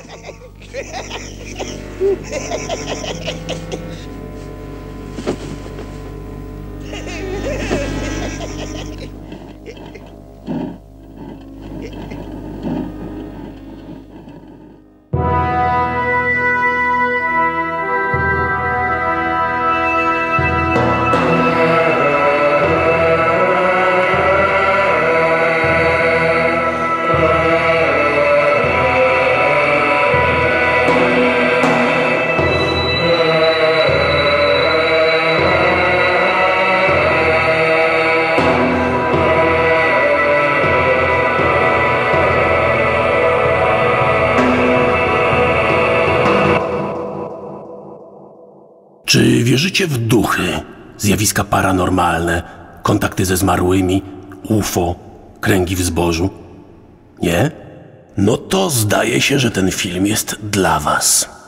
Czy wierzycie w duchy, zjawiska paranormalne, kontakty ze zmarłymi, UFO, kręgi w zbożu? Nie? No to zdaje się, że ten film jest dla was.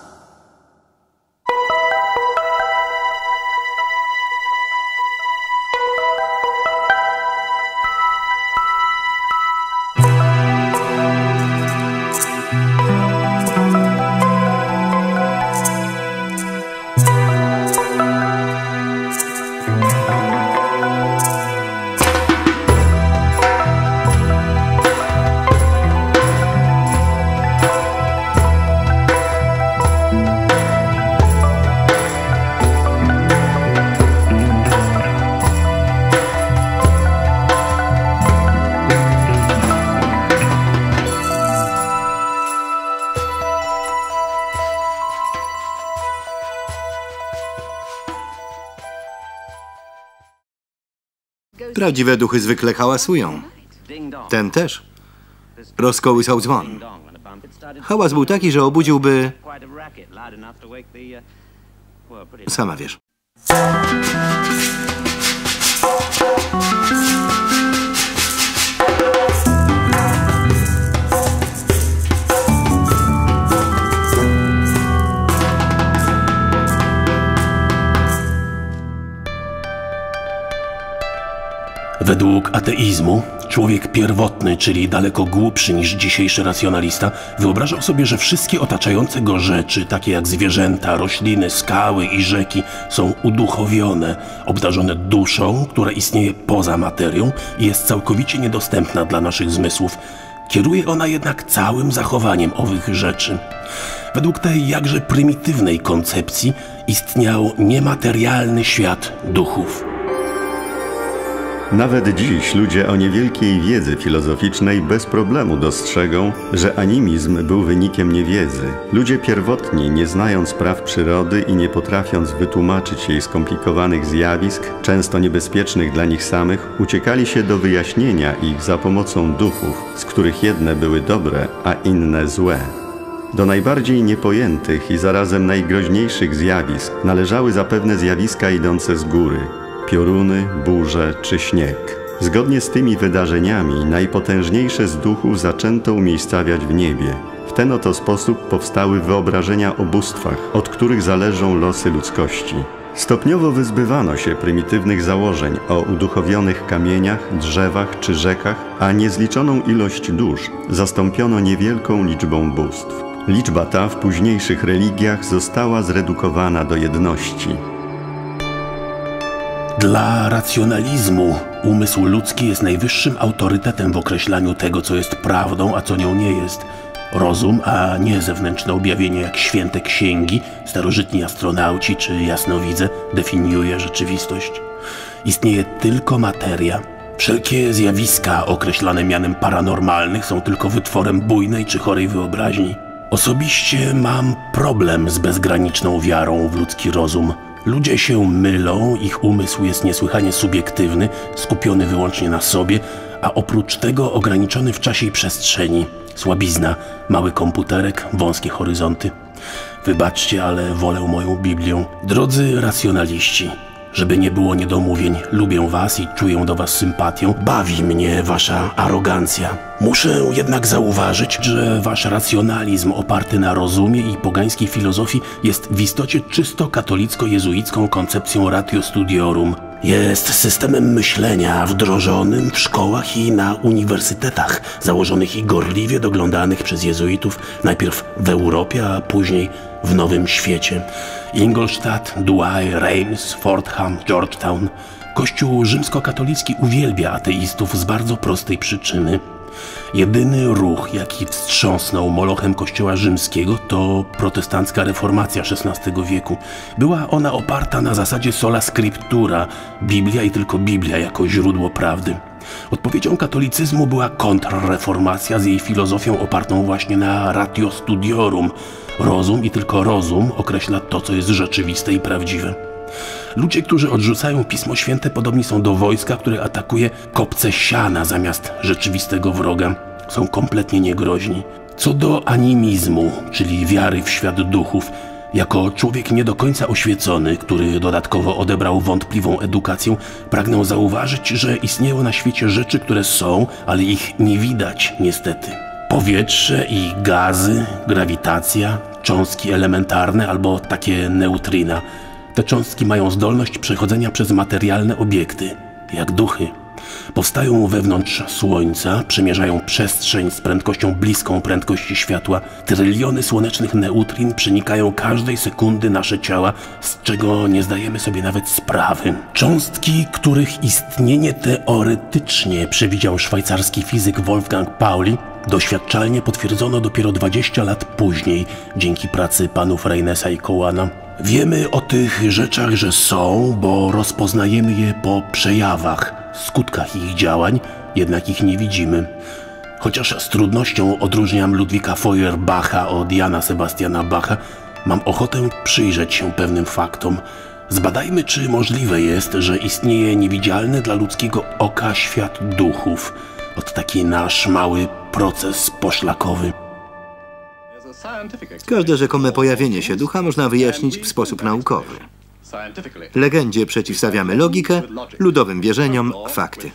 Prawdziwe duchy zwykle hałasują. Ten też. Rozkołysał dzwon. Hałas był taki, że obudziłby... Sama wiesz. Według ateizmu człowiek pierwotny, czyli daleko głupszy niż dzisiejszy racjonalista, wyobrażał sobie, że wszystkie otaczające go rzeczy, takie jak zwierzęta, rośliny, skały i rzeki, są uduchowione, obdarzone duszą, która istnieje poza materią i jest całkowicie niedostępna dla naszych zmysłów. Kieruje ona jednak całym zachowaniem owych rzeczy. Według tej jakże prymitywnej koncepcji istniał niematerialny świat duchów. Nawet dziś ludzie o niewielkiej wiedzy filozoficznej bez problemu dostrzegą, że animizm był wynikiem niewiedzy. Ludzie pierwotni, nie znając praw przyrody i nie potrafiąc wytłumaczyć jej skomplikowanych zjawisk, często niebezpiecznych dla nich samych, uciekali się do wyjaśnienia ich za pomocą duchów, z których jedne były dobre, a inne złe. Do najbardziej niepojętych i zarazem najgroźniejszych zjawisk należały zapewne zjawiska idące z góry. Pioruny, burze czy śnieg. Zgodnie z tymi wydarzeniami najpotężniejsze z duchów zaczęto umiejscawiać w niebie. W ten oto sposób powstały wyobrażenia o bóstwach, od których zależą losy ludzkości. Stopniowo wyzbywano się prymitywnych założeń o uduchowionych kamieniach, drzewach czy rzekach, a niezliczoną ilość dusz zastąpiono niewielką liczbą bóstw. Liczba ta w późniejszych religiach została zredukowana do jedności. Dla racjonalizmu umysł ludzki jest najwyższym autorytetem w określaniu tego, co jest prawdą, a co nią nie jest. Rozum, a nie zewnętrzne objawienie jak święte księgi, starożytni astronauci czy jasnowidze definiuje rzeczywistość. Istnieje tylko materia. Wszelkie zjawiska określane mianem paranormalnych są tylko wytworem bujnej czy chorej wyobraźni. Osobiście mam problem z bezgraniczną wiarą w ludzki rozum. Ludzie się mylą, ich umysł jest niesłychanie subiektywny, skupiony wyłącznie na sobie, a oprócz tego ograniczony w czasie i przestrzeni. Słabizna, mały komputerek, wąskie horyzonty. Wybaczcie, ale wolę moją Biblię. Drodzy racjonaliści, żeby nie było niedomówień, lubię was i czuję do was sympatię. Bawi mnie wasza arogancja. Muszę jednak zauważyć, że wasz racjonalizm oparty na rozumie i pogańskiej filozofii jest w istocie czysto katolicko-jezuicką koncepcją ratio studiorum. Jest systemem myślenia wdrożonym w szkołach i na uniwersytetach, założonych i gorliwie doglądanych przez jezuitów, najpierw w Europie, a później w Nowym Świecie. Ingolstadt, Douai, Reims, Fordham, Georgetown. Kościół rzymskokatolicki uwielbia ateistów z bardzo prostej przyczyny. Jedyny ruch, jaki wstrząsnął molochem Kościoła rzymskiego, to protestancka reformacja XVI wieku. Była ona oparta na zasadzie sola scriptura, Biblia i tylko Biblia jako źródło prawdy. Odpowiedzią katolicyzmu była kontrreformacja z jej filozofią opartą właśnie na ratio studiorum. Rozum i tylko rozum określa to, co jest rzeczywiste i prawdziwe. Ludzie, którzy odrzucają Pismo Święte, podobni są do wojska, które atakuje kopce siana zamiast rzeczywistego wroga. Są kompletnie niegroźni. Co do animizmu, czyli wiary w świat duchów, jako człowiek nie do końca oświecony, który dodatkowo odebrał wątpliwą edukację, pragnę zauważyć, że istnieją na świecie rzeczy, które są, ale ich nie widać niestety. Powietrze i gazy, grawitacja, cząstki elementarne albo takie neutrina. Te cząstki mają zdolność przechodzenia przez materialne obiekty, jak duchy. Powstają wewnątrz Słońca, przemierzają przestrzeń z prędkością bliską prędkości światła. Tryliony słonecznych neutrin przenikają każdej sekundy nasze ciała, z czego nie zdajemy sobie nawet sprawy. Cząstki, których istnienie teoretycznie przewidział szwajcarski fizyk Wolfgang Pauli, doświadczalnie potwierdzono dopiero 20 lat później, dzięki pracy panów Reinesa i Coana. Wiemy o tych rzeczach, że są, bo rozpoznajemy je po przejawach, skutkach ich działań, jednak ich nie widzimy. Chociaż z trudnością odróżniam Ludwika Feuerbacha od Jana Sebastiana Bacha, mam ochotę przyjrzeć się pewnym faktom. Zbadajmy, czy możliwe jest, że istnieje niewidzialny dla ludzkiego oka świat duchów. Od taki nasz mały proces poszlakowy. Każde rzekome pojawienie się ducha można wyjaśnić w sposób naukowy. Legendzie przeciwstawiamy logikę, ludowym wierzeniom fakty.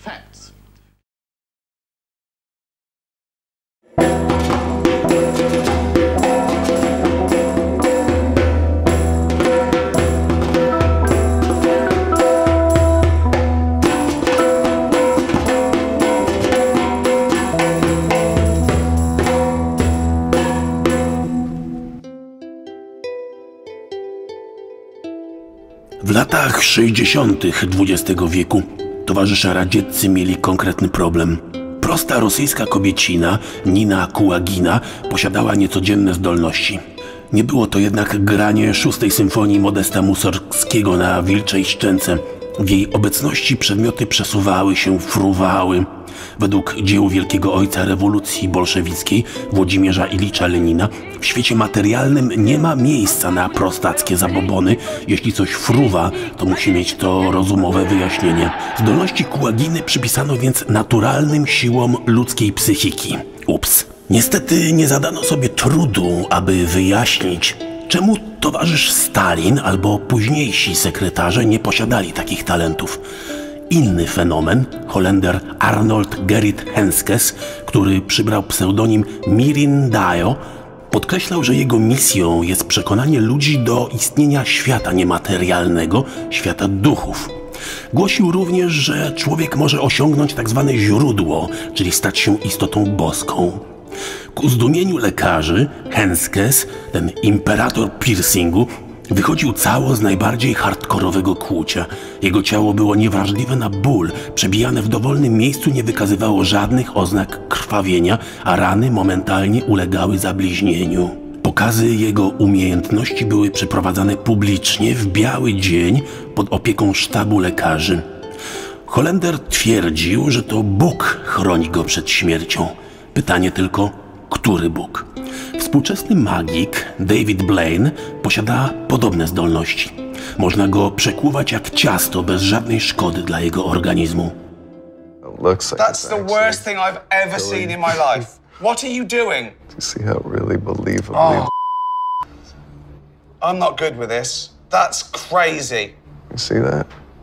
W latach 60. XX wieku towarzysze radzieccy mieli konkretny problem. Prosta rosyjska kobiecina, Nina Kułagina, posiadała niecodzienne zdolności. Nie było to jednak granie szóstej symfonii Modesta Mussorgskiego na wilczej szczęce. W jej obecności przedmioty przesuwały się, fruwały. Według dzieł wielkiego ojca rewolucji bolszewickiej, Włodzimierza Ilicza Lenina, w świecie materialnym nie ma miejsca na prostackie zabobony. Jeśli coś fruwa, to musi mieć to rozumowe wyjaśnienie. Zdolności Kułaginy przypisano więc naturalnym siłom ludzkiej psychiki. Ups. Niestety nie zadano sobie trudu, aby wyjaśnić, czemu towarzysz Stalin albo późniejsi sekretarze nie posiadali takich talentów. Inny fenomen, Holender Arnold Gerrit Henskes, który przybrał pseudonim Mirin Dajo, podkreślał, że jego misją jest przekonanie ludzi do istnienia świata niematerialnego, świata duchów. Głosił również, że człowiek może osiągnąć tzw. źródło, czyli stać się istotą boską. Ku zdumieniu lekarzy, Henskes, ten imperator piercingu, wychodził cało z najbardziej hardkorowego kłucia. Jego ciało było niewrażliwe na ból, przebijane w dowolnym miejscu nie wykazywało żadnych oznak krwawienia, a rany momentalnie ulegały zabliźnieniu. Pokazy jego umiejętności były przeprowadzane publicznie w biały dzień pod opieką sztabu lekarzy. Holender twierdził, że to Bóg chroni go przed śmiercią. Pytanie tylko, który Bóg? Współczesny magik David Blaine posiada podobne zdolności. Można go przekłuwać jak ciasto bez żadnej szkody dla jego organizmu. That's the worst thing I've ever seen in my life. What are you doing? You see how really believably... Oh, I'm not good with this. That's crazy. You see that?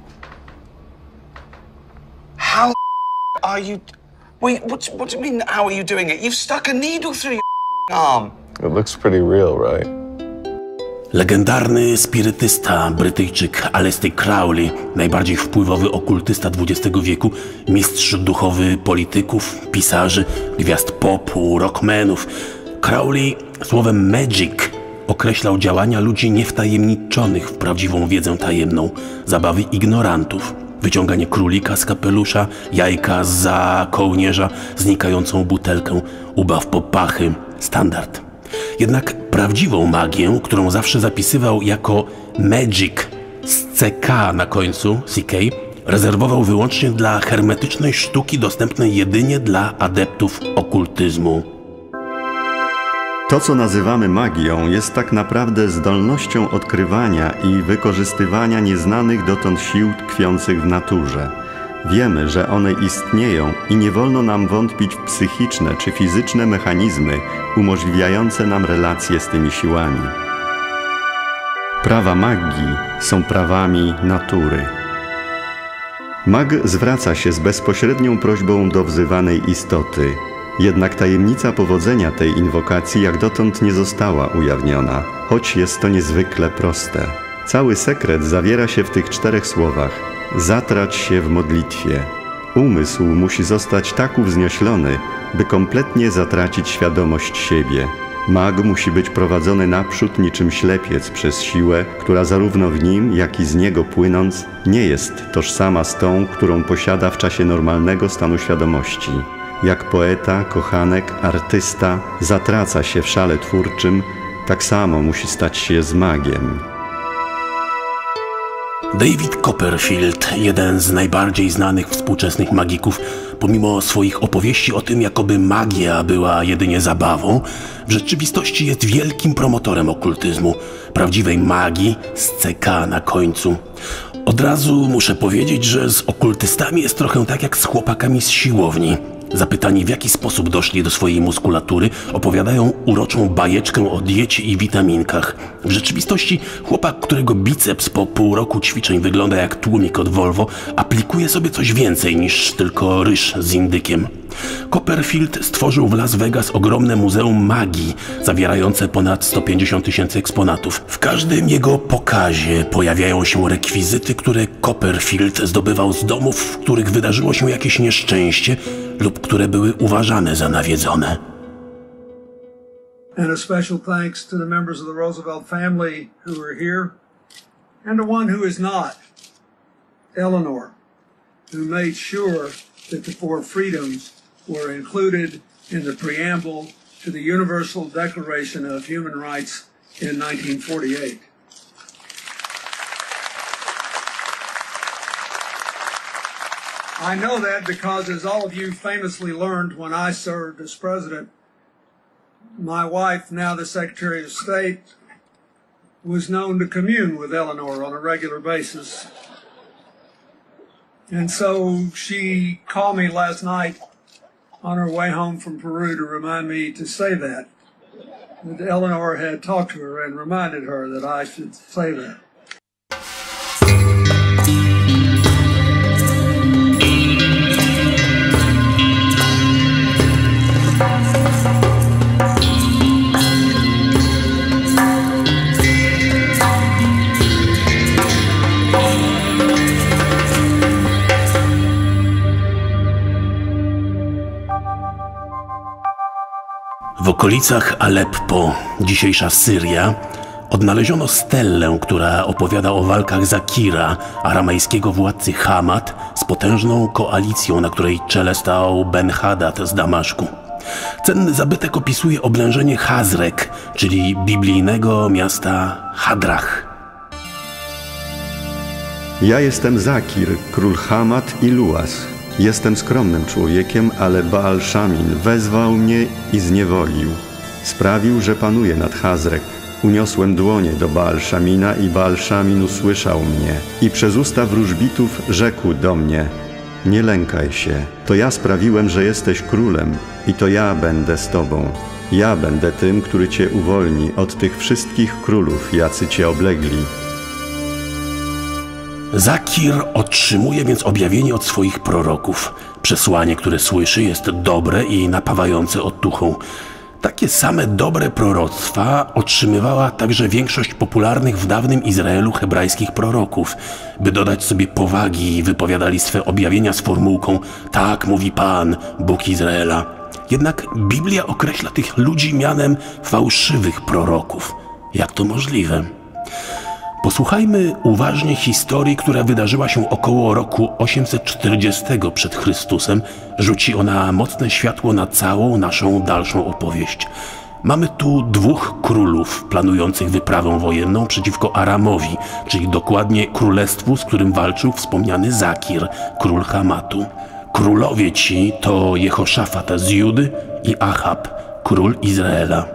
How are you... Wait, what do you mean, how are you doing it? You've stuck a needle through your arm. It looks pretty real, right? Legendarny spirytysta, Brytyjczyk Aleister Crowley, najbardziej wpływowy okultysta XX wieku, mistrz duchowy polityków, pisarzy, gwiazd popu, rockmenów. Crowley słowem magic określał działania ludzi niewtajemniczonych w prawdziwą wiedzę tajemną, zabawy ignorantów, wyciąganie królika z kapelusza, jajka zza kołnierza, znikającą butelkę, ubaw popachy, standard. Jednak prawdziwą magię, którą zawsze zapisywał jako magic z CK na końcu, CK, rezerwował wyłącznie dla hermetycznej sztuki dostępnej jedynie dla adeptów okultyzmu. To, co nazywamy magią, jest tak naprawdę zdolnością odkrywania i wykorzystywania nieznanych dotąd sił tkwiących w naturze. Wiemy, że one istnieją i nie wolno nam wątpić w psychiczne czy fizyczne mechanizmy umożliwiające nam relacje z tymi siłami. Prawa magii są prawami natury. Mag zwraca się z bezpośrednią prośbą do wzywanej istoty. Jednak tajemnica powodzenia tej inwokacji jak dotąd nie została ujawniona, choć jest to niezwykle proste. Cały sekret zawiera się w tych 4 słowach: zatrać się w modlitwie. Umysł musi zostać tak uwznioślony, by kompletnie zatracić świadomość siebie. Mag musi być prowadzony naprzód niczym ślepiec przez siłę, która zarówno w nim, jak i z niego płynąc, nie jest tożsama z tą, którą posiada w czasie normalnego stanu świadomości. Jak poeta, kochanek, artysta zatraca się w szale twórczym, tak samo musi stać się z magiem. David Copperfield, jeden z najbardziej znanych współczesnych magików, pomimo swoich opowieści o tym, jakoby magia była jedynie zabawą, w rzeczywistości jest wielkim promotorem okultyzmu, prawdziwej magii z CK na końcu. Od razu muszę powiedzieć, że z okultystami jest trochę tak jak z chłopakami z siłowni. Zapytani, w jaki sposób doszli do swojej muskulatury, opowiadają uroczą bajeczkę o diecie i witaminkach. W rzeczywistości chłopak, którego biceps po pół roku ćwiczeń wygląda jak tłumik od Volvo, aplikuje sobie coś więcej niż tylko ryż z indykiem. Copperfield stworzył w Las Vegas ogromne muzeum magii, zawierające ponad 150 000 eksponatów. W każdym jego pokazie pojawiają się rekwizyty, które Copperfield zdobywał z domów, w których wydarzyło się jakieś nieszczęście lub które były uważane za nawiedzone. And a special thanks to the members of the Roosevelt family who are here, and to one who is not, Eleanor, who made sure that the 4 freedoms were included in the preamble to the Universal Declaration of Human Rights in 1948. I know that because, as all of you famously learned when I served as president, my wife, now the Secretary of State, was known to commune with Eleanor on a regular basis. And so she called me last night on her way home from Peru to remind me to say that Eleanor had talked to her and reminded her that I should say that. W okolicach Aleppo, dzisiejsza Syria, odnaleziono stellę, która opowiada o walkach Zakira, aramejskiego władcy Hamad, z potężną koalicją, na której czele stał Ben-Hadad z Damaszku. Cenny zabytek opisuje oblężenie Chazrek, czyli biblijnego miasta Hadrach. Ja jestem Zakir, król Hamad i Luas. Jestem skromnym człowiekiem, ale Baal-Szamin wezwał mnie i zniewolił. Sprawił, że panuję nad Chazrek. Uniosłem dłonie do Baal-Szamina i Baal-Szamin usłyszał mnie. I przez usta wróżbitów rzekł do mnie: nie lękaj się, to ja sprawiłem, że jesteś królem i to ja będę z tobą. Ja będę tym, który cię uwolni od tych wszystkich królów, jacy cię oblegli. Zakir otrzymuje więc objawienie od swoich proroków. Przesłanie, które słyszy, jest dobre i napawające otuchą. Takie same dobre proroctwa otrzymywała także większość popularnych w dawnym Izraelu hebrajskich proroków. By dodać sobie powagi, wypowiadali swe objawienia z formułką: tak mówi Pan, Bóg Izraela. Jednak Biblia określa tych ludzi mianem fałszywych proroków. Jak to możliwe? Posłuchajmy uważnie historii, która wydarzyła się około roku 840 przed Chrystusem. Rzuci ona mocne światło na całą naszą dalszą opowieść. Mamy tu dwóch królów planujących wyprawę wojenną przeciwko Aramowi, czyli dokładnie królestwu, z którym walczył wspomniany Zakir, król Hamatu. Królowie ci to Jehoszafat z Judy i Achab, król Izraela.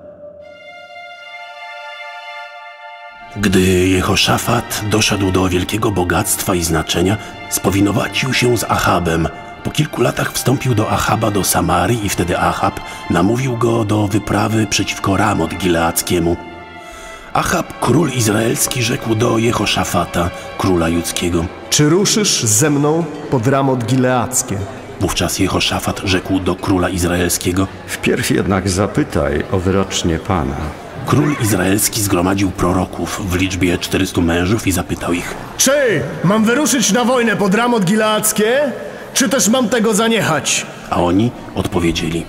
Gdy Jehoszafat doszedł do wielkiego bogactwa i znaczenia, spowinowacił się z Achabem. Po kilku latach wstąpił do Achaba do Samarii i wtedy Achab namówił go do wyprawy przeciwko Ramot Gileackiemu. Achab, król izraelski, rzekł do Jehoszafata, króla judzkiego: czy ruszysz ze mną pod Ramot Gileackie? Wówczas Jehoszafat rzekł do króla izraelskiego: Wpierw jednak zapytaj o wyrocznie Pana. Król izraelski zgromadził proroków w liczbie 400 mężów i zapytał ich: czy mam wyruszyć na wojnę pod Ramot Gileackie, czy też mam tego zaniechać? A oni odpowiedzieli: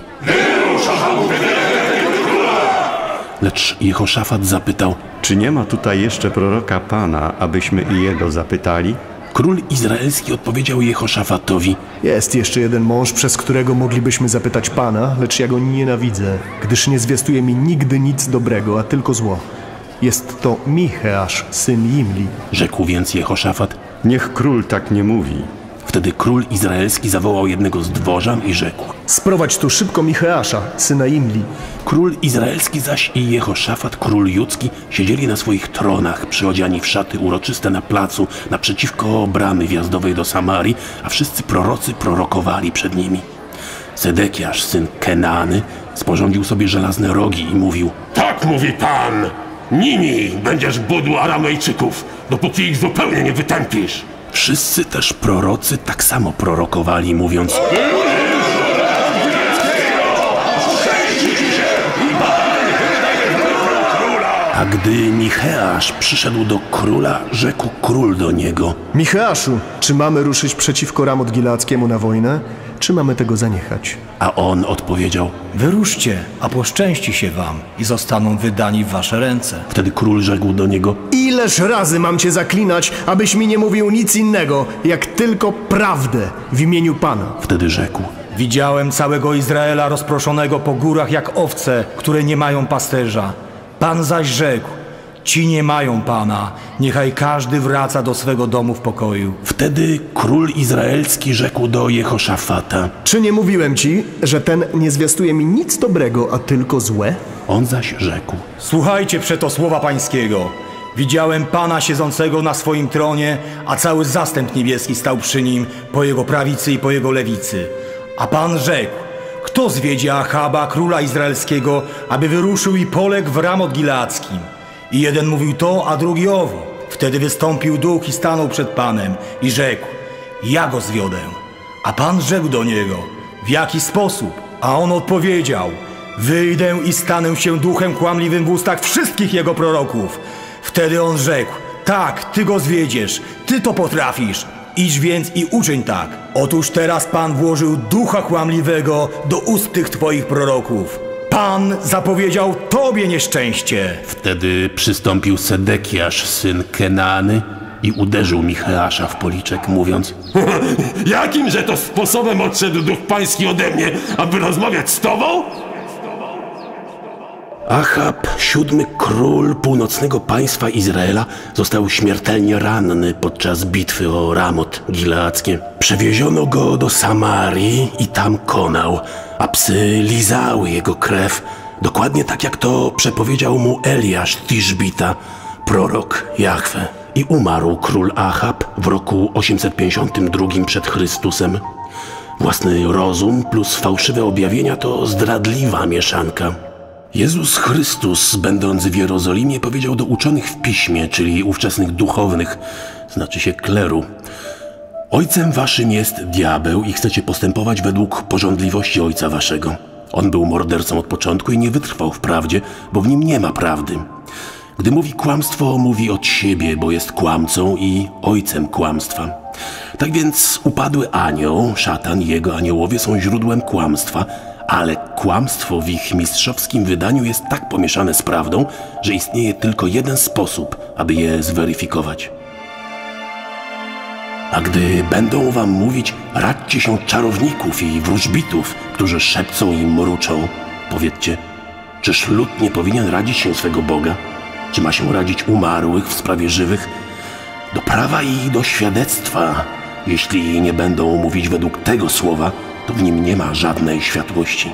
Lecz Jehoszafat zapytał: czy nie ma tutaj jeszcze proroka Pana, abyśmy i jego zapytali? Król izraelski odpowiedział Jehoszafatowi: jest jeszcze jeden mąż, przez którego moglibyśmy zapytać Pana, lecz ja go nienawidzę, gdyż nie zwiastuje mi nigdy nic dobrego, a tylko zło. Jest to Micheasz, syn Jimli. Rzekł więc Jehoszafat: niech król tak nie mówi. Wtedy król izraelski zawołał jednego z dworzan i rzekł: sprowadź tu szybko Micheasza, syna Jimli. Król izraelski zaś i Jehoszafat, król judzki, siedzieli na swoich tronach, przyodziani w szaty uroczyste na placu, naprzeciwko bramy wjazdowej do Samarii, a wszyscy prorocy prorokowali przed nimi. Sedekiasz, syn Kenaany, sporządził sobie żelazne rogi i mówił: tak mówi Pan, nimi będziesz budł Aramejczyków, dopóki ich zupełnie nie wytępisz. Wszyscy też prorocy tak samo prorokowali, mówiąc: a gdy Micheasz przyszedł do króla, rzekł król do niego: Micheaszu, czy mamy ruszyć przeciwko Ramot Gileackiemu na wojnę, czy mamy tego zaniechać? A on odpowiedział: wyruszcie, a poszczęści się wam i zostaną wydani w wasze ręce. Wtedy król rzekł do niego: ileż razy mam cię zaklinać, abyś mi nie mówił nic innego, jak tylko prawdę w imieniu Pana. Wtedy rzekł: widziałem całego Izraela rozproszonego po górach jak owce, które nie mają pasterza. Pan zaś rzekł: ci nie mają Pana, niechaj każdy wraca do swego domu w pokoju. Wtedy król izraelski rzekł do Jehoszafata: czy nie mówiłem ci, że ten nie zwiastuje mi nic dobrego, a tylko złe? On zaś rzekł: słuchajcie przeto słowa pańskiego. Widziałem Pana siedzącego na swoim tronie, a cały zastęp niebieski stał przy nim, po jego prawicy i po jego lewicy. A Pan rzekł: kto zwiedzie Achaba, króla izraelskiego, aby wyruszył i poległ w Ramot Gileackim? I jeden mówił to, a drugi owo. Wtedy wystąpił duch i stanął przed Panem i rzekł: ja go zwiodę. A Pan rzekł do niego: w jaki sposób? A on odpowiedział: wyjdę i stanę się duchem kłamliwym w ustach wszystkich jego proroków. Wtedy on rzekł: tak, ty go zwiedziesz, ty to potrafisz. Idź więc i uczyń tak. Otóż teraz Pan włożył ducha kłamliwego do ust tych twoich proroków. Pan zapowiedział tobie nieszczęście. Wtedy przystąpił Sedekiasz, syn Kenaany, i uderzył Micheasza w policzek, mówiąc: jakimże to sposobem odszedł duch pański ode mnie, aby rozmawiać z tobą? Achab, 7. król północnego państwa Izraela, został śmiertelnie ranny podczas bitwy o Ramot Gileackie. Przewieziono go do Samarii i tam konał, a psy lizały jego krew, dokładnie tak jak to przepowiedział mu Eliasz Tiszbita, prorok Jahwe. I umarł król Achab w roku 852 przed Chrystusem. Własny rozum plus fałszywe objawienia to zdradliwa mieszanka. Jezus Chrystus, będąc w Jerozolimie, powiedział do uczonych w piśmie, czyli ówczesnych duchownych, znaczy się kleru: ojcem waszym jest diabeł i chcecie postępować według pożądliwości ojca waszego. On był mordercą od początku i nie wytrwał w prawdzie, bo w nim nie ma prawdy. Gdy mówi kłamstwo, mówi od siebie, bo jest kłamcą i ojcem kłamstwa. Tak więc upadły anioł, szatan i jego aniołowie są źródłem kłamstwa, ale kłamstwo w ich mistrzowskim wydaniu jest tak pomieszane z prawdą, że istnieje tylko jeden sposób, aby je zweryfikować. A gdy będą wam mówić, radźcie się czarowników i wróżbitów, którzy szepcą i mruczą, powiedzcie, czyż lud nie powinien radzić się swego Boga? Czy ma się radzić umarłych w sprawie żywych? Do prawa i do świadectwa, jeśli nie będą mówić według tego słowa, to w nim nie ma żadnej światłości.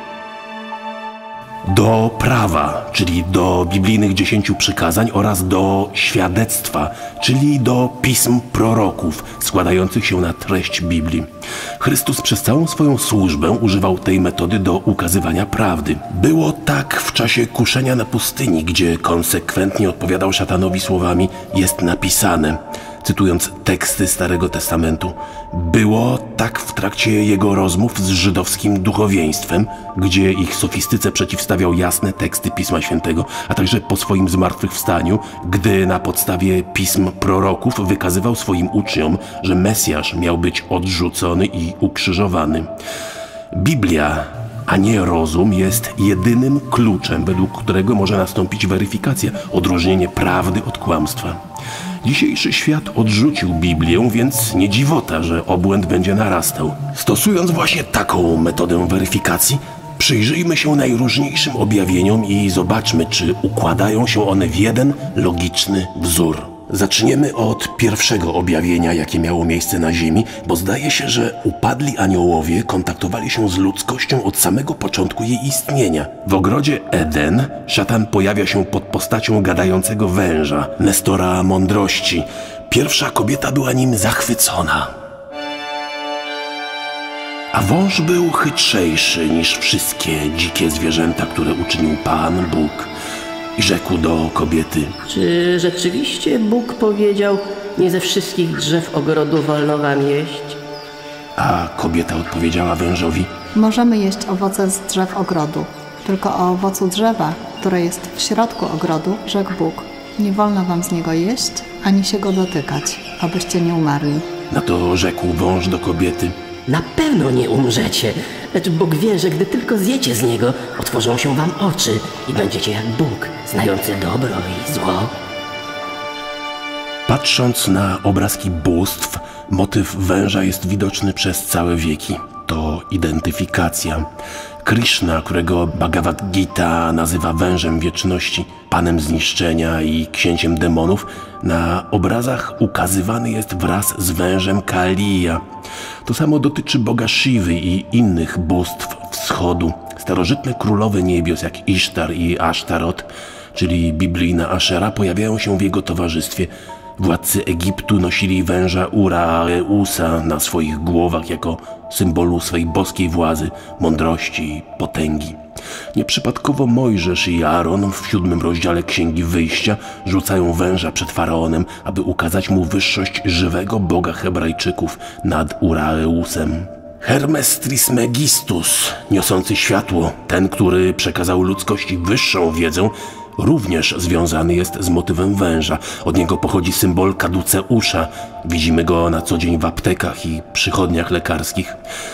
Do prawa, czyli do biblijnych 10 przykazań oraz do świadectwa, czyli do pism proroków składających się na treść Biblii. Chrystus przez całą swoją służbę używał tej metody do ukazywania prawdy. Było tak w czasie kuszenia na pustyni, gdzie konsekwentnie odpowiadał szatanowi słowami „jest napisane”, cytując teksty Starego Testamentu. Było tak w trakcie jego rozmów z żydowskim duchowieństwem, gdzie ich sofistyce przeciwstawiał jasne teksty Pisma Świętego, a także po swoim zmartwychwstaniu, gdy na podstawie pism proroków wykazywał swoim uczniom, że Mesjasz miał być odrzucony i ukrzyżowany. Biblia, a nie rozum, jest jedynym kluczem, według którego może nastąpić weryfikacja, odróżnienie prawdy od kłamstwa. Dzisiejszy świat odrzucił Biblię, więc nie dziwota, że obłęd będzie narastał. Stosując właśnie taką metodę weryfikacji, przyjrzyjmy się najróżniejszym objawieniom i zobaczmy, czy układają się one w jeden logiczny wzór. Zaczniemy od pierwszego objawienia, jakie miało miejsce na ziemi, bo zdaje się, że upadli aniołowie kontaktowali się z ludzkością od samego początku jej istnienia. W ogrodzie Eden szatan pojawia się pod postacią gadającego węża, Nestora mądrości. Pierwsza kobieta była nim zachwycona. A wąż był chytrzejszy niż wszystkie dzikie zwierzęta, które uczynił Pan Bóg. I rzekł do kobiety: czy rzeczywiście Bóg powiedział, nie ze wszystkich drzew ogrodu wolno wam jeść? A kobieta odpowiedziała wężowi: możemy jeść owoce z drzew ogrodu, tylko o owocu drzewa, które jest w środku ogrodu, rzekł Bóg: nie wolno wam z niego jeść, ani się go dotykać, abyście nie umarli. Na to rzekł wąż do kobiety: na pewno nie umrzecie, lecz Bóg wie, że gdy tylko zjecie z niego, otworzą się wam oczy i będziecie jak Bóg, znający dobro i zło. Patrząc na obrazki bóstw, motyw węża jest widoczny przez całe wieki. To identyfikacja. Krishna, którego Bhagavad Gita nazywa wężem wieczności, panem zniszczenia i księciem demonów, na obrazach ukazywany jest wraz z wężem Kaliya. To samo dotyczy boga Shiwy i innych bóstw wschodu. Starożytne królowe niebios jak Isztar i Asztarot, czyli biblijna Ashera, pojawiają się w jego towarzystwie. Władcy Egiptu nosili węża Uraeusa na swoich głowach jako symbolu swej boskiej władzy, mądrości i potęgi. Nieprzypadkowo Mojżesz i Aaron w 7 rozdziale Księgi Wyjścia rzucają węża przed Faraonem, aby ukazać mu wyższość żywego Boga Hebrajczyków nad Uraeusem. Hermes Trismegistus, niosący światło, ten, który przekazał ludzkości wyższą wiedzę, również związany jest z motywem węża. Od niego pochodzi symbol kaduceusza. Widzimy go na co dzień w aptekach i przychodniach lekarskich.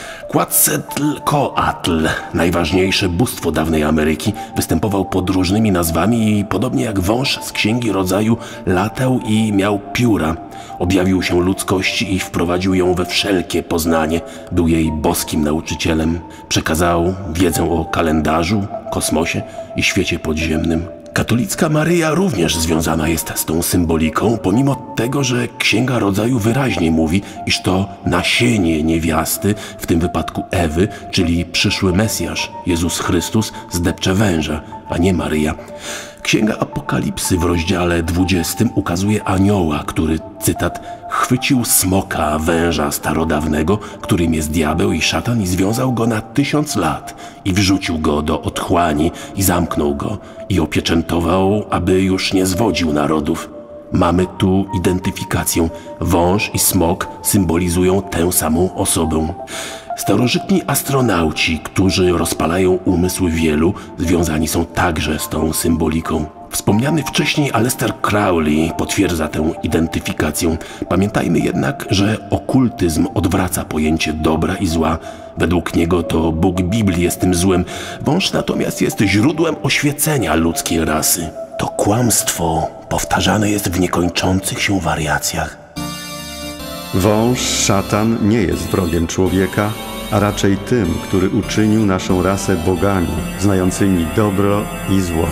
Quetzalcoatl, najważniejsze bóstwo dawnej Ameryki, występował pod różnymi nazwami i podobnie jak wąż z Księgi Rodzaju latał i miał pióra. Objawił się ludzkości i wprowadził ją we wszelkie poznanie. Był jej boskim nauczycielem. Przekazał wiedzę o kalendarzu, kosmosie i świecie podziemnym. Katolicka Maryja również związana jest z tą symboliką, pomimo tego, że Księga Rodzaju wyraźnie mówi, iż to nasienie niewiasty, w tym wypadku Ewy, czyli przyszły Mesjasz, Jezus Chrystus, zdepcze węża, a nie Maryja. Księga Apokalipsy w rozdziale 20 ukazuje anioła, który, cytat, chwycił smoka, węża starodawnego, którym jest diabeł i szatan, i związał go na 1000 lat i wrzucił go do otchłani i zamknął go i opieczętował, aby już nie zwodził narodów. Mamy tu identyfikację. Wąż i smok symbolizują tę samą osobę. Starożytni astronauci, którzy rozpalają umysły wielu, związani są także z tą symboliką. Wspomniany wcześniej Aleister Crowley potwierdza tę identyfikację. Pamiętajmy jednak, że okultyzm odwraca pojęcie dobra i zła. Według niego to Bóg Biblii jest tym złem. Wąż natomiast jest źródłem oświecenia ludzkiej rasy. To kłamstwo powtarzane jest w niekończących się wariacjach. Wąż, szatan, nie jest wrogiem człowieka, a raczej tym, który uczynił naszą rasę bogami, znającymi dobro i zło.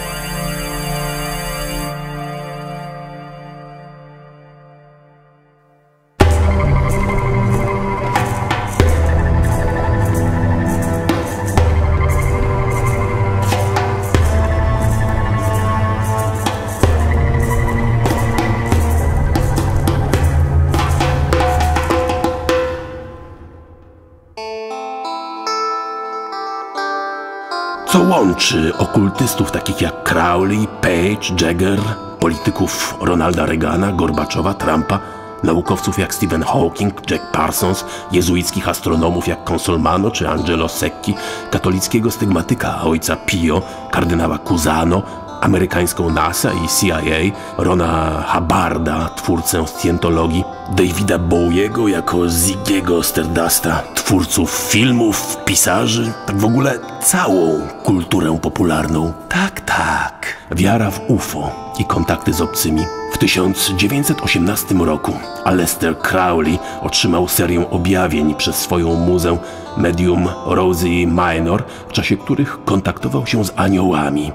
Co łączy okultystów takich jak Crowley, Page, Jagger, polityków Ronalda Reagana, Gorbaczowa, Trumpa, naukowców jak Stephen Hawking, Jack Parsons, jezuickich astronomów jak Consolmano czy Angelo Secchi, katolickiego stygmatyka ojca Pio, kardynała Cusano, amerykańską NASA i CIA, Rona Hubbarda, twórcę Scientologii, Davida Bowiego jako Ziggy'ego Stardusta, twórców filmów, pisarzy, tak w ogóle całą kulturę popularną. Tak, wiara w UFO i kontakty z obcymi. W 1918 roku Aleister Crowley otrzymał serię objawień przez swoją muzę medium Rosie Minor, w czasie których kontaktował się z aniołami.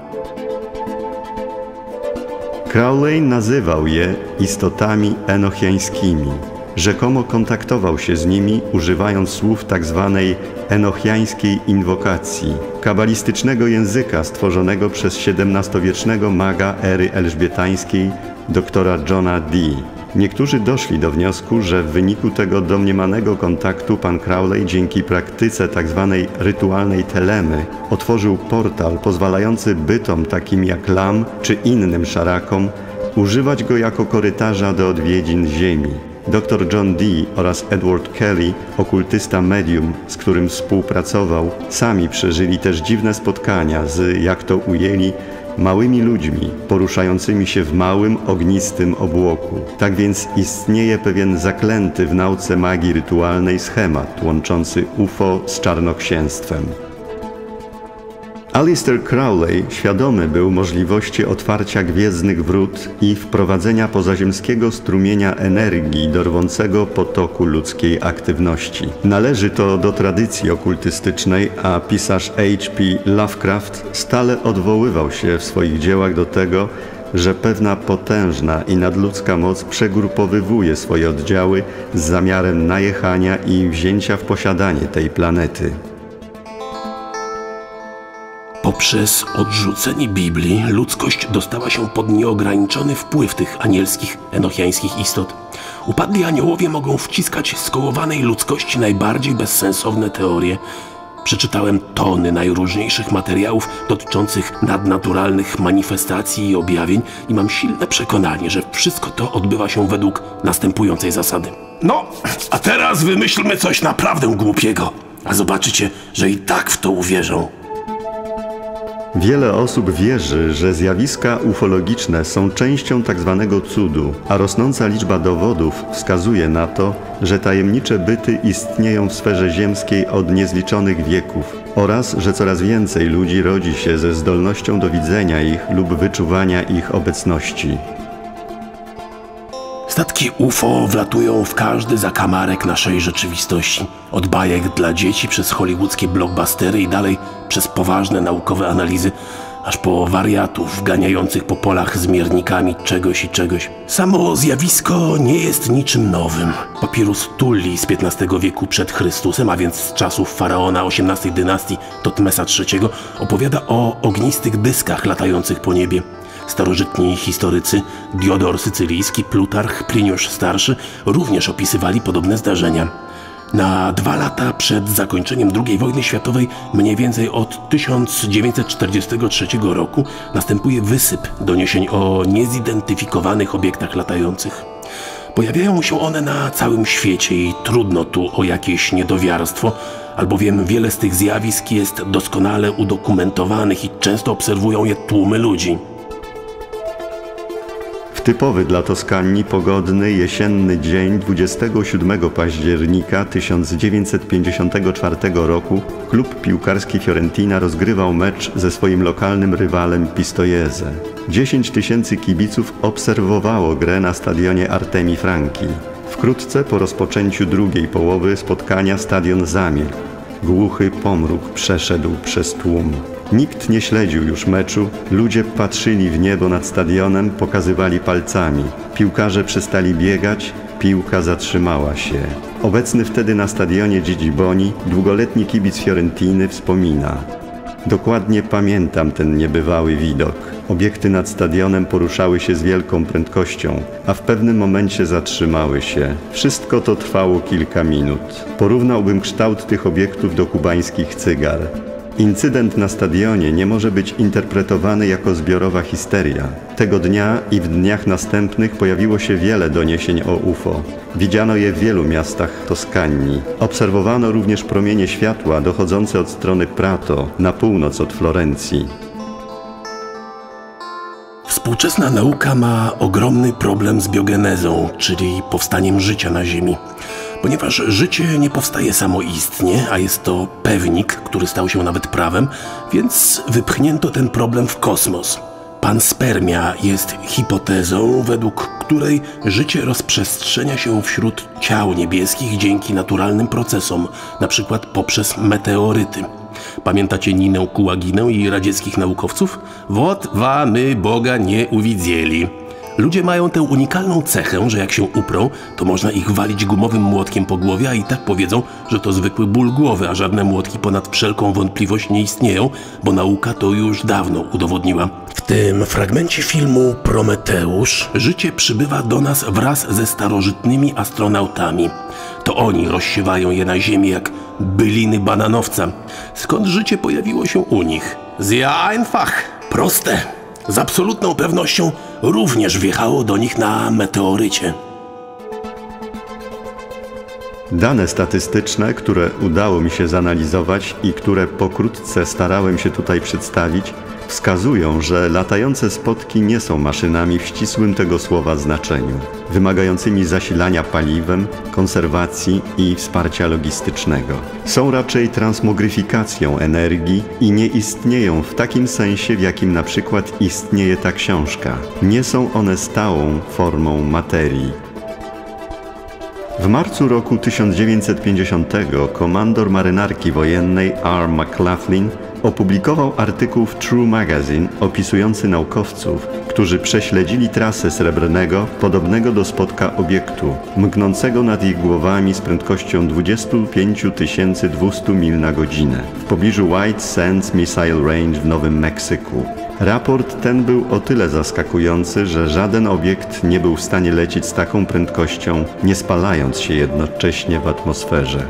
Crowley nazywał je istotami enochiańskimi. Rzekomo kontaktował się z nimi, używając słów tzw. enochiańskiej inwokacji, kabalistycznego języka stworzonego przez XVII-wiecznego maga ery elżbietańskiej, doktora Johna Dee. Niektórzy doszli do wniosku, że w wyniku tego domniemanego kontaktu pan Crowley dzięki praktyce tzw. rytualnej telemy otworzył portal pozwalający bytom takim jak Lam czy innym szarakom używać go jako korytarza do odwiedzin Ziemi. Dr John Dee oraz Edward Kelly, okultysta medium, z którym współpracował, sami przeżyli też dziwne spotkania z, jak to ujęli, małymi ludźmi poruszającymi się w małym, ognistym obłoku. Tak więc istnieje pewien zaklęty w nauce magii rytualnej schemat łączący UFO z czarnoksięstwem. Aleister Crowley świadomy był możliwości otwarcia gwiezdnych wrót i wprowadzenia pozaziemskiego strumienia energii do rwącego potoku ludzkiej aktywności. Należy to do tradycji okultystycznej, a pisarz H.P. Lovecraft stale odwoływał się w swoich dziełach do tego, że pewna potężna i nadludzka moc przegrupowywuje swoje oddziały z zamiarem najechania i wzięcia w posiadanie tej planety. Poprzez odrzucenie Biblii ludzkość dostała się pod nieograniczony wpływ tych anielskich, enochiańskich istot. Upadli aniołowie mogą wciskać skołowanej ludzkości najbardziej bezsensowne teorie. Przeczytałem tony najróżniejszych materiałów dotyczących nadnaturalnych manifestacji i objawień i mam silne przekonanie, że wszystko to odbywa się według następującej zasady. No, a teraz wymyślmy coś naprawdę głupiego, a zobaczycie, że i tak w to uwierzą. Wiele osób wierzy, że zjawiska ufologiczne są częścią tzw. cudu, a rosnąca liczba dowodów wskazuje na to, że tajemnicze byty istnieją w sferze ziemskiej od niezliczonych wieków oraz, że coraz więcej ludzi rodzi się ze zdolnością do widzenia ich lub wyczuwania ich obecności. Statki UFO wlatują w każdy zakamarek naszej rzeczywistości. Od bajek dla dzieci przez hollywoodzkie blockbustery i dalej przez poważne naukowe analizy, aż po wariatów ganiających po polach z miernikami czegoś i czegoś. Samo zjawisko nie jest niczym nowym. Papirus Tulli z XV wieku przed Chrystusem, a więc z czasów faraona XVIII dynastii Totmesa III, opowiada o ognistych dyskach latających po niebie. Starożytni historycy Diodor Sycylijski, Plutarch, Pliniusz Starszy również opisywali podobne zdarzenia. Na 2 lata przed zakończeniem II wojny światowej, mniej więcej od 1943 roku, następuje wysyp doniesień o niezidentyfikowanych obiektach latających. Pojawiają się one na całym świecie i trudno tu o jakieś niedowiarstwo, albowiem wiele z tych zjawisk jest doskonale udokumentowanych i często obserwują je tłumy ludzi. W typowy dla Toskanii pogodny, jesienny dzień 27 października 1954 roku klub piłkarski Fiorentina rozgrywał mecz ze swoim lokalnym rywalem Pistoiese. 10 000 kibiców obserwowało grę na stadionie Artemi Franchi. Wkrótce po rozpoczęciu drugiej połowy spotkania stadion zamilkł. Głuchy pomruk przeszedł przez tłum. Nikt nie śledził już meczu, ludzie patrzyli w niebo nad stadionem, pokazywali palcami. Piłkarze przestali biegać, piłka zatrzymała się. Obecny wtedy na stadionie Gigi Boni, długoletni kibic Fiorentiny wspomina: dokładnie pamiętam ten niebywały widok. Obiekty nad stadionem poruszały się z wielką prędkością, a w pewnym momencie zatrzymały się. Wszystko to trwało kilka minut. Porównałbym kształt tych obiektów do kubańskich cygar. Incydent na stadionie nie może być interpretowany jako zbiorowa histeria. Tego dnia i w dniach następnych pojawiło się wiele doniesień o UFO. Widziano je w wielu miastach Toskanii. Obserwowano również promienie światła dochodzące od strony Prato, na północ od Florencji. Współczesna nauka ma ogromny problem z biogenezą, czyli powstaniem życia na Ziemi. Ponieważ życie nie powstaje samoistnie, a jest to pewnik, który stał się nawet prawem, więc wypchnięto ten problem w kosmos. Panspermia jest hipotezą, według której życie rozprzestrzenia się wśród ciał niebieskich dzięki naturalnym procesom, na przykład poprzez meteoryty. Pamiętacie Ninę Kułaginę i radzieckich naukowców? Wot my Boga nie uwidzieli. Ludzie mają tę unikalną cechę, że jak się uprą, to można ich walić gumowym młotkiem po głowie, a i tak powiedzą, że to zwykły ból głowy, a żadne młotki ponad wszelką wątpliwość nie istnieją, bo nauka to już dawno udowodniła. W tym fragmencie filmu Prometeusz życie przybywa do nas wraz ze starożytnymi astronautami. To oni rozsiewają je na ziemi jak byliny bananowca. Skąd życie pojawiło się u nich? Sehr einfach. Proste. Z absolutną pewnością również wjechało do nich na meteorycie. Dane statystyczne, które udało mi się zanalizować i które pokrótce starałem się tutaj przedstawić, wskazują, że latające spotki nie są maszynami w ścisłym tego słowa znaczeniu, wymagającymi zasilania paliwem, konserwacji i wsparcia logistycznego. Są raczej transmogryfikacją energii i nie istnieją w takim sensie, w jakim na przykład istnieje ta książka. Nie są one stałą formą materii. W marcu roku 1950 komandor marynarki wojennej R. McLaughlin opublikował artykuł w True Magazine opisujący naukowców, którzy prześledzili trasę srebrnego, podobnego do spotka obiektu, mknącego nad ich głowami z prędkością 25 200 mil na godzinę w pobliżu White Sands Missile Range w Nowym Meksyku. Raport ten był o tyle zaskakujący, że żaden obiekt nie był w stanie lecieć z taką prędkością, nie spalając się jednocześnie w atmosferze.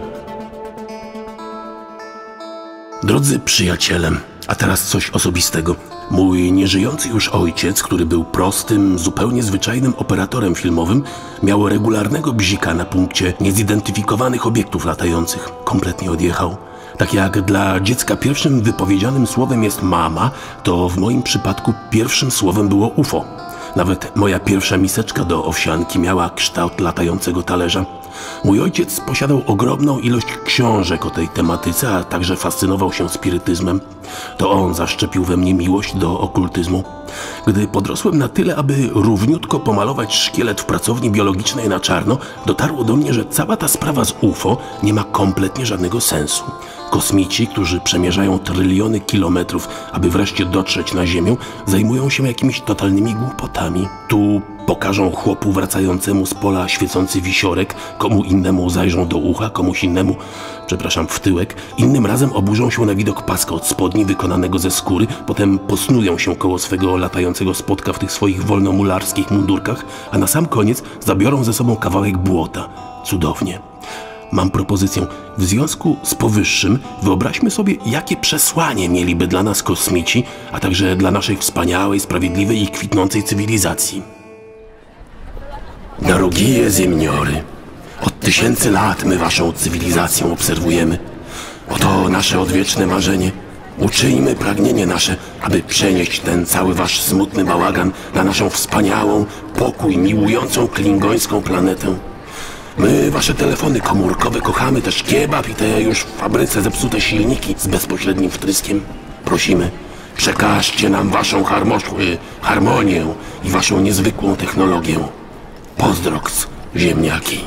Drodzy przyjaciele, a teraz coś osobistego. Mój nieżyjący już ojciec, który był prostym, zupełnie zwyczajnym operatorem filmowym, miał regularnego bzika na punkcie niezidentyfikowanych obiektów latających. Kompletnie odjechał. Tak jak dla dziecka pierwszym wypowiedzianym słowem jest mama, to w moim przypadku pierwszym słowem było UFO. Nawet moja pierwsza miseczka do owsianki miała kształt latającego talerza. Mój ojciec posiadał ogromną ilość książek o tej tematyce, a także fascynował się spirytyzmem. To on zaszczepił we mnie miłość do okultyzmu. Gdy podrosłem na tyle, aby równiutko pomalować szkielet w pracowni biologicznej na czarno, dotarło do mnie, że cała ta sprawa z UFO nie ma kompletnie żadnego sensu. Kosmici, którzy przemierzają tryliony kilometrów, aby wreszcie dotrzeć na Ziemię, zajmują się jakimiś totalnymi głupotami. Tu pokażą chłopu wracającemu z pola świecący wisiorek, komu innemu zajrzą do ucha, komuś innemu, w tyłek. Innym razem oburzą się na widok paska od spodni wykonanego ze skóry, potem posnują się koło swego latającego spotka w tych swoich wolnomularskich mundurkach, a na sam koniec zabiorą ze sobą kawałek błota. Cudownie. Mam propozycję. W związku z powyższym wyobraźmy sobie, jakie przesłanie mieliby dla nas kosmici, a także dla naszej wspaniałej, sprawiedliwej i kwitnącej cywilizacji. Drogie ziemniory, od tysięcy lat my waszą cywilizację obserwujemy. Oto nasze odwieczne marzenie. Uczyjmy pragnienie nasze, aby przenieść ten cały wasz smutny bałagan na naszą wspaniałą, pokój miłującą klingońską planetę. My wasze telefony komórkowe kochamy, też kebab i te już w fabryce zepsute silniki z bezpośrednim wtryskiem. Prosimy, przekażcie nam waszą harmonię i waszą niezwykłą technologię. Pozdroks, ziemniaki.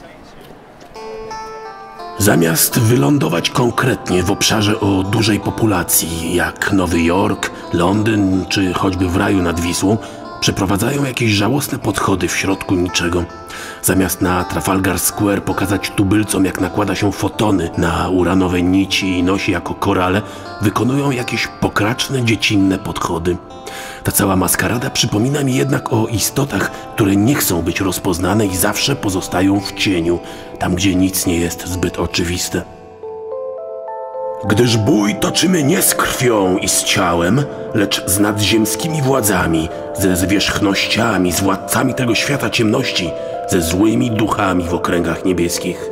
Zamiast wylądować konkretnie w obszarze o dużej populacji, jak Nowy Jork, Londyn czy choćby w raju nad Wisłą, przeprowadzają jakieś żałosne podchody w środku niczego. Zamiast na Trafalgar Square pokazać tubylcom, jak nakłada się fotony na uranowe nici i nosi jako korale, wykonują jakieś pokraczne, dziecinne podchody. Ta cała maskarada przypomina mi jednak o istotach, które nie chcą być rozpoznane i zawsze pozostają w cieniu, tam gdzie nic nie jest zbyt oczywiste. Gdyż bój toczymy nie z krwią i z ciałem, lecz z nadziemskimi władzami, ze zwierzchnościami, z władcami tego świata ciemności, ze złymi duchami w okręgach niebieskich.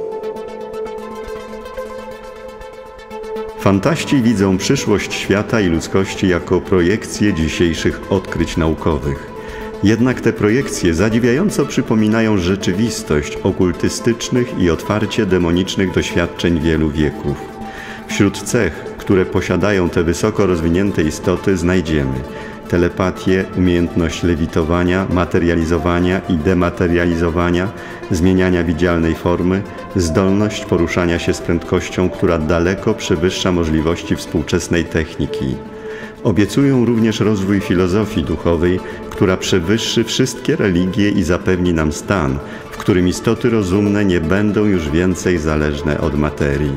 Fantaści widzą przyszłość świata i ludzkości jako projekcje dzisiejszych odkryć naukowych. Jednak te projekcje zadziwiająco przypominają rzeczywistość okultystycznych i otwarcie demonicznych doświadczeń wielu wieków. Wśród cech, które posiadają te wysoko rozwinięte istoty, znajdziemy telepatię, umiejętność lewitowania, materializowania i dematerializowania, zmieniania widzialnej formy, zdolność poruszania się z prędkością, która daleko przewyższa możliwości współczesnej techniki. Obiecują również rozwój filozofii duchowej, która przewyższy wszystkie religie i zapewni nam stan, w którym istoty rozumne nie będą już więcej zależne od materii.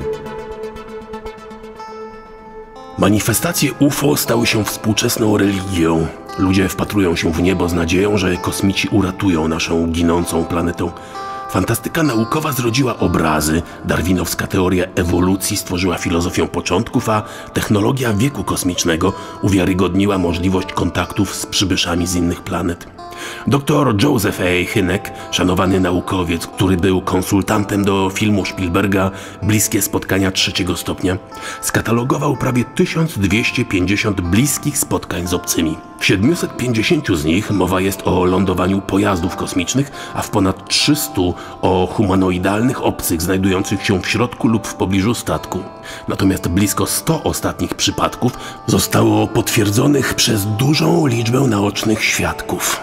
Manifestacje UFO stały się współczesną religią. Ludzie wpatrują się w niebo z nadzieją, że kosmici uratują naszą ginącą planetę. Fantastyka naukowa zrodziła obrazy, darwinowska teoria ewolucji stworzyła filozofię początków, a technologia wieku kosmicznego uwiarygodniła możliwość kontaktów z przybyszami z innych planet. Dr Joseph A. Hynek, szanowany naukowiec, który był konsultantem do filmu Spielberga Bliskie spotkania trzeciego stopnia, skatalogował prawie 1250 bliskich spotkań z obcymi. W 750 z nich mowa jest o lądowaniu pojazdów kosmicznych, a w ponad 300 o humanoidalnych obcych znajdujących się w środku lub w pobliżu statku. Natomiast blisko 100 ostatnich przypadków zostało potwierdzonych przez dużą liczbę naocznych świadków.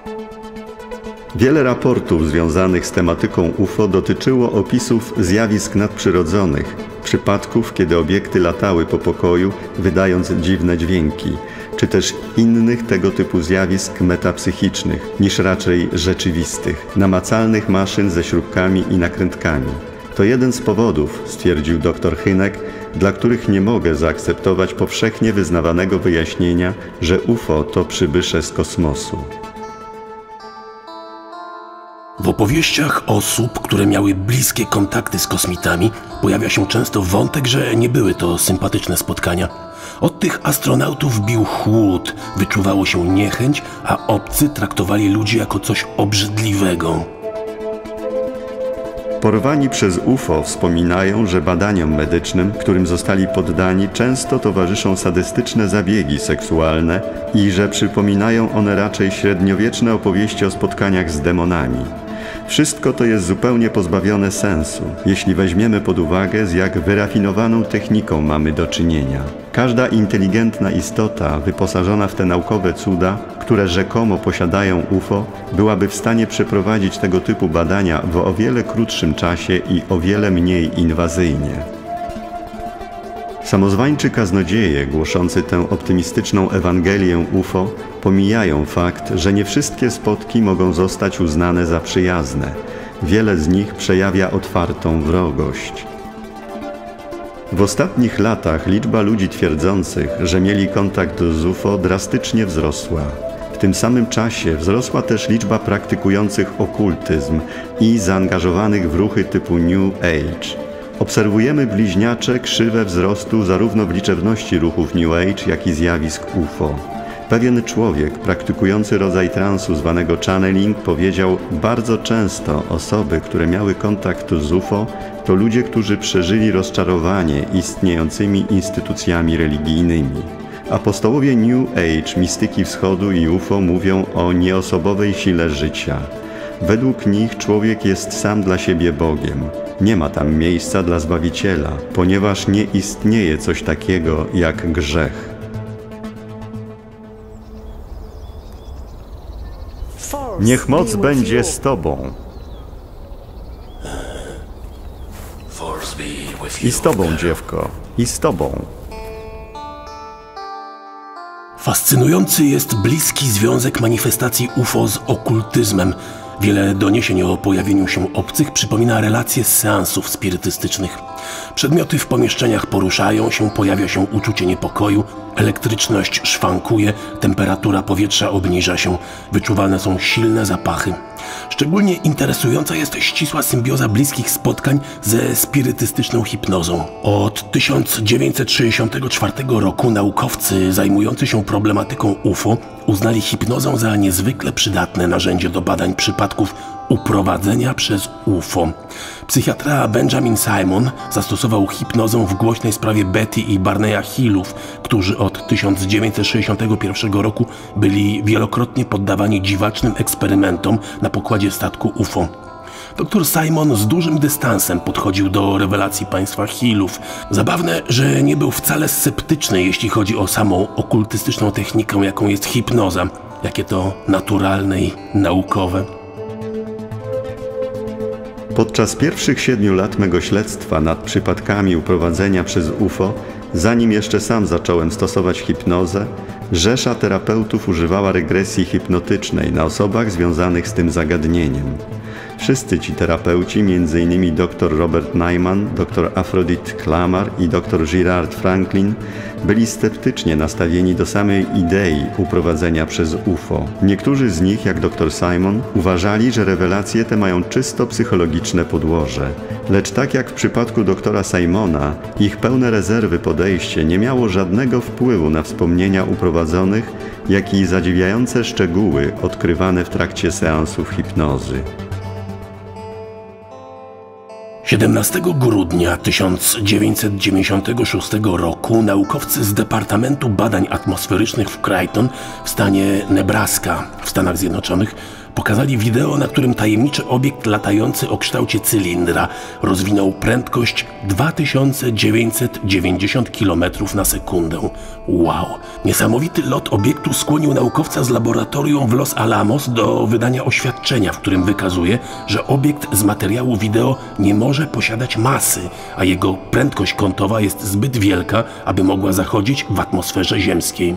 Wiele raportów związanych z tematyką UFO dotyczyło opisów zjawisk nadprzyrodzonych, przypadków, kiedy obiekty latały po pokoju, wydając dziwne dźwięki, czy też innych tego typu zjawisk metapsychicznych, niż raczej rzeczywistych, namacalnych maszyn ze śrubkami i nakrętkami. To jeden z powodów, stwierdził dr Hynek, dla których nie mogę zaakceptować powszechnie wyznawanego wyjaśnienia, że UFO to przybysze z kosmosu. W opowieściach osób, które miały bliskie kontakty z kosmitami, pojawia się często wątek, że nie były to sympatyczne spotkania. Od tych astronautów bił chłód, wyczuwało się niechęć, a obcy traktowali ludzi jako coś obrzydliwego. Porwani przez UFO wspominają, że badaniom medycznym, którym zostali poddani, często towarzyszą sadystyczne zabiegi seksualne i że przypominają one raczej średniowieczne opowieści o spotkaniach z demonami. Wszystko to jest zupełnie pozbawione sensu, jeśli weźmiemy pod uwagę, z jak wyrafinowaną techniką mamy do czynienia. Każda inteligentna istota wyposażona w te naukowe cuda, które rzekomo posiadają UFO, byłaby w stanie przeprowadzić tego typu badania w o wiele krótszym czasie i o wiele mniej inwazyjnie. Samozwańczy kaznodzieje głoszący tę optymistyczną Ewangelię UFO pomijają fakt, że nie wszystkie spotki mogą zostać uznane za przyjazne. Wiele z nich przejawia otwartą wrogość. W ostatnich latach liczba ludzi twierdzących, że mieli kontakt z UFO, drastycznie wzrosła. W tym samym czasie wzrosła też liczba praktykujących okultyzm i zaangażowanych w ruchy typu New Age. Obserwujemy bliźniacze krzywe wzrostu zarówno w liczebności ruchów New Age, jak i zjawisk UFO. Pewien człowiek praktykujący rodzaj transu zwanego channeling powiedział: bardzo często osoby, które miały kontakt z UFO, to ludzie, którzy przeżyli rozczarowanie istniejącymi instytucjami religijnymi. Apostołowie New Age, mistyki wschodu i UFO mówią o nieosobowej sile życia. Według nich człowiek jest sam dla siebie Bogiem. Nie ma tam miejsca dla Zbawiciela, ponieważ nie istnieje coś takiego jak grzech. Niech moc będzie z Tobą. I z Tobą, dziewko. I z Tobą. Fascynujący jest bliski związek manifestacji UFO z okultyzmem. Wiele doniesień o pojawieniu się obcych przypomina relacje z seansów spirytystycznych. Przedmioty w pomieszczeniach poruszają się, pojawia się uczucie niepokoju, elektryczność szwankuje, temperatura powietrza obniża się, wyczuwalne są silne zapachy. Szczególnie interesująca jest ścisła symbioza bliskich spotkań ze spirytystyczną hipnozą. Od 1964 roku naukowcy zajmujący się problematyką UFO uznali hipnozę za niezwykle przydatne narzędzie do badań przypadków uprowadzenia przez UFO. Psychiatra Benjamin Simon zastosował hipnozę w głośnej sprawie Betty i Barneya Hillów, którzy od 1961 roku byli wielokrotnie poddawani dziwacznym eksperymentom na pokładzie statku UFO. Dr Simon z dużym dystansem podchodził do rewelacji państwa Hillów. Zabawne, że nie był wcale sceptyczny, jeśli chodzi o samą okultystyczną technikę, jaką jest hipnoza. Jakie to naturalne i naukowe. Podczas pierwszych 7 lat mego śledztwa nad przypadkami uprowadzenia przez UFO, zanim jeszcze sam zacząłem stosować hipnozę, rzesza terapeutów używała regresji hipnotycznej na osobach związanych z tym zagadnieniem. Wszyscy ci terapeuci, m.in. dr Robert Neiman, dr Aphrodite Klamar i dr Girard Franklin, byli sceptycznie nastawieni do samej idei uprowadzenia przez UFO. Niektórzy z nich, jak dr Simon, uważali, że rewelacje te mają czysto psychologiczne podłoże. Lecz tak jak w przypadku doktora Simona, ich pełne rezerwy podejście nie miało żadnego wpływu na wspomnienia uprowadzonych, jak i zadziwiające szczegóły odkrywane w trakcie seansów hipnozy. 17 grudnia 1996 roku naukowcy z Departamentu Badań Atmosferycznych w Creighton w stanie Nebraska w Stanach Zjednoczonych pokazali wideo, na którym tajemniczy obiekt latający o kształcie cylindra rozwinął prędkość 2990 km na sekundę. Wow! Niesamowity lot obiektu skłonił naukowca z laboratorium w Los Alamos do wydania oświadczenia, w którym wykazuje, że obiekt z materiału wideo nie może posiadać masy, a jego prędkość kątowa jest zbyt wielka, aby mogła zachodzić w atmosferze ziemskiej.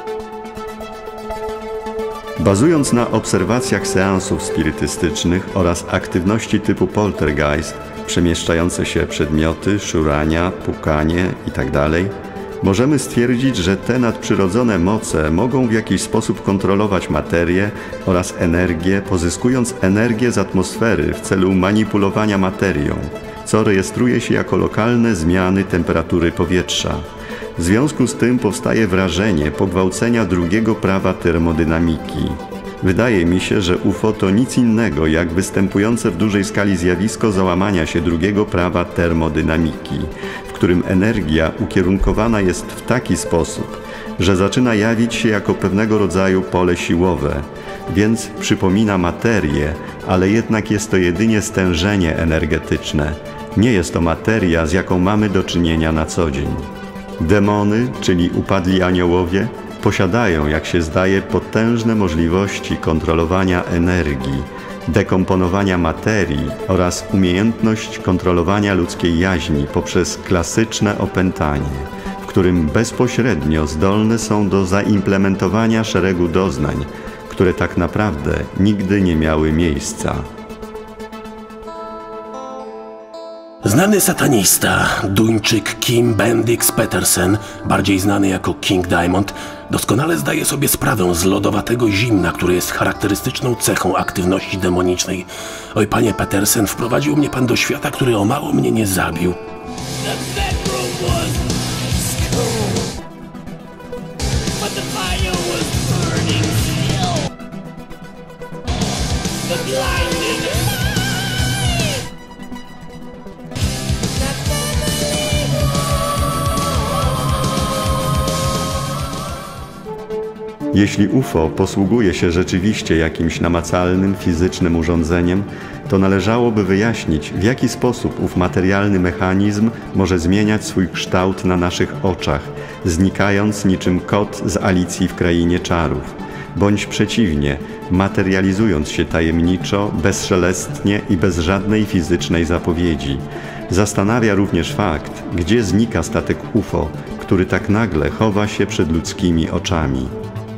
Bazując na obserwacjach seansów spirytystycznych oraz aktywności typu poltergeist, przemieszczające się przedmioty, szurania, pukanie itd., możemy stwierdzić, że te nadprzyrodzone moce mogą w jakiś sposób kontrolować materię oraz energię, pozyskując energię z atmosfery w celu manipulowania materią, co rejestruje się jako lokalne zmiany temperatury powietrza. W związku z tym powstaje wrażenie pogwałcenia drugiego prawa termodynamiki. Wydaje mi się, że UFO to nic innego jak występujące w dużej skali zjawisko załamania się drugiego prawa termodynamiki, w którym energia ukierunkowana jest w taki sposób, że zaczyna jawić się jako pewnego rodzaju pole siłowe, więc przypomina materię, ale jednak jest to jedynie stężenie energetyczne. Nie jest to materia, z jaką mamy do czynienia na co dzień. Demony, czyli upadli aniołowie, posiadają, jak się zdaje, potężne możliwości kontrolowania energii, dekomponowania materii oraz umiejętność kontrolowania ludzkiej jaźni poprzez klasyczne opętanie, w którym bezpośrednio zdolne są do zaimplementowania szeregu doznań, które tak naprawdę nigdy nie miały miejsca. Znany satanista, Duńczyk Kim Bendix Petersen, bardziej znany jako King Diamond, doskonale zdaje sobie sprawę z lodowatego zimna, które jest charakterystyczną cechą aktywności demonicznej. Oj, panie Petersen, wprowadził mnie pan do świata, który o mało mnie nie zabił. But the fire was Jeśli UFO posługuje się rzeczywiście jakimś namacalnym, fizycznym urządzeniem, to należałoby wyjaśnić, w jaki sposób ów materialny mechanizm może zmieniać swój kształt na naszych oczach, znikając niczym kot z Alicji w Krainie Czarów, bądź przeciwnie, materializując się tajemniczo, bezszelestnie i bez żadnej fizycznej zapowiedzi. Zastanawia również fakt, gdzie znika statek UFO, który tak nagle chowa się przed ludzkimi oczami.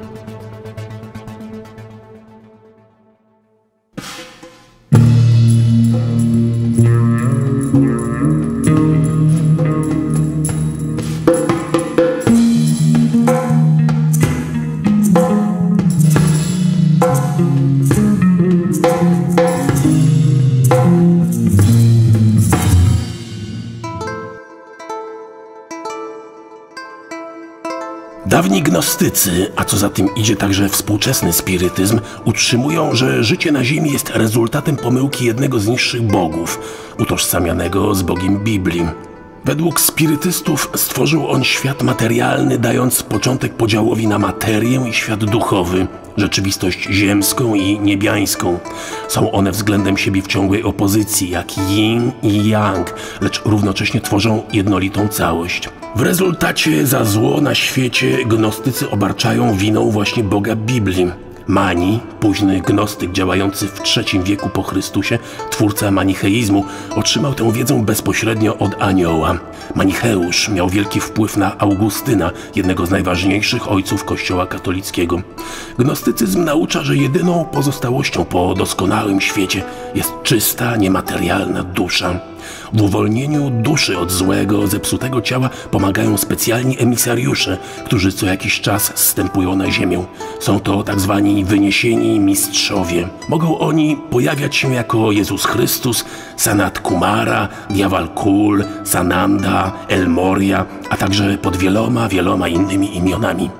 Dawni gnostycy, a co za tym idzie także współczesny spirytyzm, utrzymują, że życie na ziemi jest rezultatem pomyłki jednego z niższych bogów, utożsamianego z Bogiem Biblii. Według spirytystów stworzył on świat materialny, dając początek podziałowi na materię i świat duchowy, rzeczywistość ziemską i niebiańską. Są one względem siebie w ciągłej opozycji, jak yin i yang, lecz równocześnie tworzą jednolitą całość. W rezultacie za zło na świecie gnostycy obarczają winą właśnie Boga Biblii. Mani, późny gnostyk działający w III wieku po Chrystusie, twórca manicheizmu, otrzymał tę wiedzę bezpośrednio od anioła. Manicheusz miał wielki wpływ na Augustyna, jednego z najważniejszych ojców Kościoła katolickiego. Gnostycyzm naucza, że jedyną pozostałością po doskonałym świecie jest czysta, niematerialna dusza. W uwolnieniu duszy od złego, zepsutego ciała pomagają specjalni emisariusze, którzy co jakiś czas zstępują na ziemię. Są to tak zwani wyniesieni mistrzowie. Mogą oni pojawiać się jako Jezus Chrystus, Sanat Kumara, Djawal Kul, Sananda, El Moria, a także pod wieloma innymi imionami.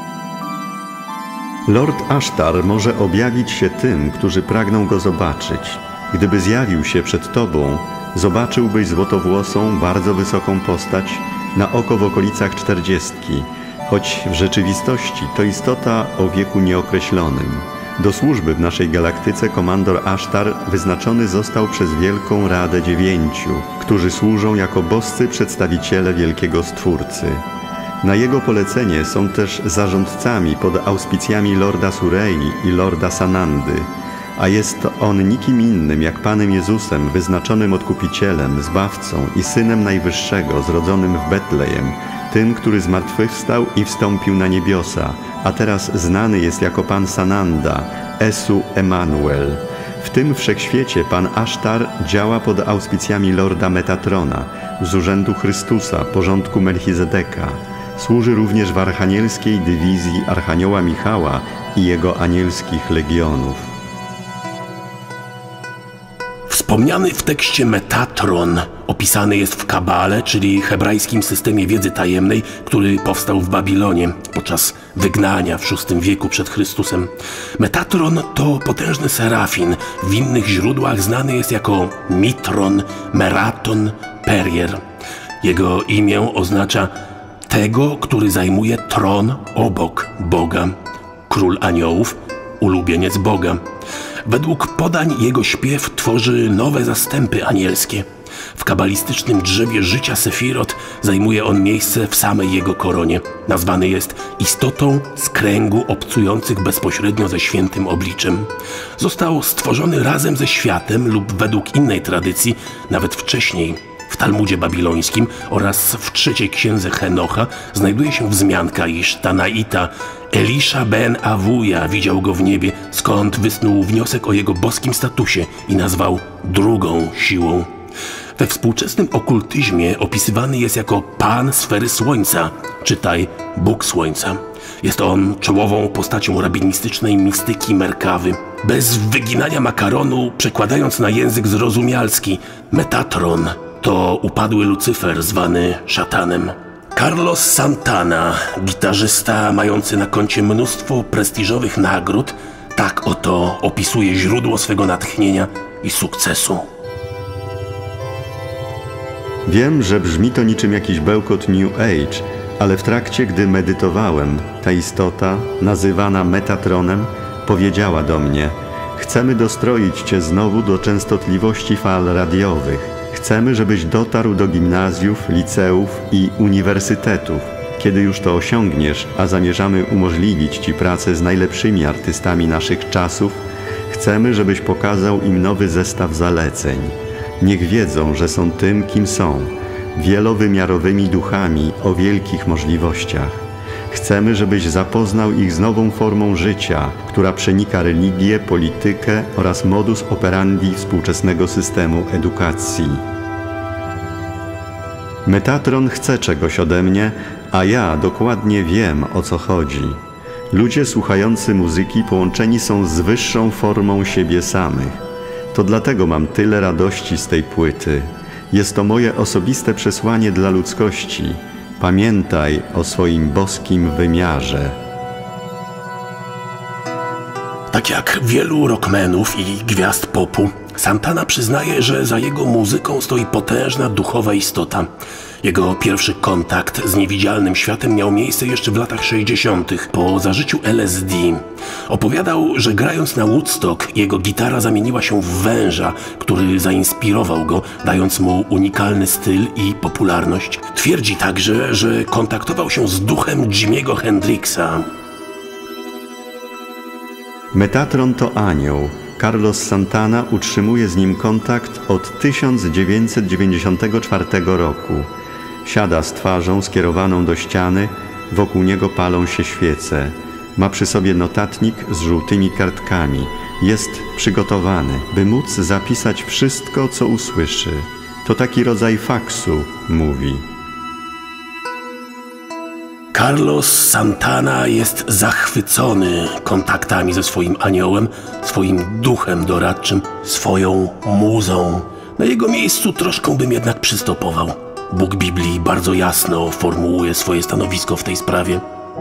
Lord Ashtar może objawić się tym, którzy pragną go zobaczyć. Gdyby zjawił się przed tobą, zobaczyłbyś złotowłosą, bardzo wysoką postać, na oko w okolicach 40, choć w rzeczywistości to istota o wieku nieokreślonym. Do służby w naszej galaktyce komandor Ashtar wyznaczony został przez Wielką Radę 9, którzy służą jako boscy przedstawiciele Wielkiego Stwórcy. Na jego polecenie są też zarządcami pod auspicjami Lorda Surei i Lorda Sanandy, a jest on nikim innym jak Panem Jezusem, wyznaczonym Odkupicielem, Zbawcą i Synem Najwyższego, zrodzonym w Betlejem, tym, który zmartwychwstał i wstąpił na niebiosa, a teraz znany jest jako Pan Sananda, Esu Emanuel. W tym wszechświecie Pan Ashtar działa pod auspicjami Lorda Metatrona, z urzędu Chrystusa, porządku Melchizedeka. Służy również w archanielskiej dywizji Archanioła Michała i jego anielskich legionów. Wspomniany w tekście Metatron opisany jest w Kabale, czyli hebrajskim systemie wiedzy tajemnej, który powstał w Babilonie podczas wygnania w VI wieku przed Chrystusem. Metatron to potężny serafin. W innych źródłach znany jest jako Mitron, Meraton, Perier. Jego imię oznacza tego, który zajmuje tron obok Boga. Król aniołów, ulubieniec Boga. Według podań jego śpiew tworzy nowe zastępy anielskie. W kabalistycznym drzewie życia Sefirot zajmuje on miejsce w samej jego koronie. Nazwany jest istotą z kręgu obcujących bezpośrednio ze świętym obliczem. Został stworzony razem ze światem lub według innej tradycji nawet wcześniej. W Talmudzie babilońskim oraz w III księdze Henocha znajduje się wzmianka, iż Tanaita Elisha ben Awuja widział go w niebie, skąd wysnuł wniosek o jego boskim statusie i nazwał drugą siłą. We współczesnym okultyzmie opisywany jest jako Pan sfery Słońca, czytaj Bóg Słońca. Jest on czołową postacią rabinistycznej mistyki Merkawy. Bez wyginania makaronu, przekładając na język zrozumialski, Metatron to upadły Lucyfer zwany szatanem. Carlos Santana, gitarzysta mający na koncie mnóstwo prestiżowych nagród, tak oto opisuje źródło swego natchnienia i sukcesu. Wiem, że brzmi to niczym jakiś bełkot New Age, Ale w trakcie, gdy medytowałem, ta istota, nazywana Metatronem, powiedziała do mnie: chcemy dostroić Cię znowu do częstotliwości fal radiowych. Chcemy, żebyś dotarł do gimnazjów, liceów i uniwersytetów. Kiedy już to osiągniesz, a zamierzamy umożliwić Ci pracę z najlepszymi artystami naszych czasów, chcemy, żebyś pokazał im nowy zestaw zaleceń. Niech wiedzą, że są tym, kim są, wielowymiarowymi duchami o wielkich możliwościach. Chcemy, żebyś zapoznał ich z nową formą życia, która przenika religię, politykę oraz modus operandi współczesnego systemu edukacji. Metatron chce czegoś ode mnie, a ja dokładnie wiem, o co chodzi. Ludzie słuchający muzyki połączeni są z wyższą formą siebie samych. To dlatego mam tyle radości z tej płyty. Jest to moje osobiste przesłanie dla ludzkości. Pamiętaj o swoim boskim wymiarze. Tak jak wielu rockmenów i gwiazd popu, Santana przyznaje, że za jego muzyką stoi potężna duchowa istota. Jego pierwszy kontakt z niewidzialnym światem miał miejsce jeszcze w latach 60. po zażyciu LSD. Opowiadał, że grając na Woodstock jego gitara zamieniła się w węża, który zainspirował go, dając mu unikalny styl i popularność. Twierdzi także, że kontaktował się z duchem Jimiego Hendrixa. Metatron to anioł. Carlos Santana utrzymuje z nim kontakt od 1994 roku. Siada z twarzą skierowaną do ściany, wokół niego palą się świece. Ma przy sobie notatnik z żółtymi kartkami. Jest przygotowany, by móc zapisać wszystko, co usłyszy. To taki rodzaj faksu, mówi. Carlos Santana jest zachwycony kontaktami ze swoim aniołem, swoim duchem doradczym, swoją muzą. Na jego miejscu troszkę bym jednak przystopował. Bóg Biblii bardzo jasno formułuje swoje stanowisko w tej sprawie.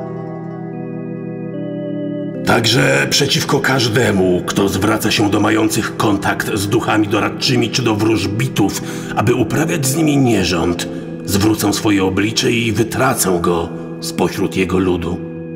Także przeciwko każdemu, kto zwraca się do mających kontakt z duchami doradczymi czy do wróżbitów, aby uprawiać z nimi nierząd, zwrócę swoje oblicze i wytracę go spośród jego ludu.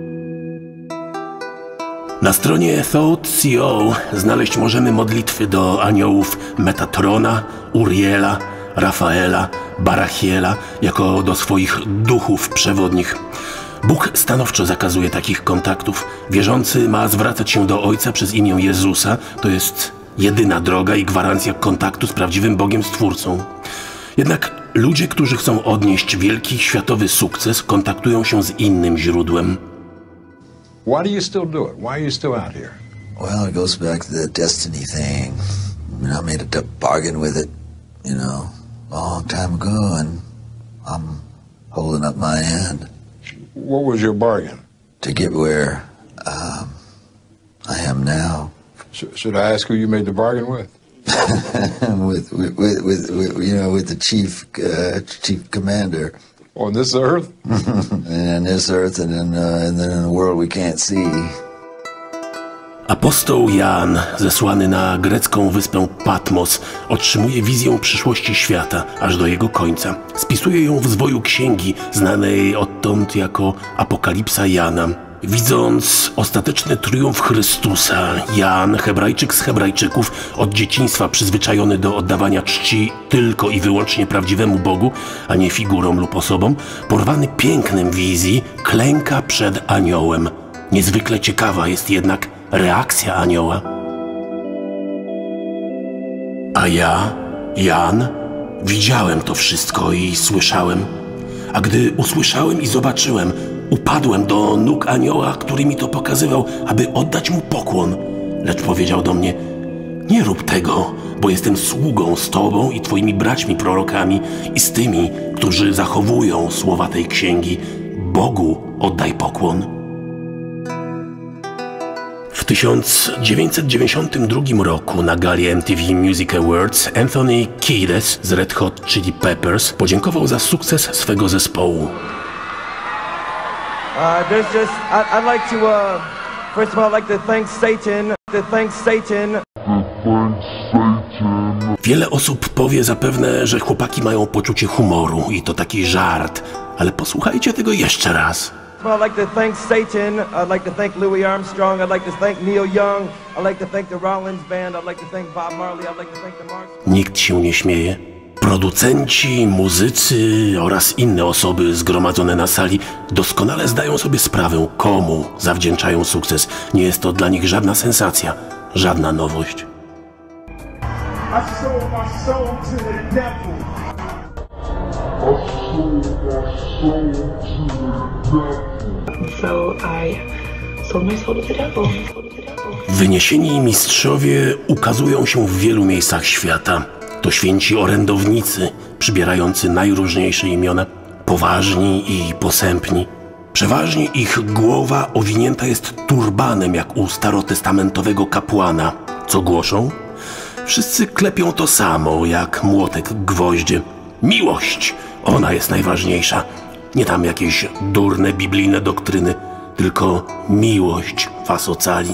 Na stronie Thought.co znaleźć możemy modlitwy do aniołów Metatrona, Uriela, Rafaela, Barachiela jako do swoich duchów przewodnich. Bóg stanowczo zakazuje takich kontaktów. Wierzący ma zwracać się do Ojca przez imię Jezusa. To jest jedyna droga i gwarancja kontaktu z prawdziwym Bogiem Stwórcą. Jednak ludzie, którzy chcą odnieść wielki światowy sukces, kontaktują się z innym źródłem. Why do you still do it? Why are you still out here? Well, it goes back to the destiny thing. I mean, I made a bargain with it, you know, a long time ago, and I'm holding up my end. What was your bargain? To get where I am now. Should I ask who you made the bargain with? with you know, with the chief commander. On this earth? And this earth, and then in the world we can't see. Apostoł Jan, zesłany na grecką wyspę Patmos, otrzymuje wizję przyszłości świata, aż do jego końca. Spisuje ją w zwoju księgi, znanej odtąd jako Apokalipsa Jana. Widząc ostateczny triumf Chrystusa, Jan, Hebrajczyk z Hebrajczyków, od dzieciństwa przyzwyczajony do oddawania czci tylko i wyłącznie prawdziwemu Bogu, a nie figurom lub osobom, porwany pięknem wizji, klęka przed aniołem. Niezwykle ciekawa jest jednak reakcja anioła. A ja, Jan, widziałem to wszystko i słyszałem. A gdy usłyszałem i zobaczyłem, upadłem do nóg anioła, który mi to pokazywał, aby oddać mu pokłon. Lecz powiedział do mnie: nie rób tego, bo jestem sługą z tobą i twoimi braćmi prorokami i z tymi, którzy zachowują słowa tej księgi. Bogu oddaj pokłon. W 1992 roku na gali MTV Music Awards Anthony Kiedis z Red Hot Chili Peppers podziękował za sukces swego zespołu. I'd like to, first of all, I'd like to thank Satan. Wiele osób powie zapewne, że chłopaki mają poczucie humoru i to taki żart, Ale posłuchajcie tego jeszcze raz. I'd like to thank Satan. I'd like to thank Louis Armstrong. I'd like to thank Neil Young. I'd like to thank the Rollins Band. I'd like to thank Bob Marley. I'd like to thank the Marx. Nikt się nie śmieje. Producenci, muzycy oraz inne osoby zgromadzone na sali doskonale zdają sobie sprawę, komu zawdzięczają sukces. Nie jest to dla nich żadna sensacja, żadna nowość. Wyniesieni mistrzowie ukazują się w wielu miejscach świata. To święci orędownicy, przybierający najróżniejsze imiona, poważni i posępni. Przeważnie ich głowa owinięta jest turbanem, jak u starotestamentowego kapłana. Co głoszą? Wszyscy klepią to samo, jak młotek gwoździe. Miłość! Ona jest najważniejsza. Nie tam jakieś durne biblijne doktryny, tylko miłość was ocali.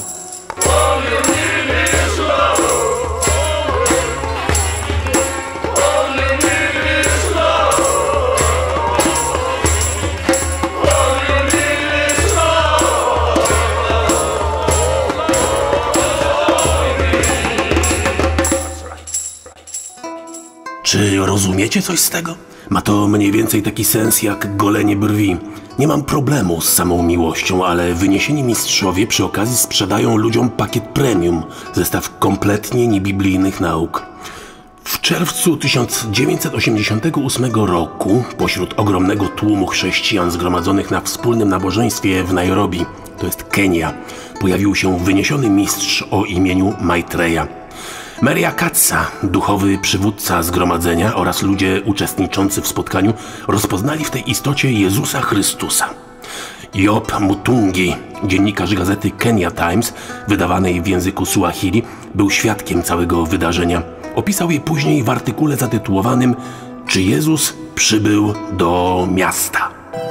Czy rozumiecie coś z tego? Ma to mniej więcej taki sens jak golenie brwi. Nie mam problemu z samą miłością, ale wyniesieni mistrzowie przy okazji sprzedają ludziom pakiet premium, zestaw kompletnie niebiblijnych nauk. W czerwcu 1988 roku, pośród ogromnego tłumu chrześcijan zgromadzonych na wspólnym nabożeństwie w Nairobi, to jest Kenia, pojawił się wyniesiony mistrz o imieniu Maitreya. Mary Akatsa, duchowy przywódca zgromadzenia oraz ludzie uczestniczący w spotkaniu rozpoznali w tej istocie Jezusa Chrystusa. Job Mutungi, dziennikarz gazety Kenya Times, wydawanej w języku Suahili, był świadkiem całego wydarzenia. Opisał je później w artykule zatytułowanym „Czy Jezus przybył do miasta?”.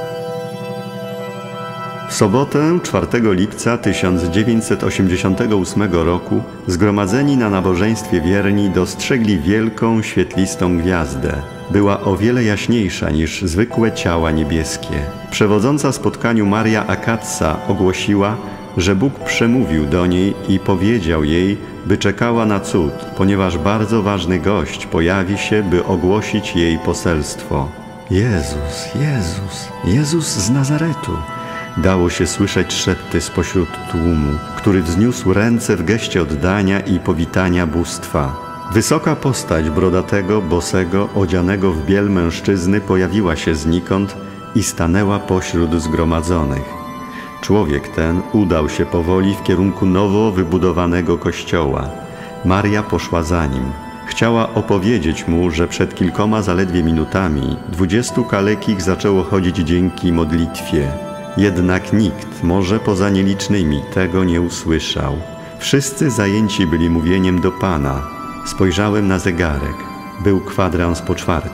W sobotę 4 lipca 1988 roku zgromadzeni na nabożeństwie wierni dostrzegli wielką, świetlistą gwiazdę. Była o wiele jaśniejsza niż zwykłe ciała niebieskie. Przewodząca spotkaniu Maria Akatsa ogłosiła, że Bóg przemówił do niej i powiedział jej, by czekała na cud, ponieważ bardzo ważny gość pojawi się, by ogłosić jej poselstwo. Jezus, Jezus, Jezus z Nazaretu. Dało się słyszeć szepty spośród tłumu, który wzniósł ręce w geście oddania i powitania bóstwa. Wysoka postać brodatego, bosego, odzianego w biel mężczyzny pojawiła się znikąd i stanęła pośród zgromadzonych. Człowiek ten udał się powoli w kierunku nowo wybudowanego kościoła. Maria poszła za nim. Chciała opowiedzieć mu, że przed kilkoma zaledwie minutami 20 kalekich zaczęło chodzić dzięki modlitwie. Jednak nikt, może poza nielicznymi, tego nie usłyszał. Wszyscy zajęci byli mówieniem do Pana. Spojrzałem na zegarek. Był kwadrans po 4.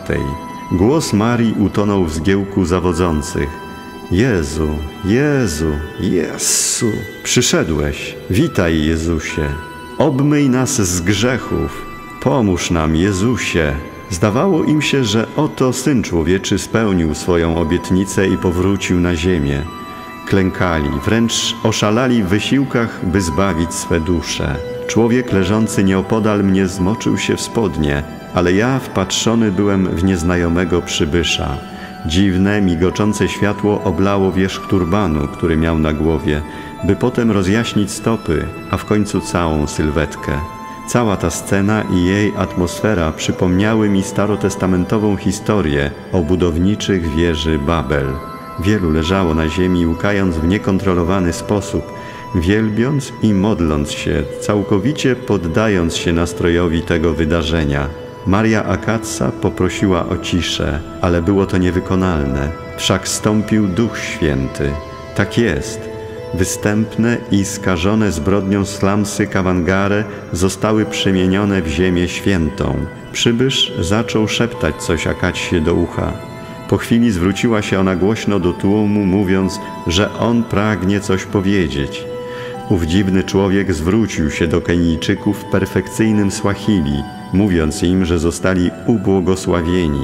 Głos Marii utonął w zgiełku zawodzących. Jezu, Jezu, Jezu, przyszedłeś. Witaj, Jezusie. Obmyj nas z grzechów. Pomóż nam, Jezusie. Zdawało im się, że oto Syn Człowieczy spełnił swoją obietnicę i powrócił na ziemię. Klękali, wręcz oszalali w wysiłkach, by zbawić swe dusze. Człowiek leżący nieopodal mnie zmoczył się w spodnie, ale ja wpatrzony byłem w nieznajomego przybysza. Dziwne, migoczące światło oblało wierzch turbanu, który miał na głowie, by potem rozjaśnić stopy, a w końcu całą sylwetkę. Cała ta scena i jej atmosfera przypomniały mi starotestamentową historię o budowniczych wieży Babel. Wielu leżało na ziemi, łkając w niekontrolowany sposób, wielbiąc i modląc się, całkowicie poddając się nastrojowi tego wydarzenia. Maria Akatsa poprosiła o ciszę, ale było to niewykonalne. Wszak zstąpił Duch Święty. Tak jest. Występne i skażone zbrodnią slamsy Kawangare zostały przemienione w ziemię świętą. Przybysz zaczął szeptać coś Akatsie do ucha. Po chwili zwróciła się ona głośno do tłumu, mówiąc, że on pragnie coś powiedzieć. Ów dziwny człowiek zwrócił się do Kenijczyków w perfekcyjnym Swahili, mówiąc im, że zostali ubłogosławieni.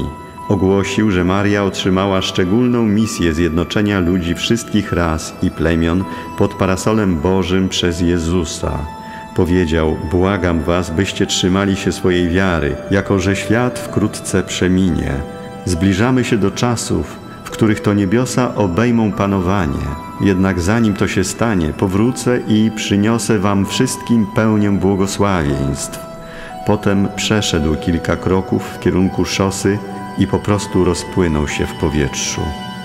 Ogłosił, że Maria otrzymała szczególną misję zjednoczenia ludzi wszystkich ras i plemion pod parasolem Bożym przez Jezusa. Powiedział: błagam was, byście trzymali się swojej wiary, jako że świat wkrótce przeminie. Zbliżamy się do czasów, w których to niebiosa obejmą panowanie. Jednak zanim to się stanie, powrócę i przyniosę wam wszystkim pełnię błogosławieństw. Potem przeszedł kilka kroków w kierunku szosy i po prostu rozpłynął się w powietrzu.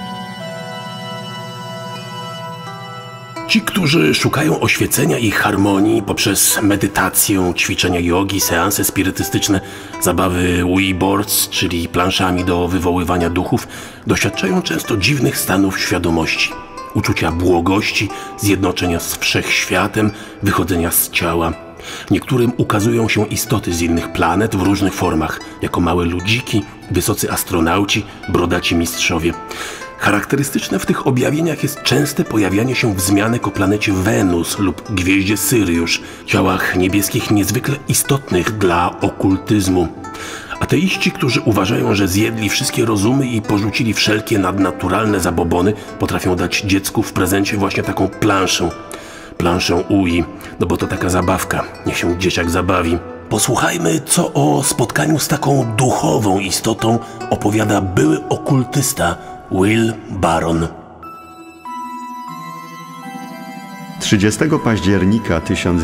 Ci, którzy szukają oświecenia i harmonii poprzez medytację, ćwiczenia jogi, seanse spirytystyczne, zabawy Ouija-boards, czyli planszami do wywoływania duchów, doświadczają często dziwnych stanów świadomości, uczucia błogości, zjednoczenia z wszechświatem, wychodzenia z ciała. Niektórym ukazują się istoty z innych planet w różnych formach, jako małe ludziki, wysocy astronauci, brodaci mistrzowie. Charakterystyczne w tych objawieniach jest częste pojawianie się wzmianek o planecie Wenus lub gwieździe Syriusz, ciałach niebieskich niezwykle istotnych dla okultyzmu. Ateiści, którzy uważają, że zjedli wszystkie rozumy i porzucili wszelkie nadnaturalne zabobony, potrafią dać dziecku w prezencie właśnie taką planszę Ouija, no bo to taka zabawka, niech się dzieciak zabawi. Posłuchajmy, co o spotkaniu z taką duchową istotą opowiada były okultysta Will Barron. 30 października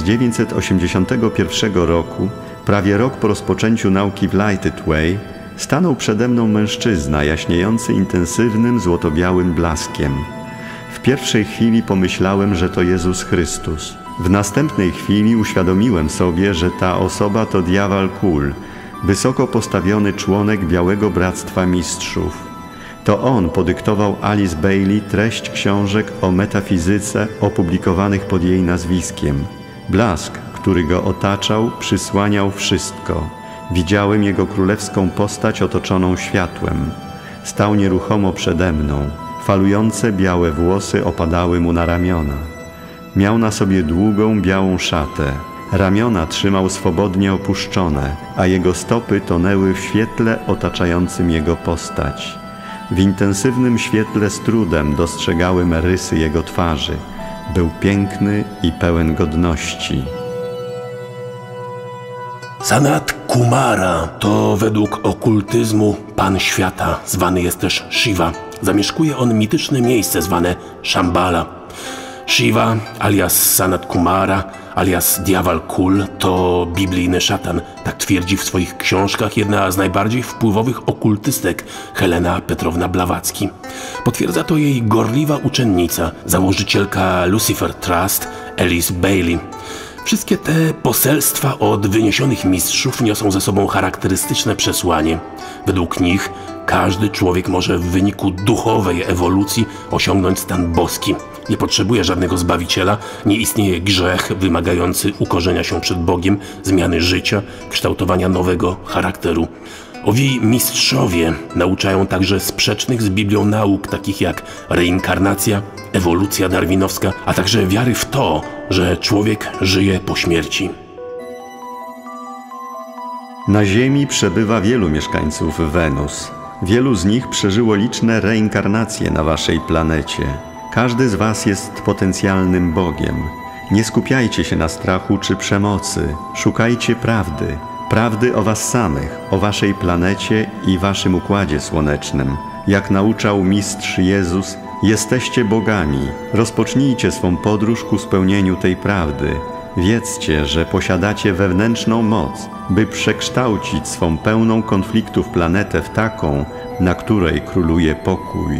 1981 roku, prawie rok po rozpoczęciu nauki w Lighted Way, stanął przede mną mężczyzna jaśniejący intensywnym, złoto-białym blaskiem. W pierwszej chwili pomyślałem, że to Jezus Chrystus. W następnej chwili uświadomiłem sobie, że ta osoba to Djawal Kul, wysoko postawiony członek Białego Bractwa Mistrzów. To on podyktował Alice Bailey treść książek o metafizyce opublikowanych pod jej nazwiskiem. Blask, który go otaczał, przysłaniał wszystko. Widziałem jego królewską postać otoczoną światłem. Stał nieruchomo przede mną. Falujące białe włosy opadały mu na ramiona. Miał na sobie długą białą szatę. Ramiona trzymał swobodnie opuszczone, a jego stopy tonęły w świetle otaczającym jego postać. W intensywnym świetle z trudem dostrzegałem rysy jego twarzy. Był piękny i pełen godności. Sanat Kumara to według okultyzmu pan świata, zwany jest też Shiva. Zamieszkuje on mityczne miejsce zwane Shambhala. Shiva alias Sanat Kumara alias Djawal Kul to biblijny szatan, tak twierdzi w swoich książkach jedna z najbardziej wpływowych okultystek, Helena Petrowna Blawacki. Potwierdza to jej gorliwa uczennica, założycielka Lucifer Trust, Alice Bailey. Wszystkie te poselstwa od wyniesionych mistrzów niosą ze sobą charakterystyczne przesłanie. Według nich każdy człowiek może w wyniku duchowej ewolucji osiągnąć stan boski. Nie potrzebuje żadnego zbawiciela, nie istnieje grzech wymagający ukorzenia się przed Bogiem, zmiany życia, kształtowania nowego charakteru. Owi mistrzowie nauczają także sprzecznych z Biblią nauk, takich jak reinkarnacja, ewolucja darwinowska, a także wiary w to, że człowiek żyje po śmierci. Na Ziemi przebywa wielu mieszkańców Wenus. Wielu z nich przeżyło liczne reinkarnacje na waszej planecie. Każdy z was jest potencjalnym Bogiem. Nie skupiajcie się na strachu czy przemocy. Szukajcie prawdy. Prawdy o was samych, o waszej planecie i waszym układzie słonecznym. Jak nauczał mistrz Jezus, jesteście bogami. Rozpocznijcie swą podróż ku spełnieniu tej prawdy. Wiedzcie, że posiadacie wewnętrzną moc, by przekształcić swą pełną konfliktów planetę w taką, na której króluje pokój.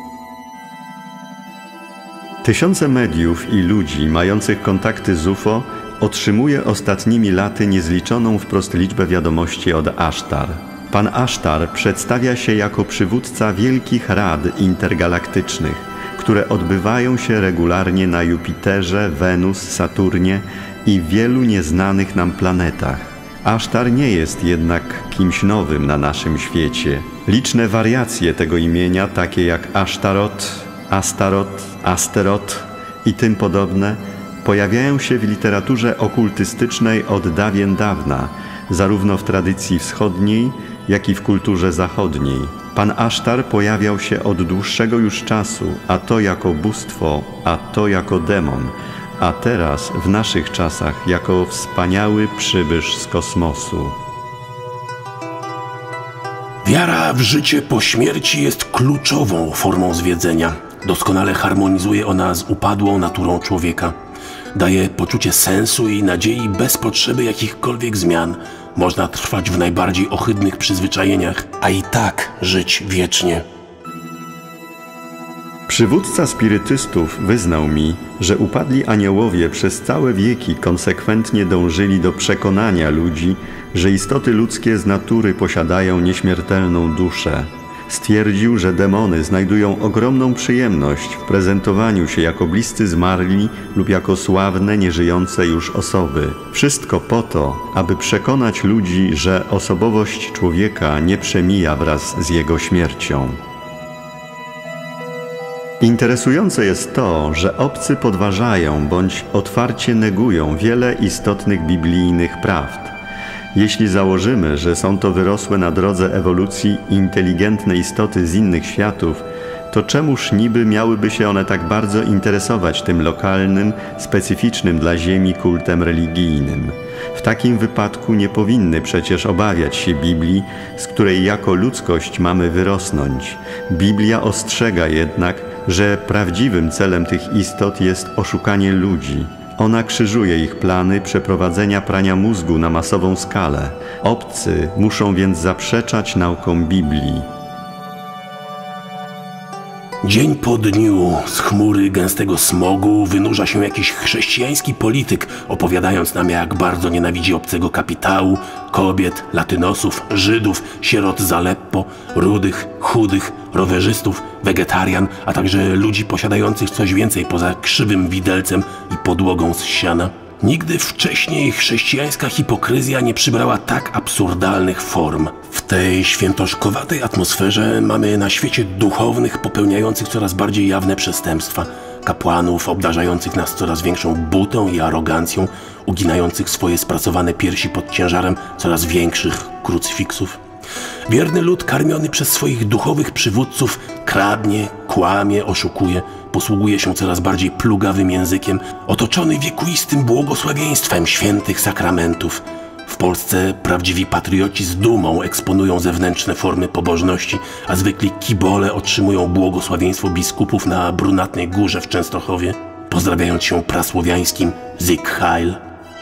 Tysiące mediów i ludzi mających kontakty z UFO otrzymuje ostatnimi laty niezliczoną wprost liczbę wiadomości od Ashtar. Pan Ashtar przedstawia się jako przywódca wielkich rad intergalaktycznych, które odbywają się regularnie na Jupiterze, Wenus, Saturnie i wielu nieznanych nam planetach. Ashtar nie jest jednak kimś nowym na naszym świecie. Liczne wariacje tego imienia, takie jak Ashtarot, Astarot, Asterot i tym podobne, pojawiają się w literaturze okultystycznej od dawien dawna, zarówno w tradycji wschodniej, jak i w kulturze zachodniej. Pan Asztar pojawiał się od dłuższego już czasu, a to jako bóstwo, a to jako demon, a teraz w naszych czasach jako wspaniały przybysz z kosmosu. Wiara w życie po śmierci jest kluczową formą zwiedzenia. Doskonale harmonizuje ona z upadłą naturą człowieka. Daje poczucie sensu i nadziei bez potrzeby jakichkolwiek zmian. Można trwać w najbardziej ohydnych przyzwyczajeniach, a i tak żyć wiecznie. Przywódca spirytystów wyznał mi, że upadli aniołowie przez całe wieki konsekwentnie dążyli do przekonania ludzi, że istoty ludzkie z natury posiadają nieśmiertelną duszę. Stwierdził, że demony znajdują ogromną przyjemność w prezentowaniu się jako bliscy zmarli lub jako sławne, nieżyjące już osoby. Wszystko po to, aby przekonać ludzi, że osobowość człowieka nie przemija wraz z jego śmiercią. Interesujące jest to, że obcy podważają bądź otwarcie negują wiele istotnych biblijnych prawd. Jeśli założymy, że są to wyrosłe na drodze ewolucji inteligentne istoty z innych światów, to czemuż niby miałyby się one tak bardzo interesować tym lokalnym, specyficznym dla Ziemi kultem religijnym? W takim wypadku nie powinny przecież obawiać się Biblii, z której jako ludzkość mamy wyrosnąć. Biblia ostrzega jednak, że prawdziwym celem tych istot jest oszukanie ludzi. Ona krzyżuje ich plany przeprowadzenia prania mózgu na masową skalę. Obcy muszą więc zaprzeczać naukom Biblii. Dzień po dniu z chmury gęstego smogu wynurza się jakiś chrześcijański polityk, opowiadając nam, jak bardzo nienawidzi obcego kapitału, kobiet, latynosów, Żydów, sierot z Aleppo, rudych, chudych, rowerzystów, wegetarian, a także ludzi posiadających coś więcej poza krzywym widelcem i podłogą z siana. Nigdy wcześniej chrześcijańska hipokryzja nie przybrała tak absurdalnych form. W tej świętoszkowatej atmosferze mamy na świecie duchownych popełniających coraz bardziej jawne przestępstwa, kapłanów obdarzających nas coraz większą butą i arogancją, uginających swoje spracowane piersi pod ciężarem coraz większych krucyfiksów. Wierny lud karmiony przez swoich duchowych przywódców kradnie, kłamie, oszukuje, posługuje się coraz bardziej plugawym językiem, otoczony wiekuistym błogosławieństwem świętych sakramentów. W Polsce prawdziwi patrioci z dumą eksponują zewnętrzne formy pobożności, a zwykli kibole otrzymują błogosławieństwo biskupów na brunatnej górze w Częstochowie, pozdrawiając się prasłowiańskim Sieg Heil.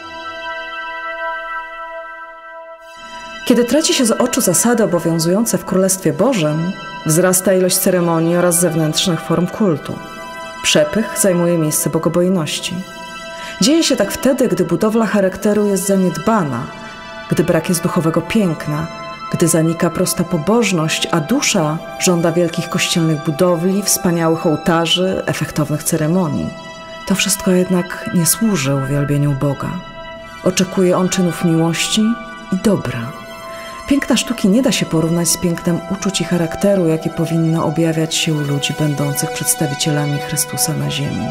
Kiedy traci się z oczu zasady obowiązujące w Królestwie Bożym, wzrasta ilość ceremonii oraz zewnętrznych form kultu. Przepych zajmuje miejsce bogobojności. Dzieje się tak wtedy, gdy budowla charakteru jest zaniedbana, gdy brak jest duchowego piękna, gdy zanika prosta pobożność, a dusza żąda wielkich kościelnych budowli, wspaniałych ołtarzy, efektownych ceremonii. To wszystko jednak nie służy uwielbieniu Boga. Oczekuje on czynów miłości i dobra. Piękna sztuki nie da się porównać z pięknem uczuć i charakteru, jakie powinno objawiać się u ludzi będących przedstawicielami Chrystusa na ziemi.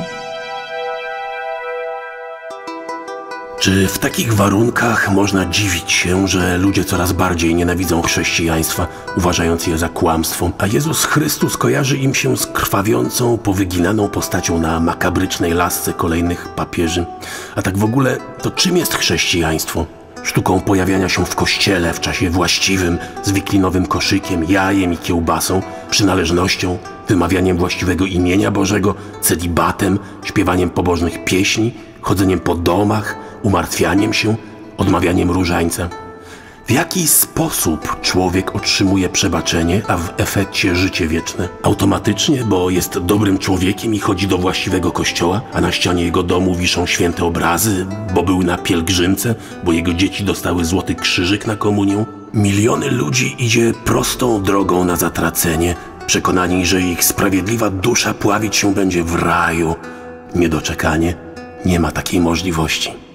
Czy w takich warunkach można dziwić się, że ludzie coraz bardziej nienawidzą chrześcijaństwa, uważając je za kłamstwo, a Jezus Chrystus kojarzy im się z krwawiącą, powyginaną postacią na makabrycznej lasce kolejnych papieży? A tak w ogóle, to czym jest chrześcijaństwo? Sztuką pojawiania się w kościele w czasie właściwym, z wiklinowym koszykiem, jajem i kiełbasą, przynależnością, wymawianiem właściwego imienia Bożego, celibatem, śpiewaniem pobożnych pieśni, chodzeniem po domach, umartwianiem się, odmawianiem różańca. W jaki sposób człowiek otrzymuje przebaczenie, a w efekcie życie wieczne? Automatycznie, bo jest dobrym człowiekiem i chodzi do właściwego kościoła, a na ścianie jego domu wiszą święte obrazy, bo był na pielgrzymce, bo jego dzieci dostały złoty krzyżyk na komunię? Miliony ludzi idzie prostą drogą na zatracenie, przekonani, że ich sprawiedliwa dusza pławić się będzie w raju. Niedoczekanie, nie ma takiej możliwości.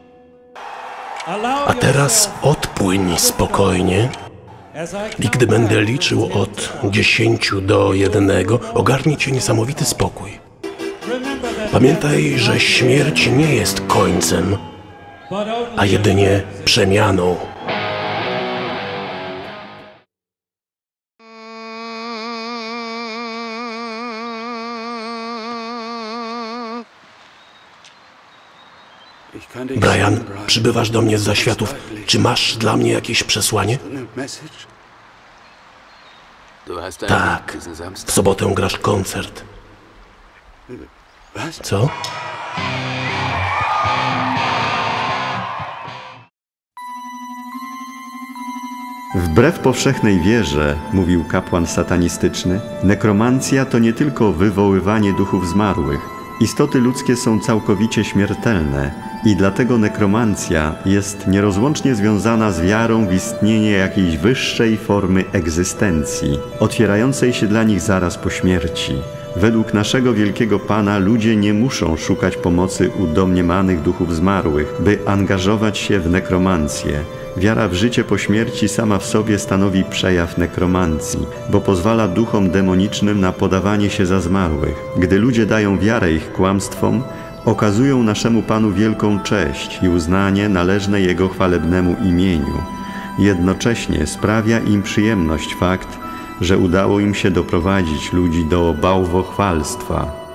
A teraz odpłyń spokojnie i gdy będę liczył od 10 do 1, ogarnie cię niesamowity spokój. Pamiętaj, że śmierć nie jest końcem, a jedynie przemianą. Brian, przybywasz do mnie z zaświatów. Czy masz dla mnie jakieś przesłanie? Tak. W sobotę grasz koncert. Co? Wbrew powszechnej wierze, mówił kapłan satanistyczny, nekromancja to nie tylko wywoływanie duchów zmarłych. Istoty ludzkie są całkowicie śmiertelne i dlatego nekromancja jest nierozłącznie związana z wiarą w istnienie jakiejś wyższej formy egzystencji, otwierającej się dla nich zaraz po śmierci. Według naszego wielkiego Pana ludzie nie muszą szukać pomocy u domniemanych duchów zmarłych, by angażować się w nekromancję. Wiara w życie po śmierci sama w sobie stanowi przejaw nekromancji, bo pozwala duchom demonicznym na podawanie się za zmarłych. Gdy ludzie dają wiarę ich kłamstwom, okazują naszemu Panu wielką cześć i uznanie należne Jego chwalebnemu imieniu. Jednocześnie sprawia im przyjemność fakt, że udało im się doprowadzić ludzi do bałwochwalstwa.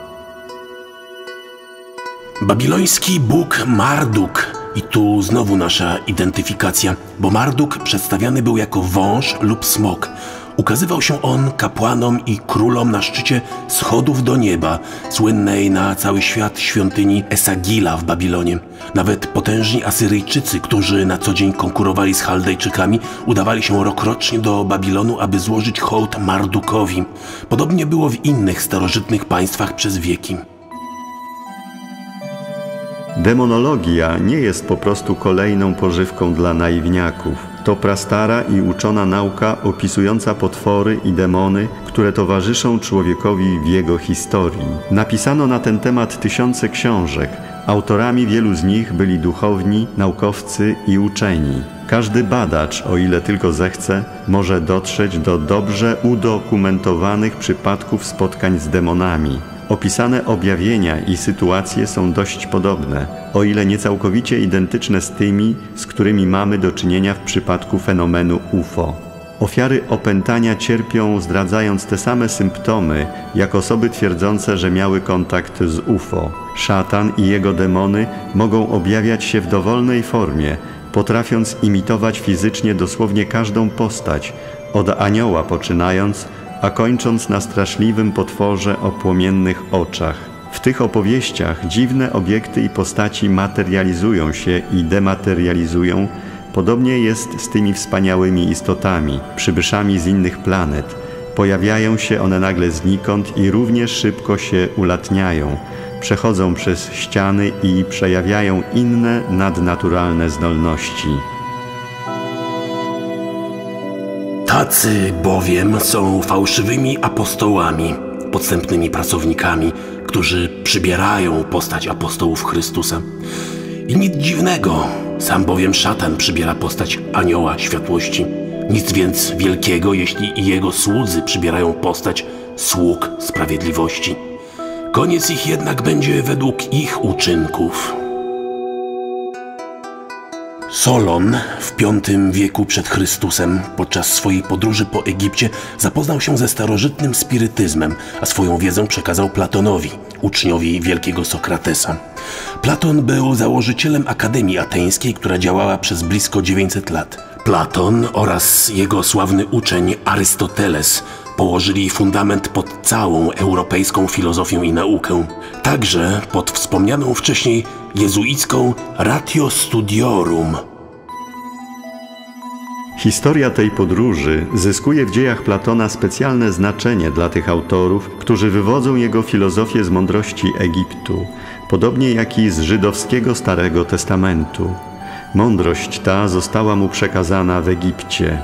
Babiloński bóg Marduk. I tu znowu nasza identyfikacja, bo Marduk przedstawiany był jako wąż lub smok. Ukazywał się on kapłanom i królom na szczycie schodów do nieba, słynnej na cały świat świątyni Esagila w Babilonie. Nawet potężni Asyryjczycy, którzy na co dzień konkurowali z Chaldejczykami, udawali się rokrocznie do Babilonu, aby złożyć hołd Mardukowi. Podobnie było w innych starożytnych państwach przez wieki. Demonologia nie jest po prostu kolejną pożywką dla naiwniaków. To prastara i uczona nauka opisująca potwory i demony, które towarzyszą człowiekowi w jego historii. Napisano na ten temat tysiące książek. Autorami wielu z nich byli duchowni, naukowcy i uczeni. Każdy badacz, o ile tylko zechce, może dotrzeć do dobrze udokumentowanych przypadków spotkań z demonami. Opisane objawienia i sytuacje są dość podobne, o ile nie całkowicie identyczne z tymi, z którymi mamy do czynienia w przypadku fenomenu UFO. Ofiary opętania cierpią, zdradzając te same symptomy, jak osoby twierdzące, że miały kontakt z UFO. Szatan i jego demony mogą objawiać się w dowolnej formie, potrafiąc imitować fizycznie dosłownie każdą postać, od anioła poczynając, a kończąc na straszliwym potworze o płomiennych oczach. W tych opowieściach dziwne obiekty i postaci materializują się i dematerializują. Podobnie jest z tymi wspaniałymi istotami, przybyszami z innych planet. Pojawiają się one nagle znikąd i równie szybko się ulatniają. Przechodzą przez ściany i przejawiają inne nadnaturalne zdolności. Tacy bowiem są fałszywymi apostołami, podstępnymi pracownikami, którzy przybierają postać apostołów Chrystusa. I nic dziwnego, sam bowiem szatan przybiera postać anioła światłości. Nic więc wielkiego, jeśli i jego słudzy przybierają postać sług sprawiedliwości. Koniec ich jednak będzie według ich uczynków. Solon w V wieku przed Chrystusem podczas swojej podróży po Egipcie zapoznał się ze starożytnym spirytyzmem, a swoją wiedzę przekazał Platonowi, uczniowi wielkiego Sokratesa. Platon był założycielem Akademii Ateńskiej, która działała przez blisko 900 lat. Platon oraz jego sławny uczeń Arystoteles położyli fundament pod całą europejską filozofię i naukę. Także pod wspomnianą wcześniej jezuicką Ratio Studiorum. Historia tej podróży zyskuje w dziejach Platona specjalne znaczenie dla tych autorów, którzy wywodzą jego filozofię z mądrości Egiptu, podobnie jak i z żydowskiego Starego Testamentu. Mądrość ta została mu przekazana w Egipcie.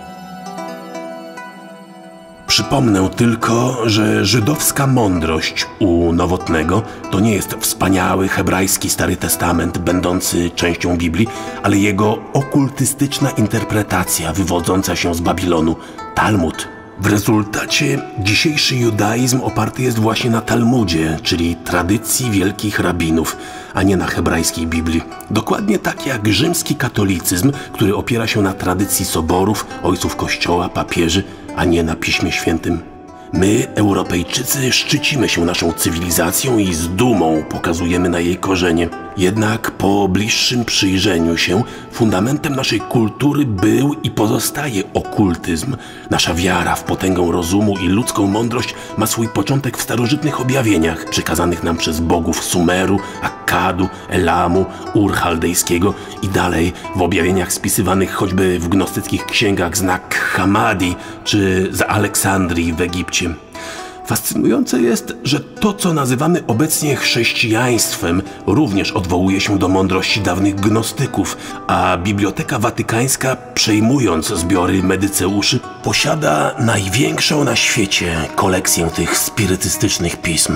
Przypomnę tylko, że żydowska mądrość u Nowotnego to nie jest wspaniały hebrajski Stary Testament będący częścią Biblii, ale jego okultystyczna interpretacja wywodząca się z Babilonu, Talmud. W rezultacie dzisiejszy judaizm oparty jest właśnie na Talmudzie, czyli tradycji wielkich rabinów, a nie na hebrajskiej Biblii. Dokładnie tak jak rzymski katolicyzm, który opiera się na tradycji soborów, ojców Kościoła, papieży, a nie na Piśmie Świętym. My, Europejczycy, szczycimy się naszą cywilizacją i z dumą pokazujemy na jej korzenie. Jednak po bliższym przyjrzeniu się fundamentem naszej kultury był i pozostaje okultyzm. Nasza wiara w potęgę rozumu i ludzką mądrość ma swój początek w starożytnych objawieniach przekazanych nam przez bogów Sumeru, Akkadu, Elamu, Ur-Chaldejskiego i dalej w objawieniach spisywanych choćby w gnostyckich księgach z Nag Hammadi czy z Aleksandrii w Egipcie. Fascynujące jest, że to, co nazywamy obecnie chrześcijaństwem, również odwołuje się do mądrości dawnych gnostyków, a Biblioteka Watykańska, przejmując zbiory medyceuszy, posiada największą na świecie kolekcję tych spirytystycznych pism.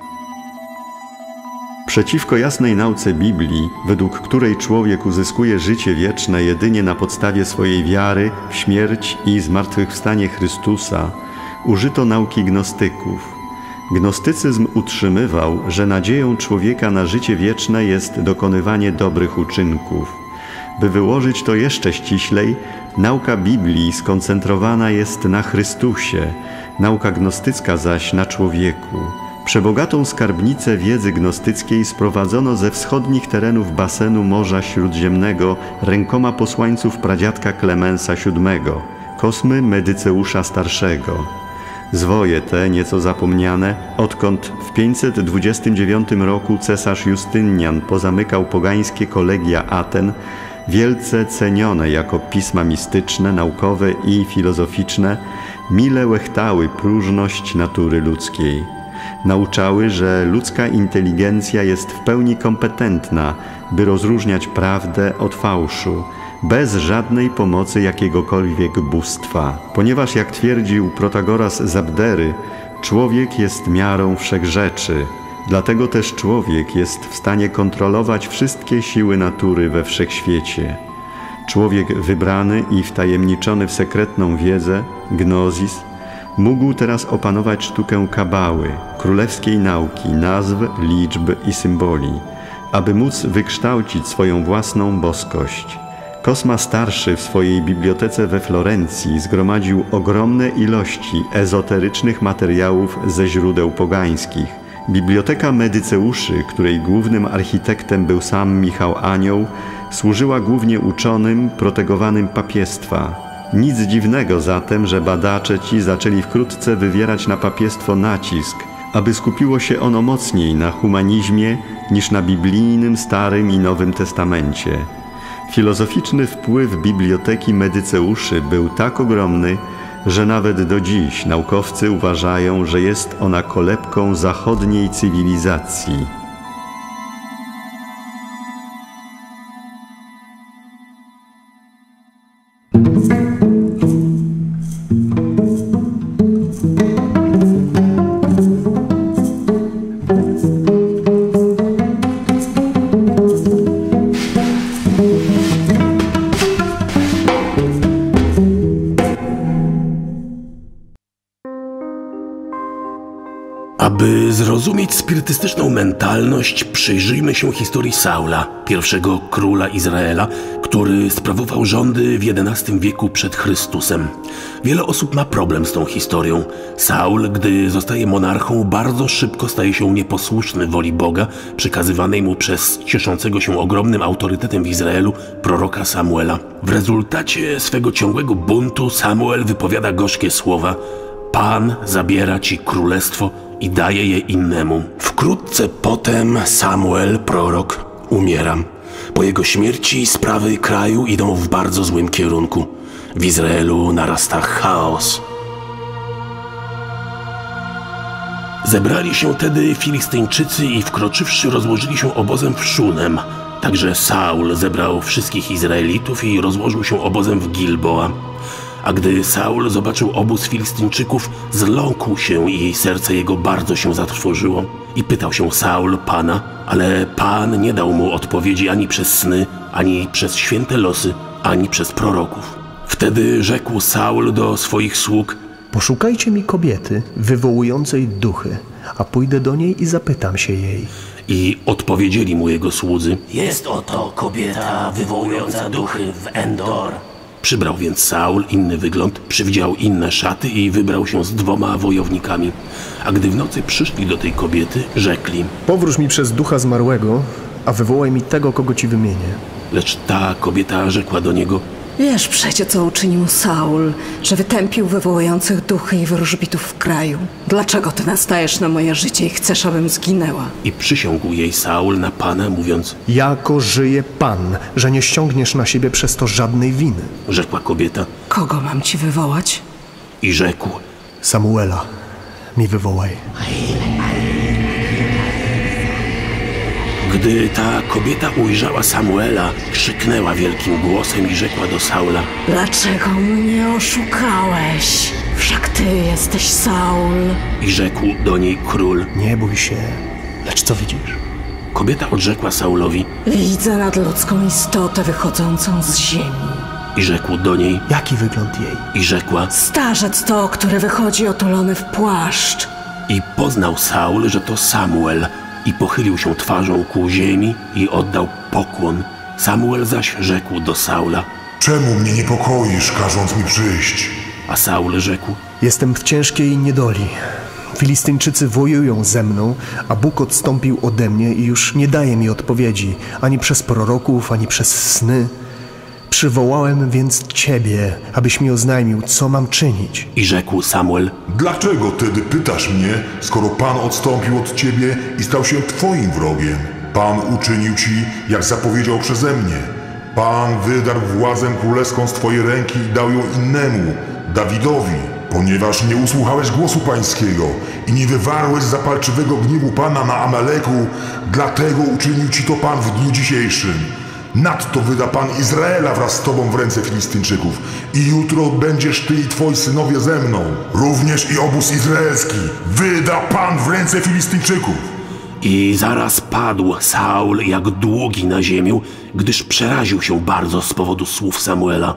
Przeciwko jasnej nauce Biblii, według której człowiek uzyskuje życie wieczne jedynie na podstawie swojej wiary w śmierć i zmartwychwstanie Chrystusa, użyto nauki gnostyków. Gnostycyzm utrzymywał, że nadzieją człowieka na życie wieczne jest dokonywanie dobrych uczynków. By wyłożyć to jeszcze ściślej, nauka Biblii skoncentrowana jest na Chrystusie, nauka gnostycka zaś na człowieku. Przebogatą skarbnicę wiedzy gnostyckiej sprowadzono ze wschodnich terenów basenu Morza Śródziemnego rękoma posłańców pradziadka Klemensa VII, Kosmy Medyceusza Starszego. Zwoje te, nieco zapomniane, odkąd w 529 roku cesarz Justynian pozamykał pogańskie kolegia Aten, wielce cenione jako pisma mistyczne, naukowe i filozoficzne, mile łechtały próżność natury ludzkiej. Nauczały, że ludzka inteligencja jest w pełni kompetentna, by rozróżniać prawdę od fałszu, bez żadnej pomocy jakiegokolwiek bóstwa. Ponieważ, jak twierdził Protagoras z Abdery, człowiek jest miarą wszechrzeczy, dlatego też człowiek jest w stanie kontrolować wszystkie siły natury we wszechświecie. Człowiek wybrany i wtajemniczony w sekretną wiedzę, gnozis, mógł teraz opanować sztukę kabały, królewskiej nauki, nazw, liczb i symboli, aby móc wykształcić swoją własną boskość. Kosma Starszy w swojej bibliotece we Florencji zgromadził ogromne ilości ezoterycznych materiałów ze źródeł pogańskich. Biblioteka Medyceuszy, której głównym architektem był sam Michał Anioł, służyła głównie uczonym protegowanym papiestwa. Nic dziwnego zatem, że badacze ci zaczęli wkrótce wywierać na papiestwo nacisk, aby skupiło się ono mocniej na humanizmie niż na biblijnym Starym i Nowym Testamencie. Filozoficzny wpływ Biblioteki Medyceuszy był tak ogromny, że nawet do dziś naukowcy uważają, że jest ona kolebką zachodniej cywilizacji. Aby zrozumieć spirytystyczną mentalność, przyjrzyjmy się historii Saula, pierwszego króla Izraela, który sprawował rządy w XI wieku przed Chrystusem. Wiele osób ma problem z tą historią. Saul, gdy zostaje monarchą, bardzo szybko staje się nieposłuszny woli Boga, przekazywanej mu przez cieszącego się ogromnym autorytetem w Izraelu proroka Samuela. W rezultacie swego ciągłego buntu Samuel wypowiada gorzkie słowa: Pan zabiera ci królestwo i daje je innemu. Wkrótce potem Samuel, prorok, umiera. Po jego śmierci sprawy kraju idą w bardzo złym kierunku. W Izraelu narasta chaos. Zebrali się tedy Filistyńczycy i wkroczywszy rozłożyli się obozem w Szunem. Także Saul zebrał wszystkich Izraelitów i rozłożył się obozem w Gilboa. A gdy Saul zobaczył obóz Filistyńczyków, zląkł się i serce jego bardzo się zatrwożyło. I pytał się Saul Pana, ale Pan nie dał mu odpowiedzi ani przez sny, ani przez święte losy, ani przez proroków. Wtedy rzekł Saul do swoich sług: Poszukajcie mi kobiety wywołującej duchy, a pójdę do niej i zapytam się jej. I odpowiedzieli mu jego słudzy: Jest oto kobieta wywołująca duchy w Endor. Przybrał więc Saul inny wygląd, przywdział inne szaty i wybrał się z 2 wojownikami. A gdy w nocy przyszli do tej kobiety, rzekli: Powróż mi przez ducha zmarłego, a wywołaj mi tego, kogo ci wymienię. Lecz ta kobieta rzekła do niego: Wiesz przecie, co uczynił Saul, że wytępił wywołujących duchy i wróżbitów w kraju. Dlaczego ty nastajesz na moje życie i chcesz, abym zginęła? I przysiągł jej Saul na Pana, mówiąc: Jako żyje Pan, że nie ściągniesz na siebie przez to żadnej winy. Rzekła kobieta: Kogo mam ci wywołać? I rzekł: Samuela mi wywołaj. Gdy ta kobieta ujrzała Samuela, krzyknęła wielkim głosem i rzekła do Saula: Dlaczego mnie oszukałeś? Wszak ty jesteś Saul. I rzekł do niej król: Nie bój się, lecz co widzisz? Kobieta odrzekła Saulowi: Widzę nadludzką istotę wychodzącą z ziemi. I rzekł do niej: Jaki wygląd jej? I rzekła: Starzec to, który wychodzi otulony w płaszcz. I poznał Saul, że to Samuel, i pochylił się twarzą ku ziemi i oddał pokłon. Samuel zaś rzekł do Saula: Czemu mnie niepokoisz, każąc mi przyjść? A Saul rzekł: Jestem w ciężkiej niedoli. Filistyńczycy wojują ze mną, a Bóg odstąpił ode mnie i już nie daje mi odpowiedzi, ani przez proroków, ani przez sny. Przywołałem więc Ciebie, abyś mi oznajmił, co mam czynić. I rzekł Samuel: Dlaczego tedy pytasz mnie, skoro Pan odstąpił od Ciebie i stał się Twoim wrogiem? Pan uczynił Ci, jak zapowiedział przeze mnie. Pan wydarł władzę królewską z Twojej ręki i dał ją innemu, Dawidowi. Ponieważ nie usłuchałeś głosu Pańskiego i nie wywarłeś zapalczywego gniewu Pana na Amaleku, dlatego uczynił Ci to Pan w dniu dzisiejszym. Nadto wyda Pan Izraela wraz z Tobą w ręce Filistyńczyków i jutro będziesz Ty i Twoi synowie ze mną. Również i obóz izraelski wyda Pan w ręce Filistyńczyków. I zaraz padł Saul jak długi na ziemię, gdyż przeraził się bardzo z powodu słów Samuela.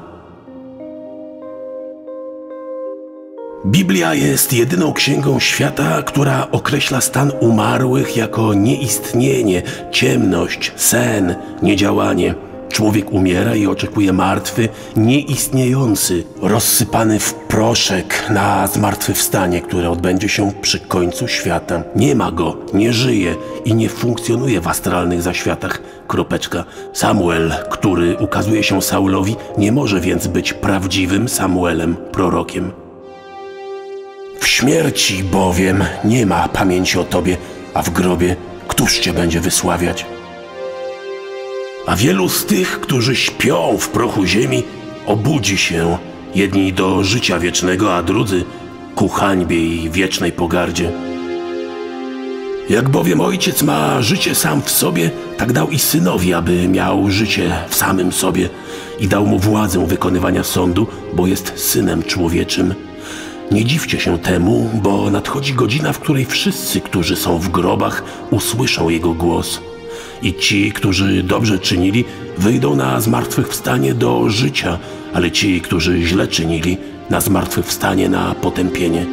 Biblia jest jedyną księgą świata, która określa stan umarłych jako nieistnienie, ciemność, sen, niedziałanie. Człowiek umiera i oczekuje martwy, nieistniejący, rozsypany w proszek na zmartwychwstanie, które odbędzie się przy końcu świata. Nie ma go, nie żyje i nie funkcjonuje w astralnych zaświatach. Kropeczka. Samuel, który ukazuje się Saulowi, nie może więc być prawdziwym Samuelem, prorokiem. W śmierci bowiem nie ma pamięci o Tobie, a w grobie któż Cię będzie wysławiać? A wielu z tych, którzy śpią w prochu ziemi, obudzi się, jedni do życia wiecznego, a drudzy ku hańbie i wiecznej pogardzie. Jak bowiem ojciec ma życie sam w sobie, tak dał i synowi, aby miał życie w samym sobie i dał mu władzę wykonywania sądu, bo jest synem człowieczym. Nie dziwcie się temu, bo nadchodzi godzina, w której wszyscy, którzy są w grobach, usłyszą Jego głos. I ci, którzy dobrze czynili, wyjdą na zmartwychwstanie do życia, ale ci, którzy źle czynili, na zmartwychwstanie na potępienie.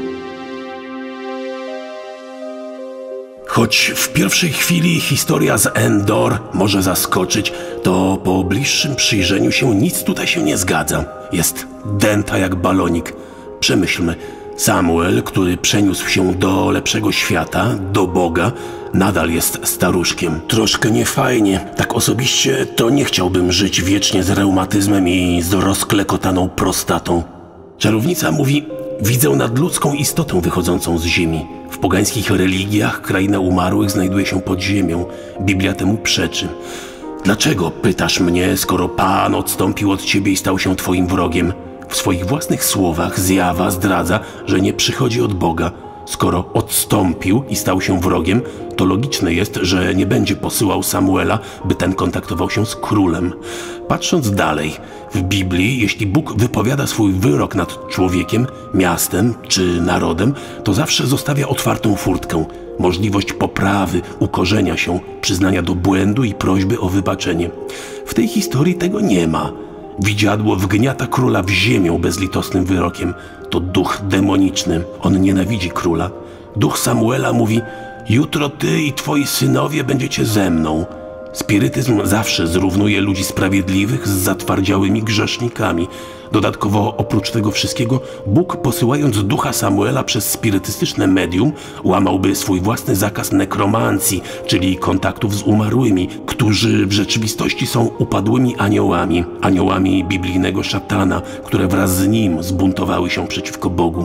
Choć w pierwszej chwili historia z Endor może zaskoczyć, to po bliższym przyjrzeniu się nic tutaj się nie zgadza. Jest dęta jak balonik. Przemyślmy, Samuel, który przeniósł się do lepszego świata, do Boga, nadal jest staruszkiem. Troszkę niefajnie. Tak osobiście to nie chciałbym żyć wiecznie z reumatyzmem i z rozklekotaną prostatą. Czarownica mówi: widzę nadludzką istotę wychodzącą z ziemi. W pogańskich religiach kraina umarłych znajduje się pod ziemią. Biblia temu przeczy. Dlaczego pytasz mnie, skoro Pan odstąpił od Ciebie i stał się Twoim wrogiem? W swoich własnych słowach zjawa zdradza, że nie przychodzi od Boga. Skoro odstąpił i stał się wrogiem, to logiczne jest, że nie będzie posyłał Samuela, by ten kontaktował się z królem. Patrząc dalej, w Biblii, jeśli Bóg wypowiada swój wyrok nad człowiekiem, miastem czy narodem, to zawsze zostawia otwartą furtkę, możliwość poprawy, ukorzenia się, przyznania do błędu i prośby o wybaczenie. W tej historii tego nie ma. Widziadło wgniata króla w ziemię bezlitosnym wyrokiem. To duch demoniczny. On nienawidzi króla. Duch Samuela mówi: jutro ty i twoi synowie będziecie ze mną. Spirytyzm zawsze zrównuje ludzi sprawiedliwych z zatwardziałymi grzesznikami. Dodatkowo, oprócz tego wszystkiego, Bóg, posyłając ducha Samuela przez spirytystyczne medium, łamałby swój własny zakaz nekromancji, czyli kontaktów z umarłymi, którzy w rzeczywistości są upadłymi aniołami, aniołami biblijnego szatana, które wraz z nim zbuntowały się przeciwko Bogu.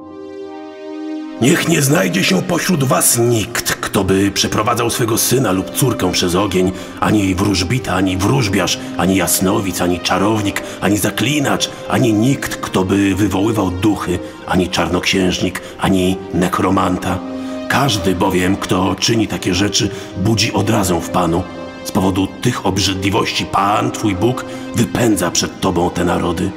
Niech nie znajdzie się pośród was nikt, kto by przeprowadzał swego syna lub córkę przez ogień, ani wróżbita, ani wróżbiarz, ani jasnowic, ani czarownik, ani zaklinacz, ani nikt, kto by wywoływał duchy, ani czarnoksiężnik, ani nekromanta. Każdy bowiem, kto czyni takie rzeczy, budzi odrazę w Panu. Z powodu tych obrzydliwości Pan, Twój Bóg, wypędza przed Tobą te narody.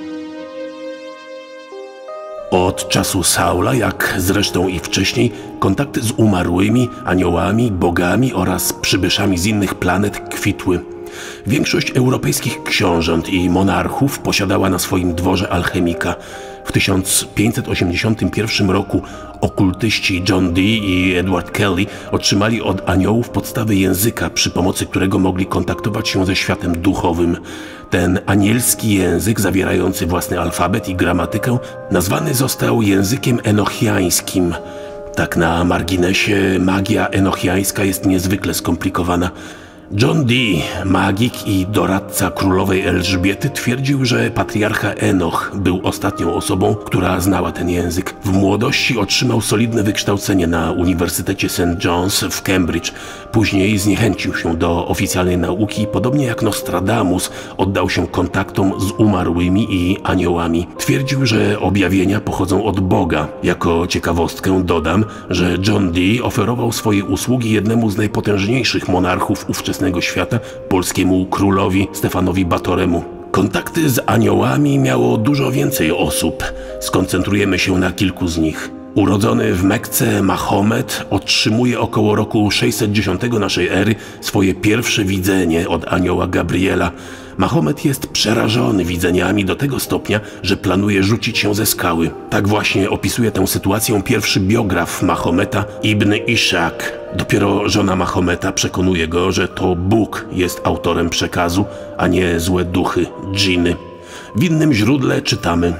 Od czasu Saula, jak zresztą i wcześniej, kontakty z umarłymi, aniołami, bogami oraz przybyszami z innych planet kwitły. Większość europejskich książąt i monarchów posiadała na swoim dworze alchemika. W 1581 roku okultyści John Dee i Edward Kelly otrzymali od aniołów podstawy języka, przy pomocy którego mogli kontaktować się ze światem duchowym. Ten anielski język, zawierający własny alfabet i gramatykę, nazwany został językiem enochiańskim. Tak na marginesie, magia enochiańska jest niezwykle skomplikowana. John Dee, magik i doradca królowej Elżbiety, twierdził, że patriarcha Enoch był ostatnią osobą, która znała ten język. W młodości otrzymał solidne wykształcenie na Uniwersytecie St. John's w Cambridge. Później zniechęcił się do oficjalnej nauki i podobnie jak Nostradamus oddał się kontaktom z umarłymi i aniołami. Twierdził, że objawienia pochodzą od Boga. Jako ciekawostkę dodam, że John Dee oferował swoje usługi jednemu z najpotężniejszych monarchów ówczesnego świata, polskiemu królowi Stefanowi Batoremu. Kontakty z aniołami miało dużo więcej osób. Skoncentrujemy się na kilku z nich. Urodzony w Mekce Mahomet otrzymuje około roku 610 naszej ery swoje pierwsze widzenie od anioła Gabriela. Mahomet jest przerażony widzeniami do tego stopnia, że planuje rzucić się ze skały. Tak właśnie opisuje tę sytuację pierwszy biograf Mahometa, Ibn Ishaq. Dopiero żona Mahometa przekonuje go, że to Bóg jest autorem przekazu, a nie złe duchy, dżiny. W innym źródle czytamy: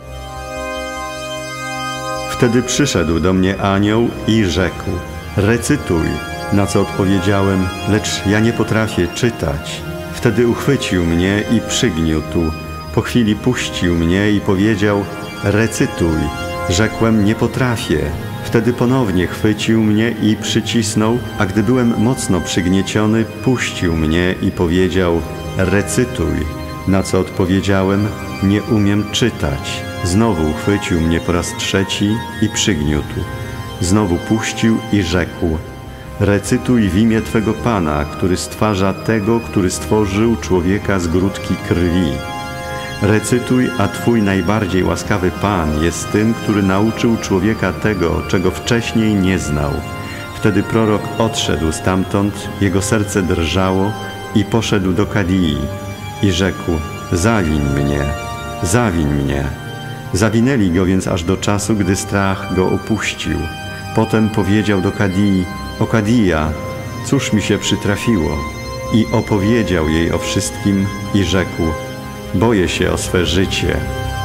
Wtedy przyszedł do mnie anioł i rzekł: recytuj, na co odpowiedziałem, lecz ja nie potrafię czytać. Wtedy uchwycił mnie i przygniótł. Po chwili puścił mnie i powiedział: recytuj. Rzekłem: nie potrafię. Wtedy ponownie chwycił mnie i przycisnął, a gdy byłem mocno przygnieciony, puścił mnie i powiedział: recytuj. Na co odpowiedziałem: nie umiem czytać. Znowu uchwycił mnie po raz trzeci i przygniótł. Znowu puścił i rzekł: recytuj w imię Twego Pana, który stwarza tego, który stworzył człowieka z grudki krwi. Recytuj, a Twój najbardziej łaskawy Pan jest tym, który nauczył człowieka tego, czego wcześniej nie znał. Wtedy prorok odszedł stamtąd, jego serce drżało i poszedł do Kadii i rzekł: zawiń mnie, zawiń mnie. Zawinęli go więc aż do czasu, gdy strach go opuścił. Potem powiedział do Kadii: o Kadija, cóż mi się przytrafiło? I opowiedział jej o wszystkim i rzekł: boję się o swe życie.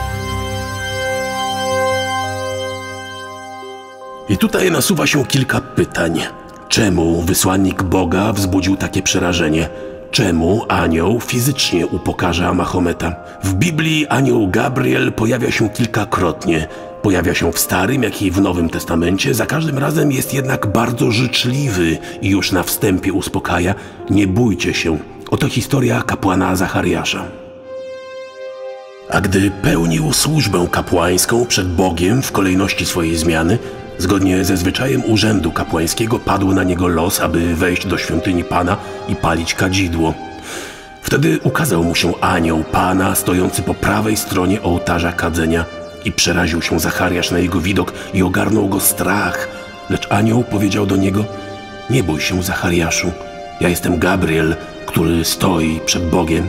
I tutaj nasuwa się kilka pytań. Czemu wysłannik Boga wzbudził takie przerażenie? Czemu anioł fizycznie upokarza Mahometa? W Biblii anioł Gabriel pojawia się kilkakrotnie. Pojawia się w Starym, jak i w Nowym Testamencie. Za każdym razem jest jednak bardzo życzliwy i już na wstępie uspokaja: nie bójcie się. Oto historia kapłana Zachariasza. A gdy pełnił służbę kapłańską przed Bogiem w kolejności swojej zmiany, zgodnie ze zwyczajem urzędu kapłańskiego padł na niego los, aby wejść do świątyni Pana i palić kadzidło. Wtedy ukazał mu się anioł Pana stojący po prawej stronie ołtarza kadzenia i przeraził się Zachariasz na jego widok i ogarnął go strach. Lecz anioł powiedział do niego: nie bój się, Zachariaszu, ja jestem Gabriel, który stoi przed Bogiem.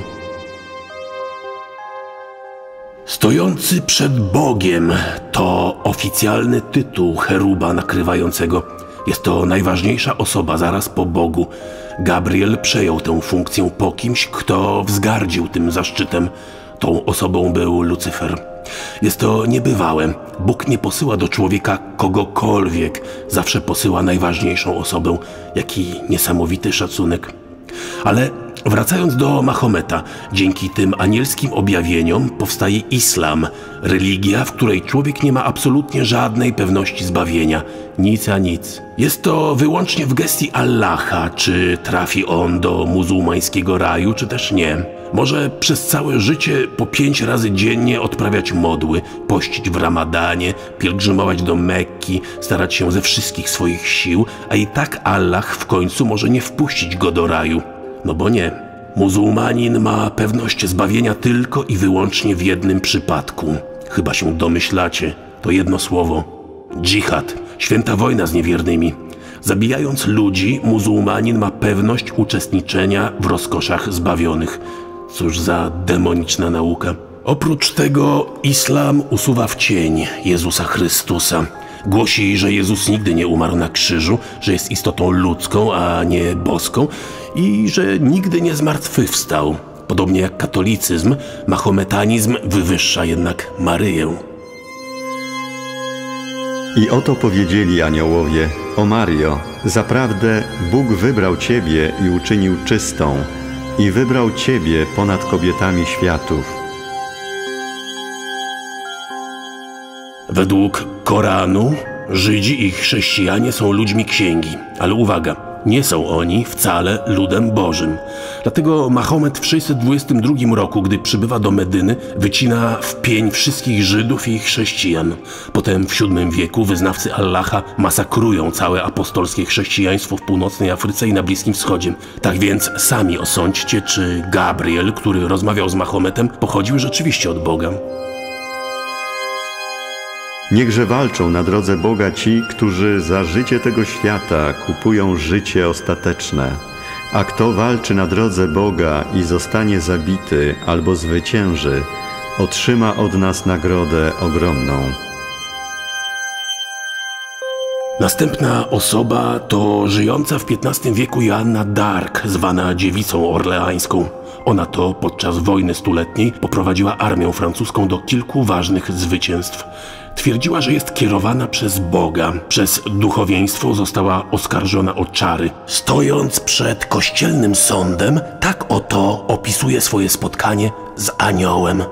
Stojący przed Bogiem to oficjalny tytuł cheruba nakrywającego. Jest to najważniejsza osoba zaraz po Bogu. Gabriel przejął tę funkcję po kimś, kto wzgardził tym zaszczytem. Tą osobą był Lucyfer. Jest to niebywałe. Bóg nie posyła do człowieka kogokolwiek. Zawsze posyła najważniejszą osobę. Jaki niesamowity szacunek. Ale wracając do Mahometa, dzięki tym anielskim objawieniom powstaje islam. Religia, w której człowiek nie ma absolutnie żadnej pewności zbawienia. Nic a nic. Jest to wyłącznie w gestii Allaha, czy trafi on do muzułmańskiego raju, czy też nie. Może przez całe życie po 5 razy dziennie odprawiać modły, pościć w Ramadanie, pielgrzymować do Mekki, starać się ze wszystkich swoich sił, a i tak Allah w końcu może nie wpuścić go do raju. No bo nie. Muzułmanin ma pewność zbawienia tylko i wyłącznie w jednym przypadku. Chyba się domyślacie. To jedno słowo. Dżihad. Święta wojna z niewiernymi. Zabijając ludzi, muzułmanin ma pewność uczestniczenia w rozkoszach zbawionych. Cóż za demoniczna nauka. Oprócz tego islam usuwa w cień Jezusa Chrystusa. Głosi, że Jezus nigdy nie umarł na krzyżu, że jest istotą ludzką, a nie boską i że nigdy nie zmartwychwstał. Podobnie jak katolicyzm, mahometanizm wywyższa jednak Maryję. I oto powiedzieli aniołowie: o Mario, zaprawdę Bóg wybrał Ciebie i uczynił czystą, i wybrał Ciebie ponad kobietami światów. Według Koranu Żydzi i chrześcijanie są ludźmi księgi, ale uwaga, nie są oni wcale ludem Bożym. Dlatego Mahomet w 622 roku, gdy przybywa do Medyny, wycina w pień wszystkich Żydów i chrześcijan. Potem w VII wieku wyznawcy Allaha masakrują całe apostolskie chrześcijaństwo w północnej Afryce i na Bliskim Wschodzie. Tak więc sami osądźcie, czy Gabriel, który rozmawiał z Mahometem, pochodził rzeczywiście od Boga. Niechże walczą na drodze Boga ci, którzy za życie tego świata kupują życie ostateczne. A kto walczy na drodze Boga i zostanie zabity albo zwycięży, otrzyma od nas nagrodę ogromną. Następna osoba to żyjąca w XV wieku Joanna d'Arc, zwana Dziewicą Orleańską. Ona to podczas wojny stuletniej poprowadziła armię francuską do kilku ważnych zwycięstw. Twierdziła, że jest kierowana przez Boga. Przez duchowieństwo została oskarżona o czary. Stojąc przed kościelnym sądem, tak oto opisuje swoje spotkanie z aniołem.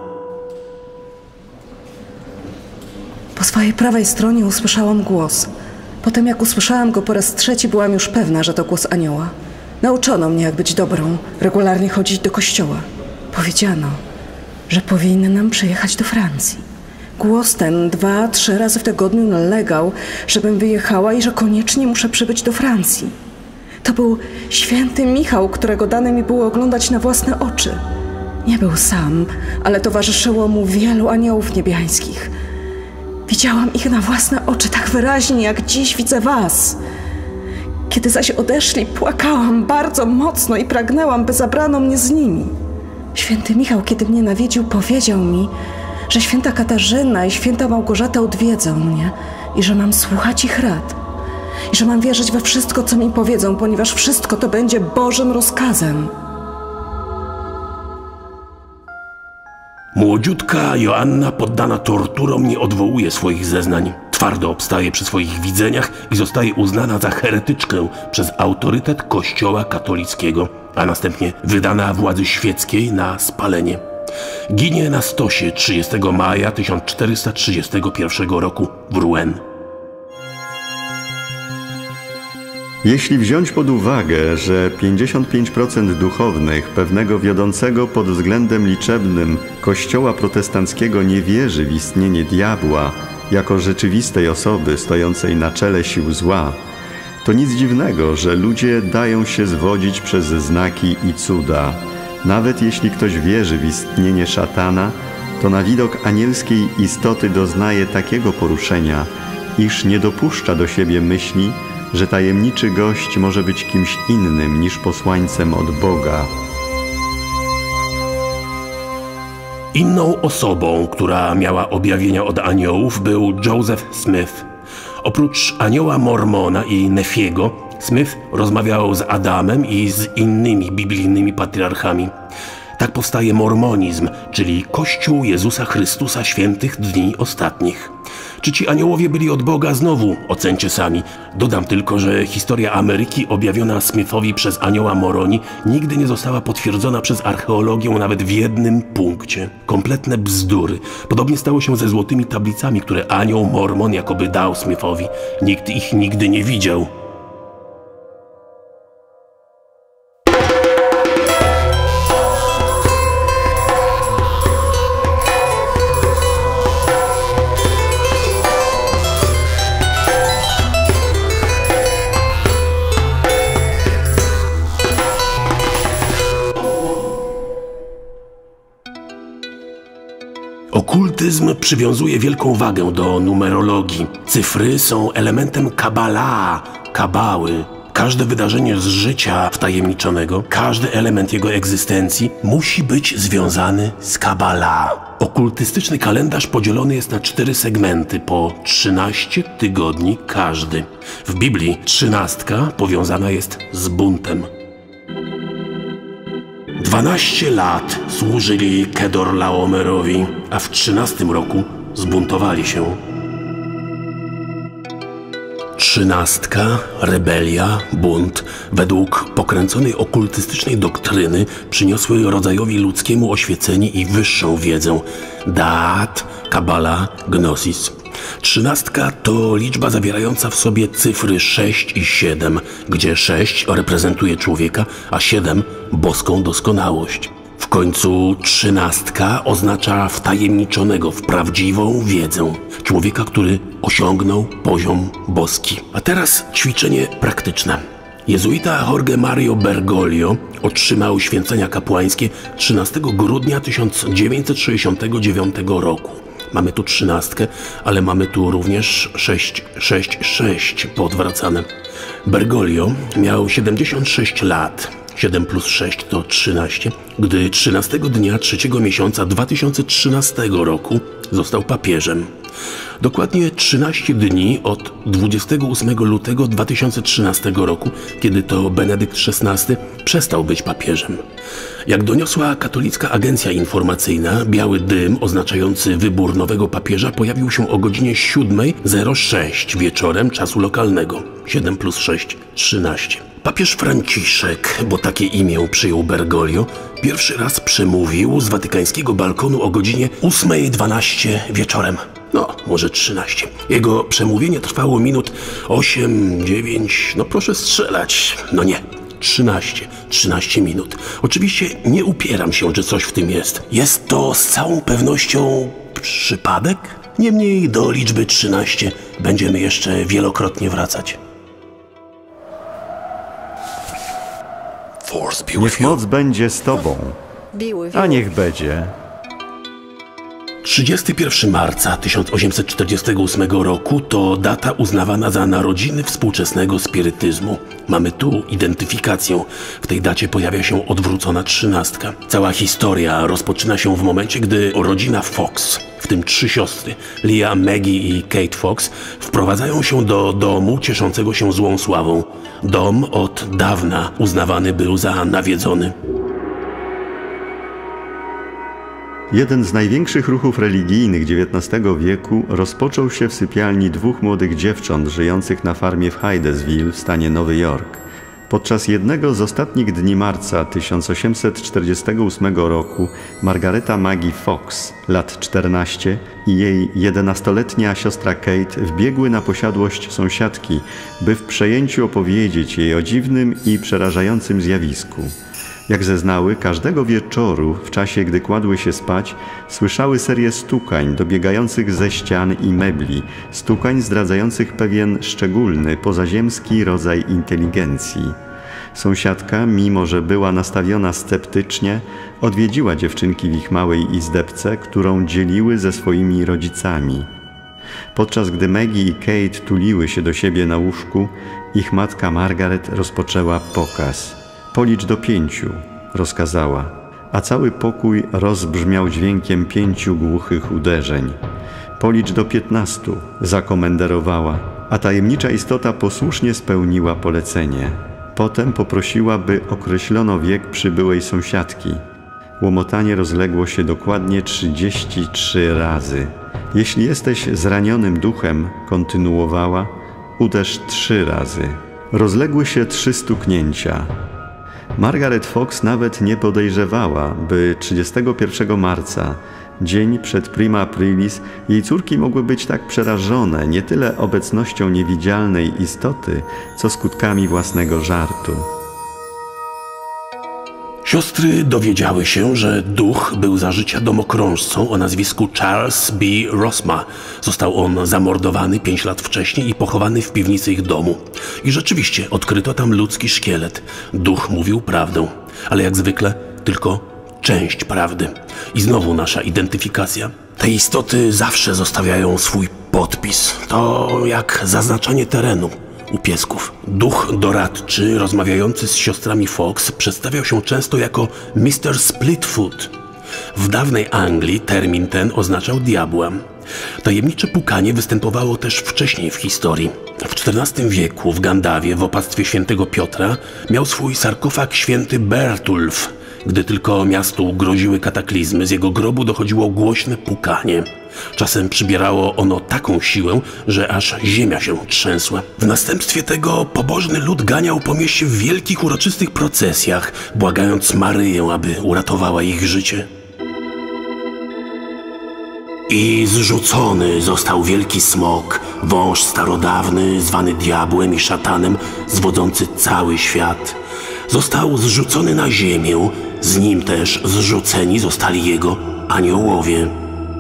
Po swojej prawej stronie usłyszałam głos. Potem jak usłyszałam go po raz trzeci, byłam już pewna, że to głos anioła. Nauczono mnie, jak być dobrą, regularnie chodzić do kościoła. Powiedziano, że powinnam przyjechać do Francji. Głos ten 2-3 razy w tygodniu nalegał, żebym wyjechała i że koniecznie muszę przybyć do Francji. To był święty Michał, którego dane mi było oglądać na własne oczy. Nie był sam, ale towarzyszyło mu wielu aniołów niebiańskich. Widziałam ich na własne oczy tak wyraźnie, jak dziś widzę was. Kiedy zaś odeszli, płakałam bardzo mocno i pragnęłam, by zabrano mnie z nimi. Święty Michał, kiedy mnie nawiedził, powiedział mi, że święta Katarzyna i święta Małgorzata odwiedzą mnie i że mam słuchać ich rad. I że mam wierzyć we wszystko, co mi powiedzą, ponieważ wszystko to będzie Bożym rozkazem. Młodziutka Joanna, poddana torturom, nie odwołuje swoich zeznań. Twardo obstaje przy swoich widzeniach i zostaje uznana za heretyczkę przez autorytet Kościoła katolickiego, a następnie wydana władzy świeckiej na spalenie. Ginie na stosie 30 maja 1431 roku w Rouen. Jeśli wziąć pod uwagę, że 55% duchownych pewnego wiodącego pod względem liczebnym kościoła protestanckiego nie wierzy w istnienie diabła jako rzeczywistej osoby stojącej na czele sił zła, to nic dziwnego, że ludzie dają się zwodzić przez znaki i cuda. Nawet jeśli ktoś wierzy w istnienie szatana, to na widok anielskiej istoty doznaje takiego poruszenia, iż nie dopuszcza do siebie myśli, że tajemniczy gość może być kimś innym niż posłańcem od Boga. Inną osobą, która miała objawienia od aniołów, był Joseph Smith. Oprócz anioła Mormona i Nefiego, Smith rozmawiał z Adamem i z innymi biblijnymi patriarchami. Tak powstaje mormonizm, czyli Kościół Jezusa Chrystusa Świętych Dni Ostatnich. Czy ci aniołowie byli od Boga? Znowu ocencie sami. Dodam tylko, że historia Ameryki objawiona Smithowi przez anioła Moroni nigdy nie została potwierdzona przez archeologię nawet w jednym punkcie. Kompletne bzdury. Podobnie stało się ze złotymi tablicami, które anioł Mormon jakoby dał Smithowi. Nikt ich nigdy nie widział. Okultyzm przywiązuje wielką wagę do numerologii. Cyfry są elementem kabały. Każde wydarzenie z życia wtajemniczonego, każdy element jego egzystencji musi być związany z Kabbalah. Okultystyczny kalendarz podzielony jest na 4 segmenty, po 13 tygodni każdy. W Biblii 13 powiązana jest z buntem. 12 lat służyli Kedorlaomerowi, a w 13 roku zbuntowali się. 13, rebelia, bunt, według pokręconej okultystycznej doktryny przyniosły rodzajowi ludzkiemu oświecenie i wyższą wiedzę. Daat, Kabbalah, Gnosis. 13 to liczba zawierająca w sobie cyfry 6 i 7, gdzie 6 reprezentuje człowieka, a 7 boską doskonałość. W końcu 13 oznacza wtajemniczonego w prawdziwą wiedzę, człowieka, który osiągnął poziom boski. A teraz ćwiczenie praktyczne. Jezuita Jorge Mario Bergoglio otrzymał święcenia kapłańskie 13 grudnia 1969 roku. Mamy tu 13, ale mamy tu również 666 poodwracane. Bergoglio miał 76 lat. 7 plus 6 to 13, gdy 13 dnia 3 miesiąca 2013 roku został papieżem. Dokładnie 13 dni od 28 lutego 2013 roku, kiedy to Benedykt XVI przestał być papieżem. Jak doniosła katolicka agencja informacyjna, biały dym oznaczający wybór nowego papieża pojawił się o godzinie 7:06 wieczorem czasu lokalnego. 7 plus 6, 13. Papież Franciszek, bo takie imię przyjął Bergoglio, pierwszy raz przemówił z watykańskiego balkonu o godzinie 8:12 wieczorem. No, może 13. Jego przemówienie trwało minut 8, 9, no proszę strzelać. No nie, 13 minut. Oczywiście nie upieram się, że coś w tym jest. Jest to z całą pewnością przypadek? Niemniej do liczby 13 będziemy jeszcze wielokrotnie wracać. Niech moc będzie z Tobą, a niech będzie. 31 marca 1848 roku to data uznawana za narodziny współczesnego spirytyzmu. Mamy tu identyfikację. W tej dacie pojawia się odwrócona 13. Cała historia rozpoczyna się w momencie, gdy rodzina Fox, w tym 3 siostry, Leah, Maggie i Kate Fox, wprowadzają się do domu cieszącego się złą sławą. Dom od dawna uznawany był za nawiedzony. Jeden z największych ruchów religijnych XIX wieku rozpoczął się w sypialni 2 młodych dziewcząt żyjących na farmie w Hydesville w stanie Nowy Jork. Podczas jednego z ostatnich dni marca 1848 roku Margareta Maggie Fox, lat 14, i jej 11-letnia siostra Kate wbiegły na posiadłość sąsiadki, by w przejęciu opowiedzieć jej o dziwnym i przerażającym zjawisku. Jak zeznały, każdego wieczoru, w czasie gdy kładły się spać, słyszały serię stukań dobiegających ze ścian i mebli, stukań zdradzających pewien szczególny, pozaziemski rodzaj inteligencji. Sąsiadka, mimo że była nastawiona sceptycznie, odwiedziła dziewczynki w ich małej izdebce, którą dzieliły ze swoimi rodzicami. Podczas gdy Maggie i Kate tuliły się do siebie na łóżku, ich matka Margaret rozpoczęła pokaz. Policz do 5, rozkazała, a cały pokój rozbrzmiał dźwiękiem 5 głuchych uderzeń. Policz do 15, zakomenderowała, a tajemnicza istota posłusznie spełniła polecenie. Potem poprosiła, by określono wiek przybyłej sąsiadki. Łomotanie rozległo się dokładnie 33 razy. Jeśli jesteś zranionym duchem, kontynuowała, uderz 3 razy. Rozległy się 3 stuknięcia. Margaret Fox nawet nie podejrzewała, by 31 marca, dzień przed Prima Aprilis, jej córki mogły być tak przerażone nie tyle obecnością niewidzialnej istoty, co skutkami własnego żartu. Siostry dowiedziały się, że duch był za życia domokrążcą o nazwisku Charles B. Rosma. Został on zamordowany 5 lat wcześniej i pochowany w piwnicy ich domu. I rzeczywiście odkryto tam ludzki szkielet. Duch mówił prawdę, ale jak zwykle tylko część prawdy. I znowu nasza identyfikacja. Te istoty zawsze zostawiają swój podpis. To jak zaznaczanie terenu u piesków. Duch doradczy, rozmawiający z siostrami Fox, przedstawiał się często jako Mr. Splitfoot. W dawnej Anglii termin ten oznaczał diabła. Tajemnicze pukanie występowało też wcześniej w historii. W XIV wieku w Gandawie, w opactwie świętego Piotra, miał swój sarkofag święty Bertulf. Gdy tylko miastu groziły kataklizmy, z jego grobu dochodziło głośne pukanie. Czasem przybierało ono taką siłę, że aż ziemia się trzęsła. W następstwie tego pobożny lud ganiał po mieście w wielkich, uroczystych procesjach, błagając Maryję, aby uratowała ich życie. I zrzucony został wielki smok, wąż starodawny, zwany diabłem i szatanem, zwodzący cały świat. Został zrzucony na ziemię, z nim też zrzuceni zostali jego aniołowie.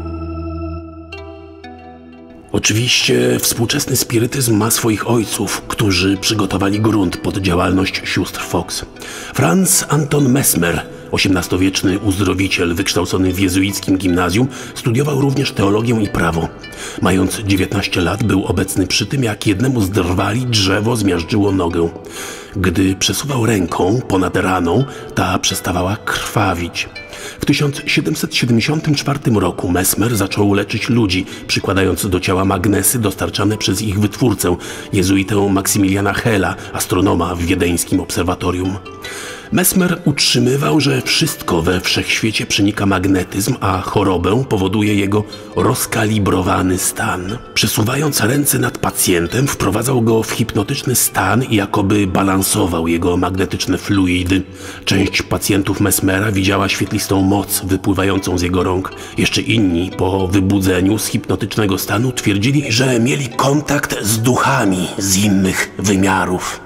Oczywiście współczesny spirytyzm ma swoich ojców, którzy przygotowali grunt pod działalność sióstr Fox. Franz Anton Mesmer, XVIII-wieczny uzdrowiciel wykształcony w jezuickim gimnazjum, studiował również teologię i prawo. Mając 19 lat był obecny przy tym, jak jednemu z drwali drzewo zmiażdżyło nogę. Gdy przesuwał ręką ponad raną, ta przestawała krwawić. W 1774 roku Mesmer zaczął leczyć ludzi, przykładając do ciała magnesy dostarczane przez ich wytwórcę, jezuitę Maksymiliana Hela, astronoma w wiedeńskim obserwatorium. Mesmer utrzymywał, że wszystko we wszechświecie przenika magnetyzm, a chorobę powoduje jego rozkalibrowany stan. Przesuwając ręce nad pacjentem, wprowadzał go w hipnotyczny stan i jakoby balansował jego magnetyczne fluidy. Część pacjentów Mesmera widziała świetlistą moc wypływającą z jego rąk. Jeszcze inni po wybudzeniu z hipnotycznego stanu twierdzili, że mieli kontakt z duchami z innych wymiarów.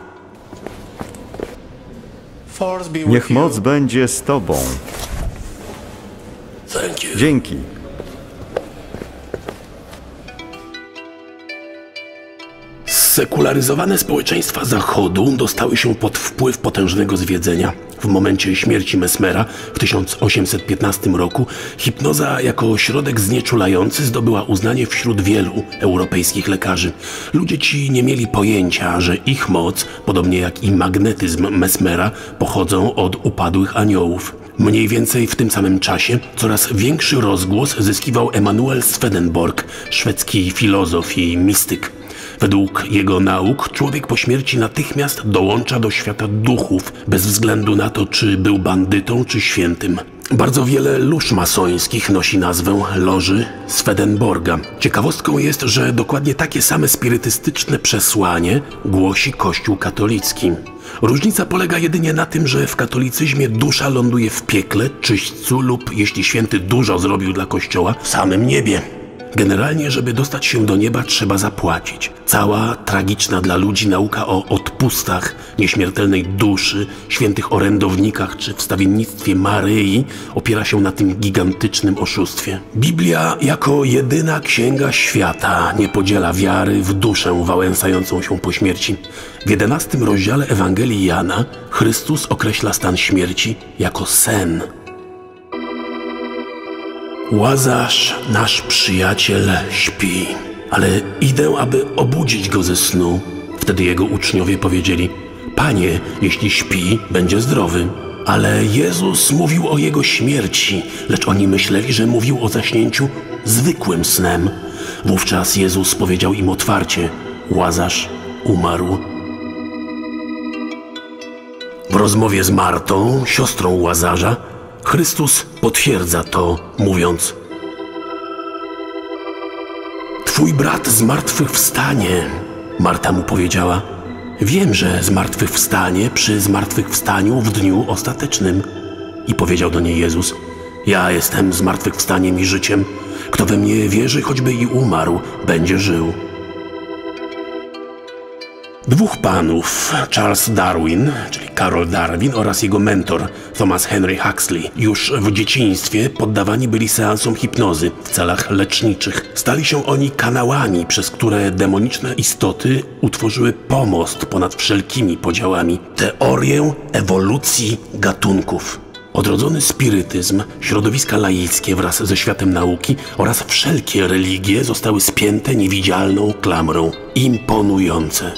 Niech moc będzie z Tobą. Dzięki. Sekularyzowane społeczeństwa Zachodu dostały się pod wpływ potężnego zwiedzenia. W momencie śmierci Mesmera w 1815 roku hipnoza jako środek znieczulający zdobyła uznanie wśród wielu europejskich lekarzy. Ludzie ci nie mieli pojęcia, że ich moc, podobnie jak i magnetyzm Mesmera, pochodzą od upadłych aniołów. Mniej więcej w tym samym czasie coraz większy rozgłos zyskiwał Emanuel Swedenborg, szwedzki filozof i mistyk. Według jego nauk człowiek po śmierci natychmiast dołącza do świata duchów, bez względu na to, czy był bandytą, czy świętym. Bardzo wiele lóż masońskich nosi nazwę Loży Swedenborga. Ciekawostką jest, że dokładnie takie same spirytystyczne przesłanie głosi Kościół katolicki. Różnica polega jedynie na tym, że w katolicyzmie dusza ląduje w piekle, czyśćcu lub, jeśli święty dużo zrobił dla Kościoła, w samym niebie. Generalnie, żeby dostać się do nieba, trzeba zapłacić. Cała tragiczna dla ludzi nauka o odpustach, nieśmiertelnej duszy, świętych orędownikach czy wstawiennictwie Maryi opiera się na tym gigantycznym oszustwie. Biblia jako jedyna księga świata nie podziela wiary w duszę wałęsającą się po śmierci. W 11 rozdziale Ewangelii Jana Chrystus określa stan śmierci jako sen. Łazarz, nasz przyjaciel, śpi, ale idę, aby obudzić go ze snu. Wtedy jego uczniowie powiedzieli: Panie, jeśli śpi, będzie zdrowy. Ale Jezus mówił o jego śmierci, lecz oni myśleli, że mówił o zaśnięciu zwykłym snem. Wówczas Jezus powiedział im otwarcie: Łazarz umarł. W rozmowie z Martą, siostrą Łazarza, Chrystus potwierdza to, mówiąc: Twój brat zmartwychwstanie. Marta mu powiedziała: Wiem, że zmartwychwstanie przy zmartwychwstaniu w dniu ostatecznym. I powiedział do niej Jezus: Ja jestem zmartwychwstaniem i życiem. Kto we mnie wierzy, choćby i umarł, będzie żył. Dwóch panów, Charles Darwin, czyli Carol Darwin, oraz jego mentor, Thomas Henry Huxley, już w dzieciństwie poddawani byli seansom hipnozy w celach leczniczych. Stali się oni kanałami, przez które demoniczne istoty utworzyły pomost ponad wszelkimi podziałami, teorię ewolucji gatunków. Odrodzony spirytyzm, środowiska laickie wraz ze światem nauki oraz wszelkie religie zostały spięte niewidzialną klamrą. Imponujące.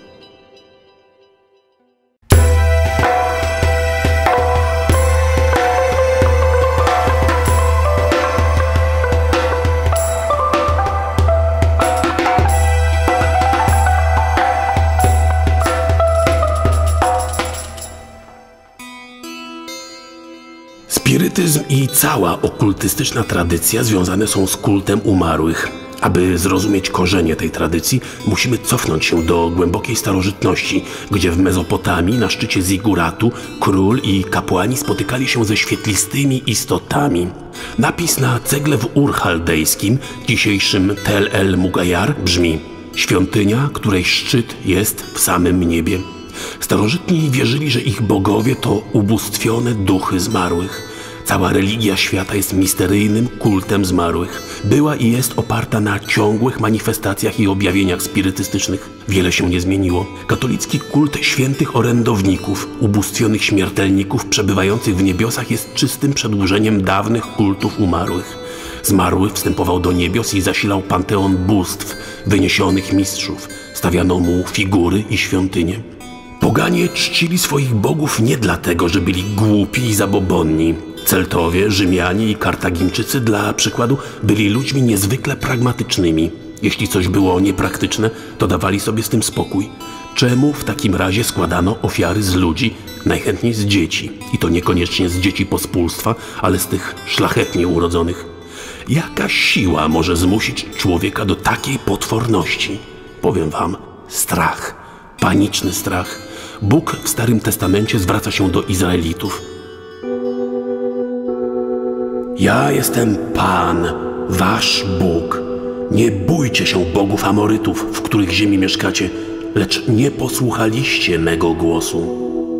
Spirytyzm i cała okultystyczna tradycja związane są z kultem umarłych. Aby zrozumieć korzenie tej tradycji, musimy cofnąć się do głębokiej starożytności, gdzie w Mezopotamii na szczycie Ziguratu król i kapłani spotykali się ze świetlistymi istotami. Napis na cegle w Ur-Chaldejskim, dzisiejszym Tel El Mugayar, brzmi: świątynia, której szczyt jest w samym niebie. Starożytni wierzyli, że ich bogowie to ubóstwione duchy zmarłych. Cała religia świata jest misteryjnym kultem zmarłych. Była i jest oparta na ciągłych manifestacjach i objawieniach spirytystycznych. Wiele się nie zmieniło. Katolicki kult świętych orędowników, ubóstwionych śmiertelników przebywających w niebiosach jest czystym przedłużeniem dawnych kultów umarłych. Zmarły wstępował do niebios i zasilał panteon bóstw, wyniesionych mistrzów. Stawiano mu figury i świątynie. Poganie czcili swoich bogów nie dlatego, że byli głupi i zabobonni. Celtowie, Rzymianie i Kartagińczycy dla przykładu byli ludźmi niezwykle pragmatycznymi. Jeśli coś było niepraktyczne, to dawali sobie z tym spokój. Czemu w takim razie składano ofiary z ludzi, najchętniej z dzieci? I to niekoniecznie z dzieci pospólstwa, ale z tych szlachetnie urodzonych. Jaka siła może zmusić człowieka do takiej potworności? Powiem wam, strach. Paniczny strach. Bóg w Starym Testamencie zwraca się do Izraelitów. Ja jestem Pan, wasz Bóg. Nie bójcie się bogów Amorytów, w których ziemi mieszkacie, lecz nie posłuchaliście mego głosu.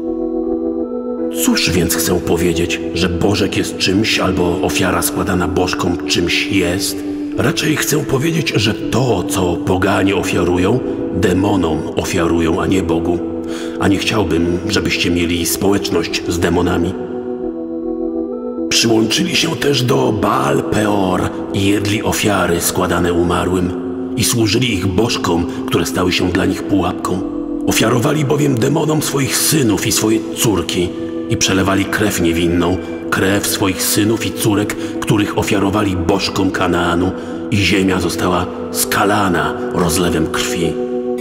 Cóż więc chcę powiedzieć, że Bożek jest czymś albo ofiara składana bożkom czymś jest? Raczej chcę powiedzieć, że to, co poganie ofiarują, demonom ofiarują, a nie Bogu. A nie chciałbym, żebyście mieli społeczność z demonami. Przyłączyli się też do Baal Peor i jedli ofiary składane umarłym i służyli ich bożkom, które stały się dla nich pułapką. Ofiarowali bowiem demonom swoich synów i swoje córki i przelewali krew niewinną, krew swoich synów i córek, których ofiarowali bożkom Kanaanu, i ziemia została skalana rozlewem krwi.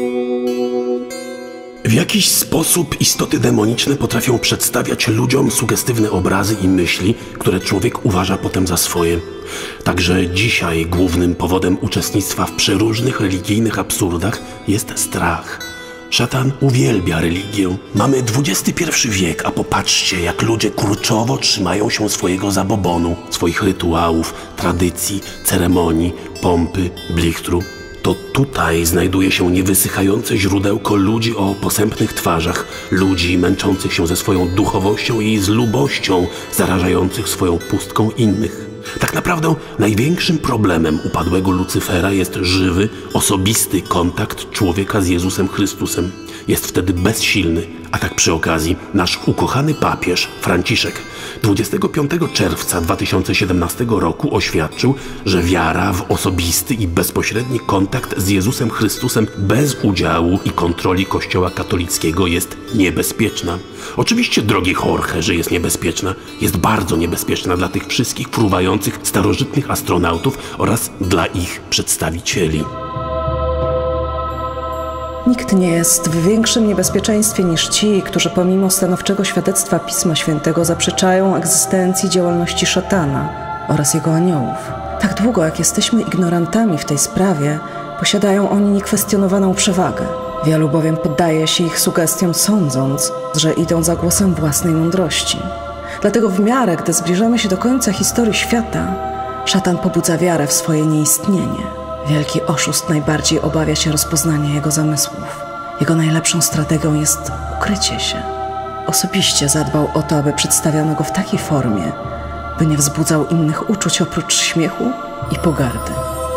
W jakiś sposób istoty demoniczne potrafią przedstawiać ludziom sugestywne obrazy i myśli, które człowiek uważa potem za swoje. Także dzisiaj głównym powodem uczestnictwa w przeróżnych religijnych absurdach jest strach. Szatan uwielbia religię. Mamy XXI wiek, a popatrzcie, jak ludzie kurczowo trzymają się swojego zabobonu, swoich rytuałów, tradycji, ceremonii, pompy, blichtru. To tutaj znajduje się niewysychające źródełko ludzi o posępnych twarzach, ludzi męczących się ze swoją duchowością i z lubością, zarażających swoją pustką innych. Tak naprawdę największym problemem upadłego Lucyfera jest żywy, osobisty kontakt człowieka z Jezusem Chrystusem. Jest wtedy bezsilny, a tak przy okazji nasz ukochany papież Franciszek 25 czerwca 2017 roku oświadczył, że wiara w osobisty i bezpośredni kontakt z Jezusem Chrystusem bez udziału i kontroli Kościoła katolickiego jest niebezpieczna. Oczywiście, drogi Jorge, że jest niebezpieczna. Jest bardzo niebezpieczna dla tych wszystkich fruwających starożytnych astronautów oraz dla ich przedstawicieli. Nikt nie jest w większym niebezpieczeństwie niż ci, którzy pomimo stanowczego świadectwa Pisma Świętego zaprzeczają egzystencji działalności szatana oraz jego aniołów. Tak długo, jak jesteśmy ignorantami w tej sprawie, posiadają oni niekwestionowaną przewagę. Wielu bowiem poddaje się ich sugestiom, sądząc, że idą za głosem własnej mądrości. Dlatego w miarę, gdy zbliżamy się do końca historii świata, szatan pobudza wiarę w swoje nieistnienie. Wielki oszust najbardziej obawia się rozpoznania jego zamysłów. Jego najlepszą strategią jest ukrycie się. Osobiście zadbał o to, aby przedstawiano go w takiej formie, by nie wzbudzał innych uczuć oprócz śmiechu i pogardy.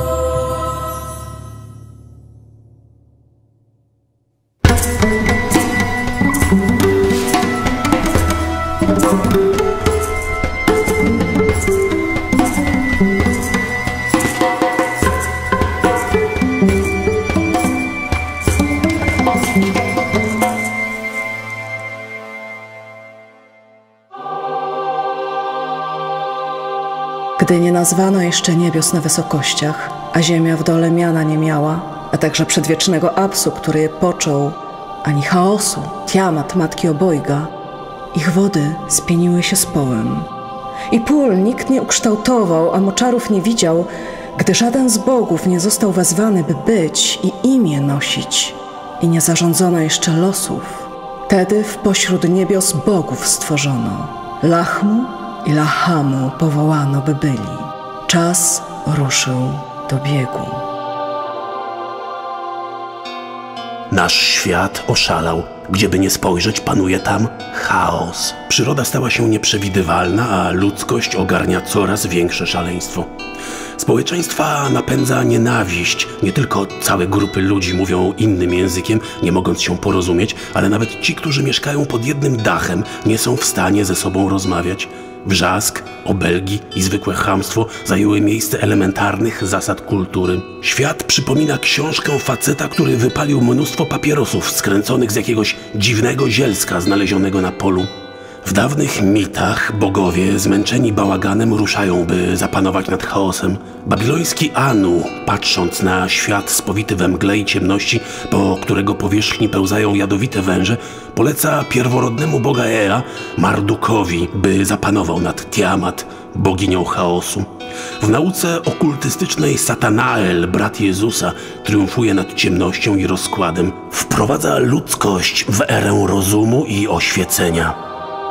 Gdy nie nazwano jeszcze niebios na wysokościach, a ziemia w dole miana nie miała, a także przedwiecznego Apsu, który je począł, ani chaosu, Tiamat, matki obojga, ich wody spieniły się z połem. I pól nikt nie ukształtował, a moczarów nie widział, gdy żaden z bogów nie został wezwany, by być i imię nosić, i nie zarządzono jeszcze losów. Wtedy w pośród niebios bogów stworzono, Lachmu i Lachamu powołano by byli. Czas ruszył do biegu. Nasz świat oszalał. Gdzieby nie spojrzeć, panuje tam chaos. Przyroda stała się nieprzewidywalna, a ludzkość ogarnia coraz większe szaleństwo. Społeczeństwa napędza nienawiść. Nie tylko całe grupy ludzi mówią innym językiem, nie mogąc się porozumieć, ale nawet ci, którzy mieszkają pod jednym dachem, nie są w stanie ze sobą rozmawiać. Wrzask, obelgi i zwykłe chamstwo zajęły miejsce elementarnych zasad kultury. Świat przypomina książkę faceta, który wypalił mnóstwo papierosów skręconych z jakiegoś dziwnego zielska znalezionego na polu. W dawnych mitach bogowie, zmęczeni bałaganem, ruszają, by zapanować nad chaosem. Babiloński Anu, patrząc na świat spowity we mgle i ciemności, po którego powierzchni pełzają jadowite węże, poleca pierworodnemu boga Ea, Mardukowi, by zapanował nad Tiamat, boginią chaosu. W nauce okultystycznej Satanael, brat Jezusa, triumfuje nad ciemnością i rozkładem. Wprowadza ludzkość w erę rozumu i oświecenia.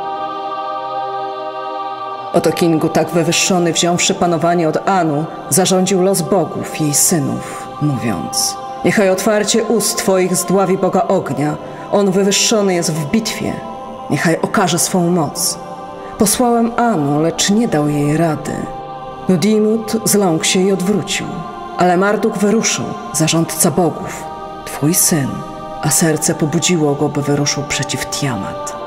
Oto Kingu, tak wywyższony, wziąwszy panowanie od Anu, zarządził los bogów, jej synów, mówiąc: niechaj otwarcie ust twoich zdławi Boga ognia, on wywyższony jest w bitwie, niechaj okaże swą moc. Posłałem Anu, lecz nie dał jej rady. Nudimut zląkł się i odwrócił, ale Marduk wyruszył, zarządca bogów, twój syn, a serce pobudziło go, by wyruszył przeciw Tiamat.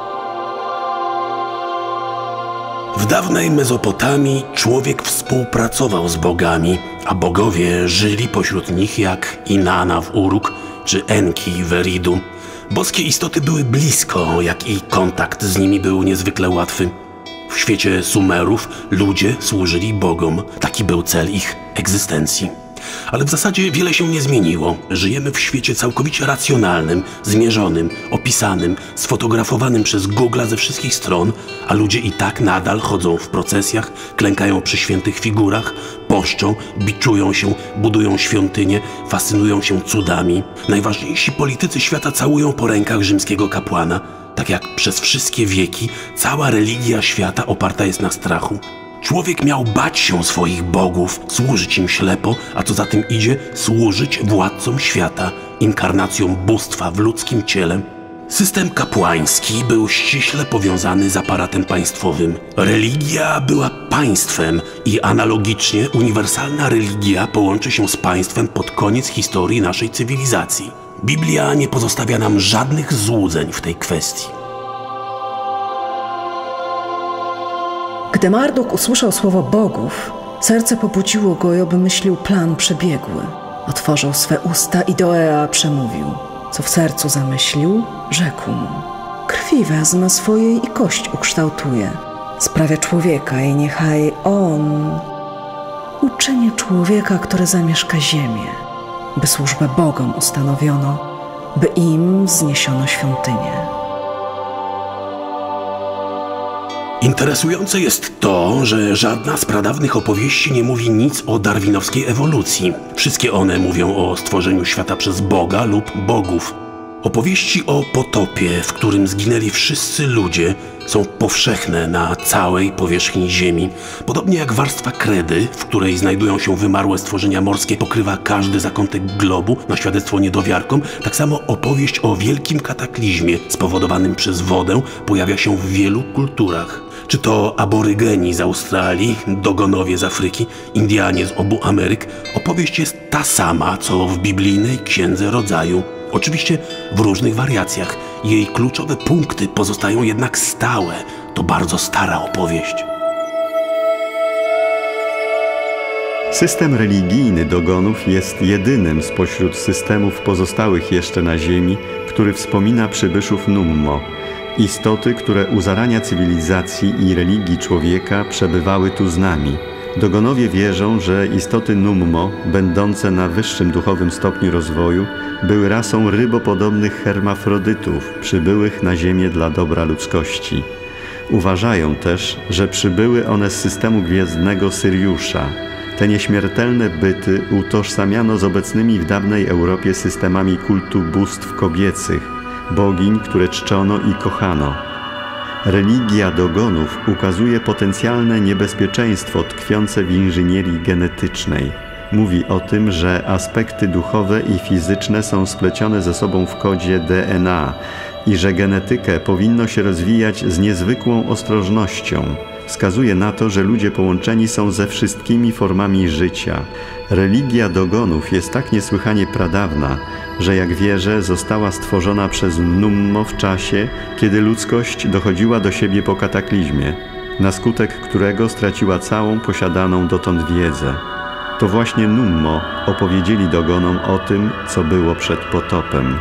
W dawnej Mezopotamii człowiek współpracował z bogami, a bogowie żyli pośród nich jak Inanna w Uruk czy Enki w Eridu. Boskie istoty były blisko, jak i kontakt z nimi był niezwykle łatwy. W świecie Sumerów ludzie służyli bogom. Taki był cel ich egzystencji. Ale w zasadzie wiele się nie zmieniło. Żyjemy w świecie całkowicie racjonalnym, zmierzonym, opisanym, sfotografowanym przez Google'a ze wszystkich stron, a ludzie i tak nadal chodzą w procesjach, klękają przy świętych figurach, poszczą, biczują się, budują świątynie, fascynują się cudami. Najważniejsi politycy świata całują po rękach rzymskiego kapłana. Tak jak przez wszystkie wieki, cała religia świata oparta jest na strachu. Człowiek miał bać się swoich bogów, służyć im ślepo, a co za tym idzie, służyć władcom świata, inkarnacjom bóstwa w ludzkim ciele. System kapłański był ściśle powiązany z aparatem państwowym. Religia była państwem i analogicznie uniwersalna religia połączy się z państwem pod koniec historii naszej cywilizacji. Biblia nie pozostawia nam żadnych złudzeń w tej kwestii. Gdy Marduk usłyszał słowo bogów, serce pobudziło go i obmyślił plan przebiegły. Otworzył swe usta i do Ea przemówił. Co w sercu zamyślił, rzekł mu: krwi wezmę swojej i kość ukształtuję. Sprawia człowieka i niechaj on uczyni człowieka, który zamieszka ziemię, by służbę bogom ustanowiono, by im wzniesiono świątynię. Interesujące jest to, że żadna z pradawnych opowieści nie mówi nic o darwinowskiej ewolucji. Wszystkie one mówią o stworzeniu świata przez Boga lub bogów. Opowieści o potopie, w którym zginęli wszyscy ludzie, są powszechne na całej powierzchni Ziemi. Podobnie jak warstwa kredy, w której znajdują się wymarłe stworzenia morskie, pokrywa każdy zakątek globu na świadectwo niedowiarkom, tak samo opowieść o wielkim kataklizmie spowodowanym przez wodę pojawia się w wielu kulturach. Czy to aborygeni z Australii, Dogonowie z Afryki, Indianie z obu Ameryk, opowieść jest ta sama, co w biblijnej Księdze Rodzaju. Oczywiście w różnych wariacjach. Jej kluczowe punkty pozostają jednak stałe. To bardzo stara opowieść. System religijny Dogonów jest jedynym spośród systemów pozostałych jeszcze na Ziemi, który wspomina przybyszów Nummo. Istoty, które u zarania cywilizacji i religii człowieka przebywały tu z nami. Dogonowie wierzą, że istoty Nummo, będące na wyższym duchowym stopniu rozwoju, były rasą rybopodobnych hermafrodytów, przybyłych na Ziemię dla dobra ludzkości. Uważają też, że przybyły one z systemu gwiezdnego Syriusza. Te nieśmiertelne byty utożsamiano z obecnymi w dawnej Europie systemami kultu bóstw kobiecych, bogiń, które czczono i kochano. Religia Dogonów ukazuje potencjalne niebezpieczeństwo tkwiące w inżynierii genetycznej. Mówi o tym, że aspekty duchowe i fizyczne są splecione ze sobą w kodzie DNA i że genetykę powinno się rozwijać z niezwykłą ostrożnością. Wskazuje na to, że ludzie połączeni są ze wszystkimi formami życia. Religia Dogonów jest tak niesłychanie pradawna, że jak wierzę, została stworzona przez Nummo w czasie, kiedy ludzkość dochodziła do siebie po kataklizmie, na skutek którego straciła całą posiadaną dotąd wiedzę. To właśnie Nummo opowiedzieli Dogonom o tym, co było przed potopem.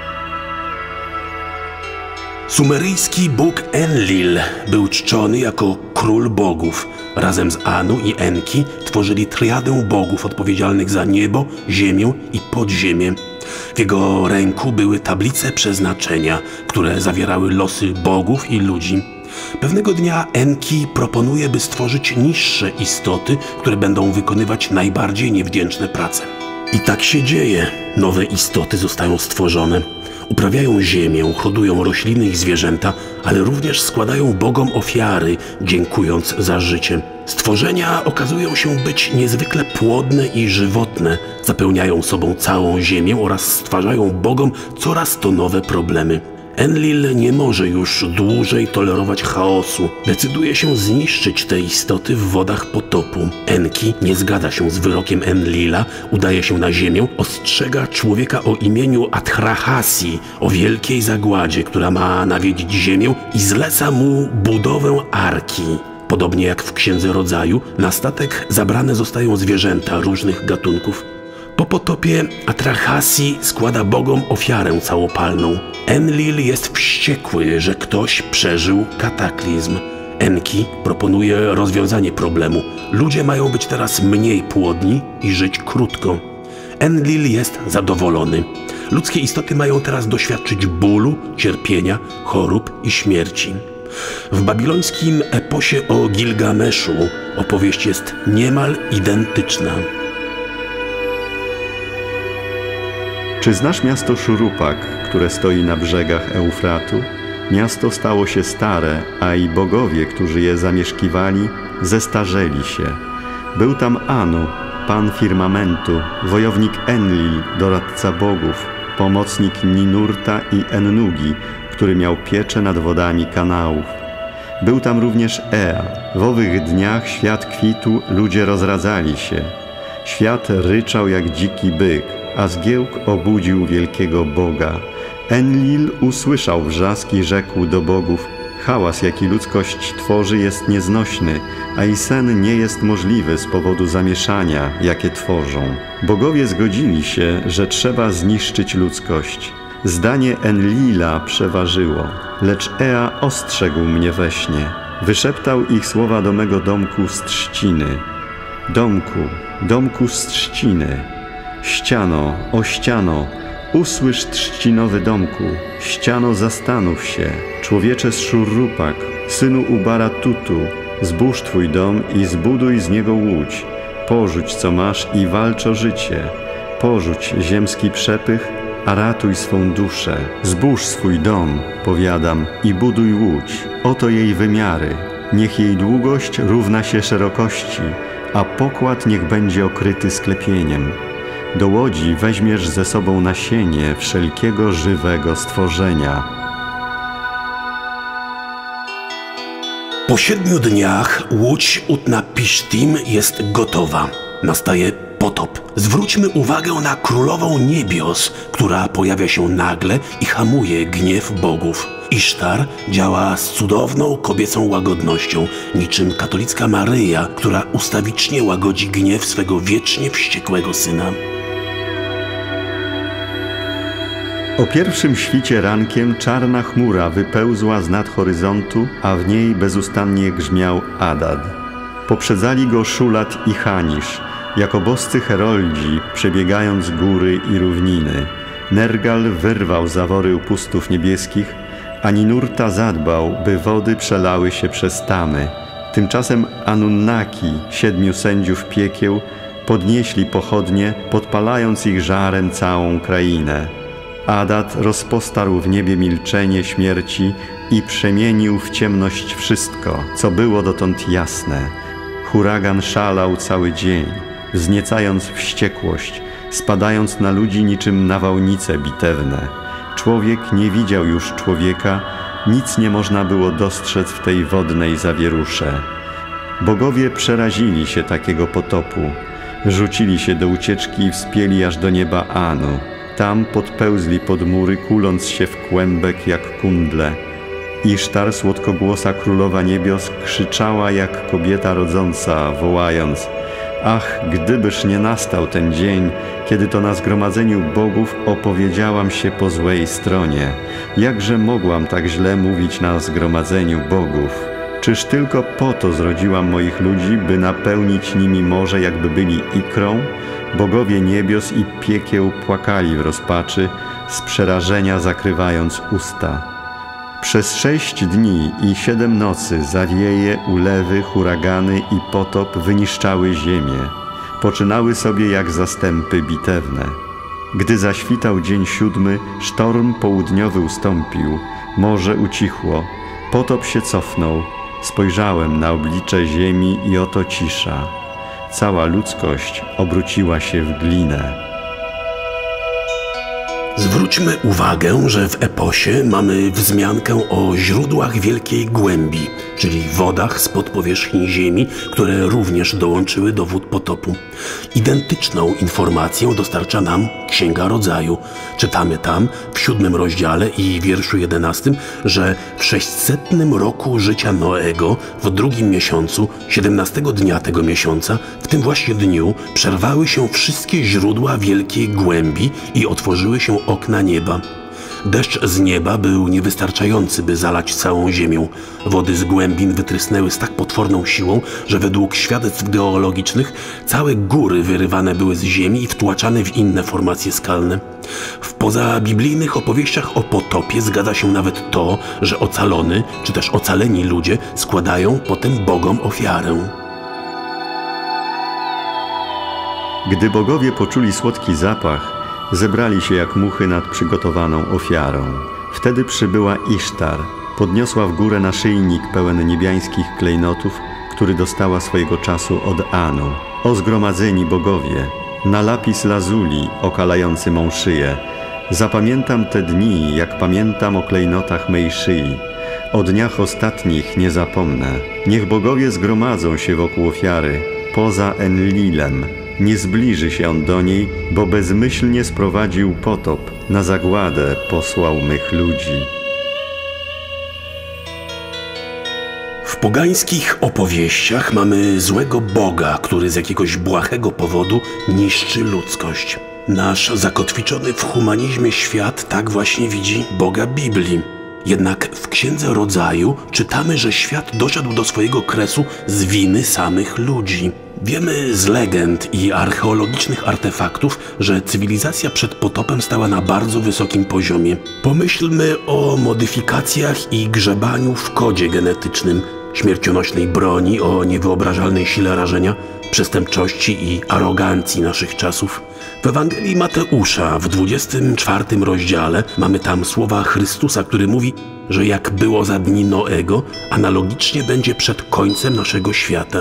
Sumeryjski bóg Enlil był czczony jako król bogów. Razem z Anu i Enki tworzyli triadę bogów odpowiedzialnych za niebo, ziemię i podziemię. W jego ręku były tablice przeznaczenia, które zawierały losy bogów i ludzi. Pewnego dnia Enki proponuje, by stworzyć niższe istoty, które będą wykonywać najbardziej niewdzięczne prace. I tak się dzieje. Nowe istoty zostają stworzone. Uprawiają ziemię, hodują rośliny i zwierzęta, ale również składają bogom ofiary, dziękując za życie. Stworzenia okazują się być niezwykle płodne i żywotne, zapełniają sobą całą ziemię oraz stwarzają bogom coraz to nowe problemy. Enlil nie może już dłużej tolerować chaosu. Decyduje się zniszczyć te istoty w wodach potopu. Enki nie zgadza się z wyrokiem Enlila, udaje się na ziemię, ostrzega człowieka o imieniu Atrahasi o wielkiej zagładzie, która ma nawiedzić ziemię i zleca mu budowę arki. Podobnie jak w Księdze Rodzaju, na statek zabrane zostają zwierzęta różnych gatunków. Po potopie Atrahasi składa bogom ofiarę całopalną. Enlil jest wściekły, że ktoś przeżył kataklizm. Enki proponuje rozwiązanie problemu. Ludzie mają być teraz mniej płodni i żyć krótko. Enlil jest zadowolony. Ludzkie istoty mają teraz doświadczyć bólu, cierpienia, chorób i śmierci. W babilońskim eposie o Gilgameszu opowieść jest niemal identyczna. Czy znasz miasto Szurupak, które stoi na brzegach Eufratu? Miasto stało się stare, a i bogowie, którzy je zamieszkiwali, zestarzeli się. Był tam Anu, pan firmamentu, wojownik Enlil, doradca bogów, pomocnik Ninurta i Ennugi, który miał pieczę nad wodami kanałów. Był tam również Ea. W owych dniach świat kwitł, ludzie rozradzali się. Świat ryczał jak dziki byk, a zgiełk obudził wielkiego Boga. Enlil usłyszał wrzask i rzekł do bogów: hałas, jaki ludzkość tworzy, jest nieznośny, a i sen nie jest możliwy z powodu zamieszania, jakie tworzą. Bogowie zgodzili się, że trzeba zniszczyć ludzkość. Zdanie Enlila przeważyło, lecz Ea ostrzegł mnie we śnie. Wyszeptał ich słowa do mego domku z trzciny. Domku, domku z trzciny. Ściano, o ściano, Usłysz trzcinowy domku, ściano zastanów się, człowiecze z Szurrupak, synu Ubaratutu, zbóż twój dom i zbuduj z niego łódź, porzuć co masz i walcz o życie, porzuć ziemski przepych, a ratuj swą duszę. Zbóż swój dom, powiadam, i buduj łódź, oto jej wymiary, niech jej długość równa się szerokości, a pokład niech będzie okryty sklepieniem. Do łodzi weźmiesz ze sobą nasienie wszelkiego żywego stworzenia. Po 7 dniach łódź Utnapishtim jest gotowa. Nastaje potop. Zwróćmy uwagę na królową niebios, która pojawia się nagle i hamuje gniew bogów. Isztar działa z cudowną kobiecą łagodnością, niczym katolicka Maryja, która ustawicznie łagodzi gniew swego wiecznie wściekłego syna. O pierwszym świcie rankiem czarna chmura wypełzła z nad horyzontu, a w niej bezustannie grzmiał Adad. Poprzedzali go Szulat i Hanisz, jako boscy heroldzi, przebiegając góry i równiny. Nergal wyrwał zawory upustów niebieskich, a Ninurta zadbał, by wody przelały się przez tamy. Tymczasem Anunnaki, 7 sędziów piekieł, podnieśli pochodnie, podpalając ich żarem całą krainę. Adad rozpostarł w niebie milczenie śmierci i przemienił w ciemność wszystko, co było dotąd jasne. Huragan szalał cały dzień, wzniecając wściekłość, spadając na ludzi niczym nawałnice bitewne. Człowiek nie widział już człowieka, nic nie można było dostrzec w tej wodnej zawierusze. Bogowie przerazili się takiego potopu, rzucili się do ucieczki i wspięli aż do nieba Anu. Tam podpełzli pod mury, kuląc się w kłębek jak kundle. Isztar, słodkogłosa królowa niebios, krzyczała jak kobieta rodząca, wołając: ach, gdybyż nie nastał ten dzień, kiedy to na zgromadzeniu bogów opowiedziałam się po złej stronie. Jakże mogłam tak źle mówić na zgromadzeniu bogów? Czyż tylko po to zrodziłam moich ludzi, by napełnić nimi morze, jakby byli ikrą? Bogowie niebios i piekieł płakali w rozpaczy, z przerażenia zakrywając usta. Przez 6 dni i 7 nocy zawieje, ulewy, huragany i potop wyniszczały ziemię. Poczynały sobie jak zastępy bitewne. Gdy zaświtał dzień 7, sztorm południowy ustąpił, morze ucichło, potop się cofnął. Spojrzałem na oblicze ziemi i oto cisza. Cała ludzkość obróciła się w glinę. Zwróćmy uwagę, że w eposie mamy wzmiankę o źródłach wielkiej głębi, czyli wodach spod powierzchni ziemi, które również dołączyły do wód potopu. Identyczną informację dostarcza nam Księga Rodzaju. Czytamy tam w 7 rozdziale i wierszu 11, że w 600 roku życia Noego, w 2 miesiącu, 17 dnia tego miesiąca, w tym właśnie dniu przerwały się wszystkie źródła wielkiej głębi i otworzyły się okna nieba. Deszcz z nieba był niewystarczający, by zalać całą ziemię. Wody z głębin wytrysnęły z tak potworną siłą, że według świadectw geologicznych całe góry wyrywane były z ziemi i wtłaczane w inne formacje skalne. W pozabiblijnych opowieściach o potopie zgadza się nawet to, że ocalony, czy też ocaleni ludzie składają potem bogom ofiarę. Gdy bogowie poczuli słodki zapach, zebrali się jak muchy nad przygotowaną ofiarą. Wtedy przybyła Isztar, podniosła w górę naszyjnik pełen niebiańskich klejnotów, który dostała swojego czasu od Anu. O zgromadzeni bogowie, na lapis lazuli okalający mą szyję, zapamiętam te dni, jak pamiętam o klejnotach mej szyi. O dniach ostatnich nie zapomnę. Niech bogowie zgromadzą się wokół ofiary, poza Enlilem. Nie zbliży się on do niej, bo bezmyślnie sprowadził potop, na zagładę posłał mych ludzi. W pogańskich opowieściach mamy złego Boga, który z jakiegoś błahego powodu niszczy ludzkość. Nasz zakotwiczony w humanizmie świat tak właśnie widzi Boga Biblii. Jednak w Księdze Rodzaju czytamy, że świat doszedł do swojego kresu z winy samych ludzi. Wiemy z legend i archeologicznych artefaktów, że cywilizacja przed potopem stała na bardzo wysokim poziomie. Pomyślmy o modyfikacjach i grzebaniu w kodzie genetycznym, śmiercionośnej broni o niewyobrażalnej sile rażenia, przestępczości i arogancji naszych czasów. W Ewangelii Mateusza w 24 rozdziale mamy tam słowa Chrystusa, który mówi, że jak było za dni Noego, analogicznie będzie przed końcem naszego świata.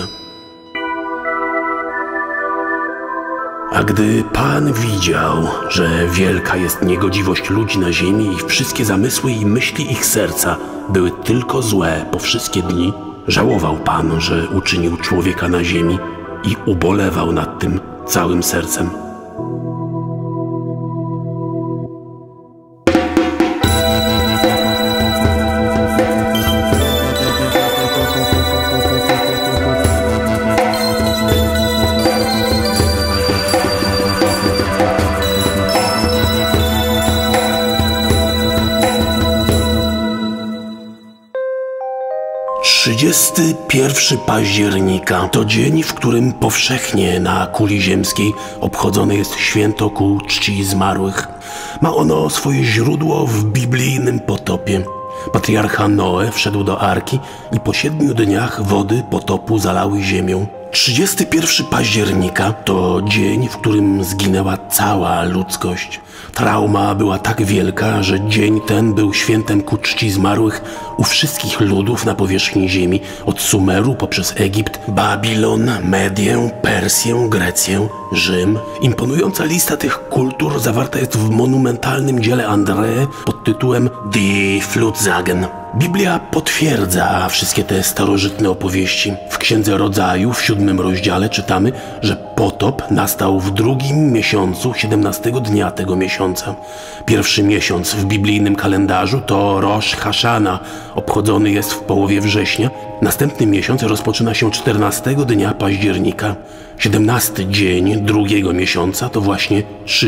A gdy Pan widział, że wielka jest niegodziwość ludzi na ziemi i wszystkie zamysły i myśli ich serca były tylko złe po wszystkie dni, żałował Pan, że uczynił człowieka na ziemi i ubolewał nad tym całym sercem. „31 października to dzień, w którym powszechnie na kuli ziemskiej obchodzone jest święto ku czci zmarłych. Ma ono swoje źródło w biblijnym potopie. Patriarcha Noe wszedł do arki i po 7 dniach wody potopu zalały ziemię. 31 października to dzień, w którym zginęła cała ludzkość. Trauma była tak wielka, że dzień ten był świętem ku czci zmarłych u wszystkich ludów na powierzchni ziemi, od Sumeru poprzez Egipt, Babilon, Medię, Persję, Grecję, Rzym. Imponująca lista tych kultur zawarta jest w monumentalnym dziele André pod tytułem Die Flutsagen. Biblia potwierdza wszystkie te starożytne opowieści. W Księdze Rodzaju w 7 rozdziale czytamy, że potop nastał w 2. miesiącu 17 dnia tego miesiąca. Pierwszy miesiąc w biblijnym kalendarzu to Rosh Hashana, obchodzony jest w połowie września. Następny miesiąc rozpoczyna się 14 dnia października. 17 dzień 2. miesiąca to właśnie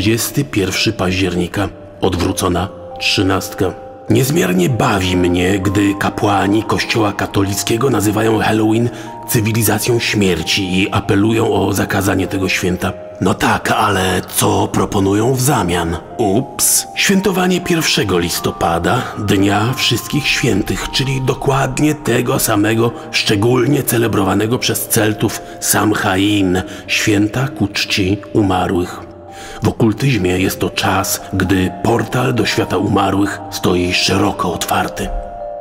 31 października, odwrócona 13. Niezmiernie bawi mnie, gdy kapłani Kościoła katolickiego nazywają Halloween cywilizacją śmierci i apelują o zakazanie tego święta. No tak, ale co proponują w zamian? Ups! Świętowanie 1 listopada, Dnia Wszystkich Świętych, czyli dokładnie tego samego, szczególnie celebrowanego przez Celtów Samhain, święta ku czci umarłych. W okultyzmie jest to czas, gdy portal do świata umarłych stoi szeroko otwarty.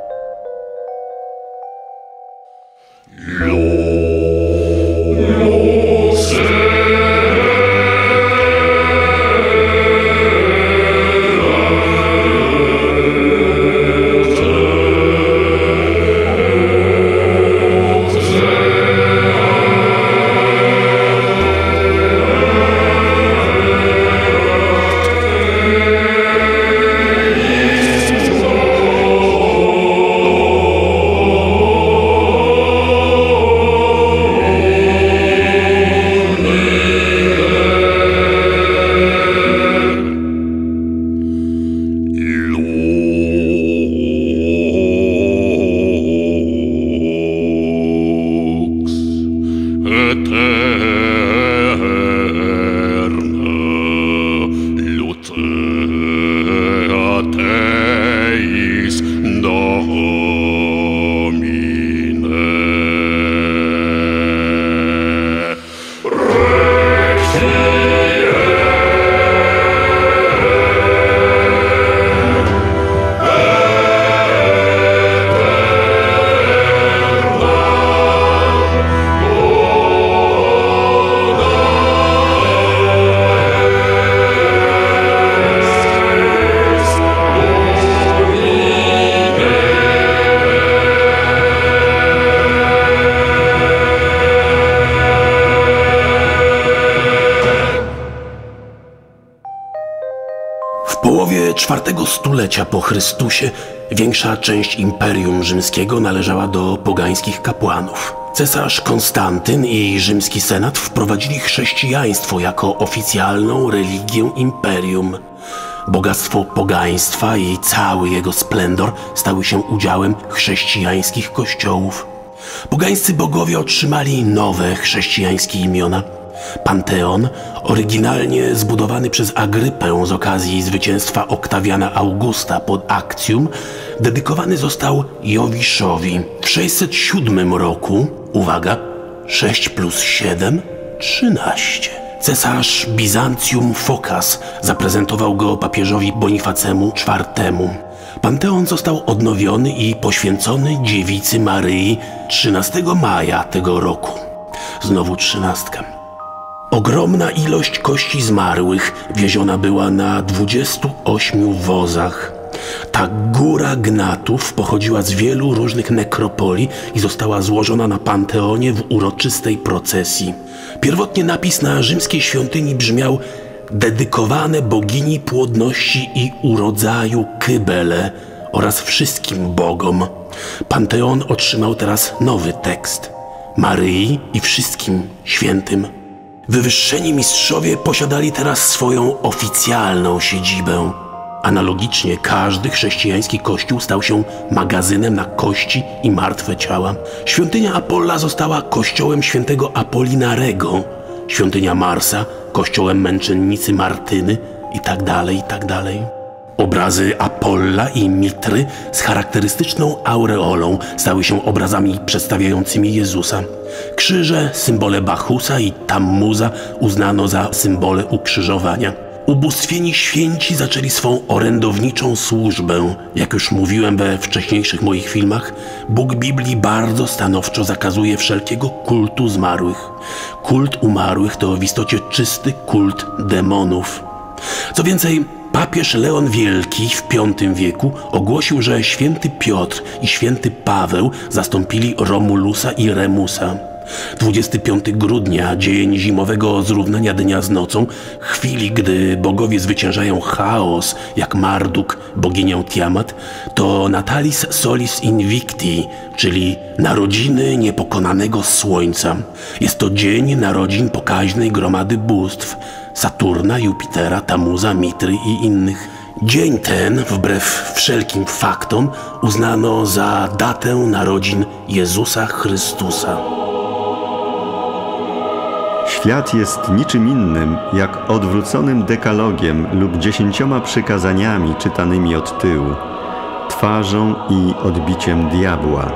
IV stulecia po Chrystusie większa część Imperium Rzymskiego należała do pogańskich kapłanów. Cesarz Konstantyn i rzymski senat wprowadzili chrześcijaństwo jako oficjalną religię imperium. Bogactwo pogaństwa i cały jego splendor stały się udziałem chrześcijańskich kościołów. Pogańscy bogowie otrzymali nowe chrześcijańskie imiona. Panteon, oryginalnie zbudowany przez Agrypę z okazji zwycięstwa Oktawiana Augusta pod Actium, dedykowany został Jowiszowi. W 607 roku, uwaga, 6 plus 7, 13. Cesarz Bizancjum Fokas zaprezentował go papieżowi Bonifacemu IV. Panteon został odnowiony i poświęcony dziewicy Maryi 13 maja tego roku. Znowu 13. Ogromna ilość kości zmarłych wieziona była na 28 wozach. Ta góra gnatów pochodziła z wielu różnych nekropolii i została złożona na Panteonie w uroczystej procesji. Pierwotnie napis na rzymskiej świątyni brzmiał: dedykowane bogini płodności i urodzaju Kybele oraz wszystkim bogom. Panteon otrzymał teraz nowy tekst: Maryi i wszystkim świętym. Wywyższeni mistrzowie posiadali teraz swoją oficjalną siedzibę. Analogicznie każdy chrześcijański kościół stał się magazynem na kości i martwe ciała. Świątynia Apolla została kościołem świętego Apollinarego, świątynia Marsa kościołem męczennicy Martyny itd., itd. Obrazy Apolla i Mitry z charakterystyczną aureolą stały się obrazami przedstawiającymi Jezusa. Krzyże, symbole Bachusa i Tammuza uznano za symbole ukrzyżowania. Ubóstwieni święci zaczęli swą orędowniczą służbę. Jak już mówiłem we wcześniejszych moich filmach, Bóg Biblii bardzo stanowczo zakazuje wszelkiego kultu zmarłych. Kult umarłych to w istocie czysty kult demonów. Co więcej, papież Leon Wielki w V wieku ogłosił, że święty Piotr i święty Paweł zastąpili Romulusa i Remusa. 25 grudnia, dzień zimowego zrównania dnia z nocą, chwili, gdy bogowie zwyciężają chaos, jak Marduk, boginię Tiamat, to Natalis Solis Invicti, czyli narodziny niepokonanego słońca. Jest to dzień narodzin pokaźnej gromady bóstw Saturna, Jupitera, Tamuza, Mitry i innych. Dzień ten, wbrew wszelkim faktom, uznano za datę narodzin Jezusa Chrystusa. Świat jest niczym innym jak odwróconym dekalogiem lub 10 przykazaniami czytanymi od tyłu, twarzą i odbiciem diabła.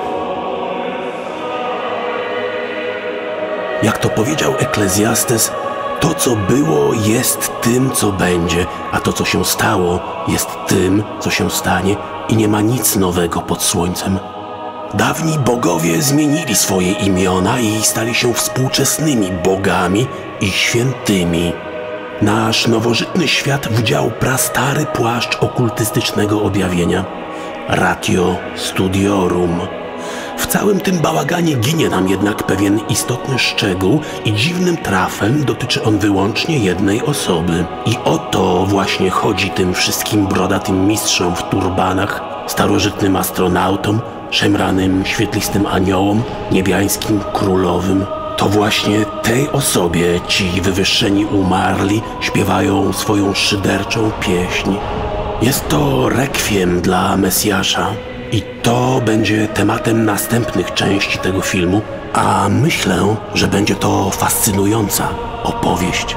Jak to powiedział Eklezjastes, to co było jest tym, co będzie, a to co się stało jest tym, co się stanie i nie ma nic nowego pod słońcem. Dawni bogowie zmienili swoje imiona i stali się współczesnymi bogami i świętymi. Nasz nowożytny świat wdział prastary płaszcz okultystycznego objawienia. Ratio studiorum. W całym tym bałaganie ginie nam jednak pewien istotny szczegół i dziwnym trafem dotyczy on wyłącznie jednej osoby. I o to właśnie chodzi tym wszystkim brodatym mistrzom w turbanach, starożytnym astronautom, szemranym świetlistym aniołom, niebiańskim królowym. To właśnie tej osobie ci wywyższeni umarli śpiewają swoją szyderczą pieśń. Jest to rekwiem dla Mesjasza i to będzie tematem następnych części tego filmu, a myślę, że będzie to fascynująca opowieść.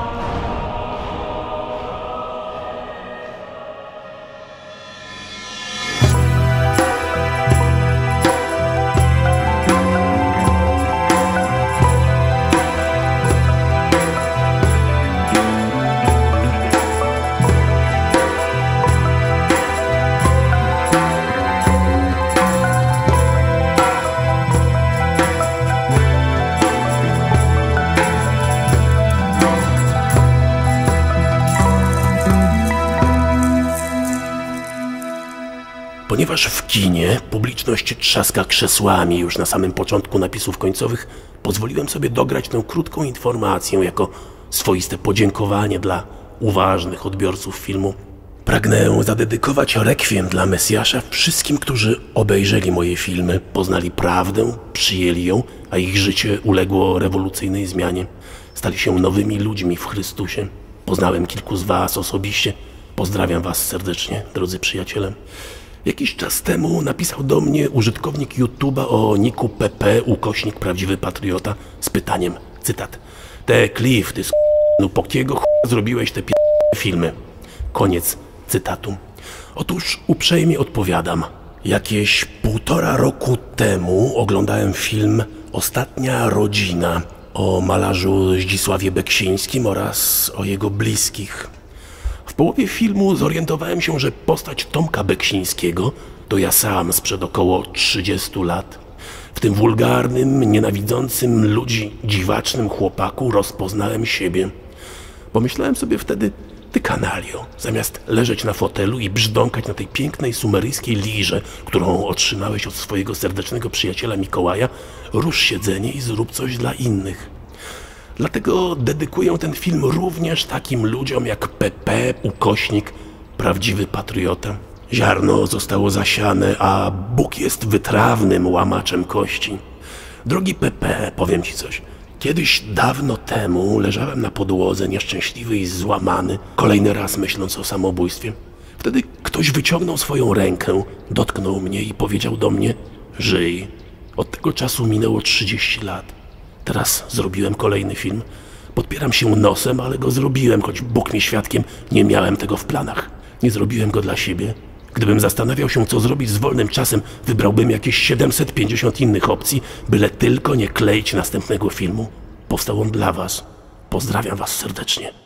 Ponieważ w kinie publiczność trzaska krzesłami już na samym początku napisów końcowych, pozwoliłem sobie dograć tę krótką informację jako swoiste podziękowanie dla uważnych odbiorców filmu. Pragnę zadedykować rekwiem dla Mesjasza wszystkim, którzy obejrzeli moje filmy, poznali prawdę, przyjęli ją, a ich życie uległo rewolucyjnej zmianie. Stali się nowymi ludźmi w Chrystusie. Poznałem kilku z was osobiście. Pozdrawiam was serdecznie, drodzy przyjaciele. Jakiś czas temu napisał do mnie użytkownik YouTube'a o niku PP / prawdziwy patriota z pytaniem, cytat: "Te Cliff, ty no po kiego zrobiłeś te filmy?" Koniec cytatu. Otóż uprzejmie odpowiadam. Jakieś 1,5 roku temu oglądałem film Ostatnia rodzina o malarzu Zdzisławie Beksińskim oraz o jego bliskich. W połowie filmu zorientowałem się, że postać Tomka Beksińskiego to ja sam sprzed około 30 lat. W tym wulgarnym, nienawidzącym ludzi dziwacznym chłopaku rozpoznałem siebie. Pomyślałem sobie wtedy: ty kanalio, zamiast leżeć na fotelu i brzdąkać na tej pięknej sumeryjskiej lirze, którą otrzymałeś od swojego serdecznego przyjaciela Mikołaja, rusz siedzenie i zrób coś dla innych. Dlatego dedykuję ten film również takim ludziom jak PP / prawdziwy patriota. Ziarno zostało zasiane, a Bóg jest wytrawnym łamaczem kości. Drogi PP, powiem ci coś. Kiedyś dawno temu leżałem na podłodze, nieszczęśliwy i złamany, kolejny raz myśląc o samobójstwie. Wtedy ktoś wyciągnął swoją rękę, dotknął mnie i powiedział do mnie: żyj. Od tego czasu minęło 30 lat. Teraz zrobiłem kolejny film. Podpieram się nosem, ale go zrobiłem, choć Bóg mi świadkiem, nie miałem tego w planach. Nie zrobiłem go dla siebie. Gdybym zastanawiał się, co zrobić z wolnym czasem, wybrałbym jakieś 750 innych opcji, byle tylko nie kleić następnego filmu. Powstał on dla was. Pozdrawiam was serdecznie.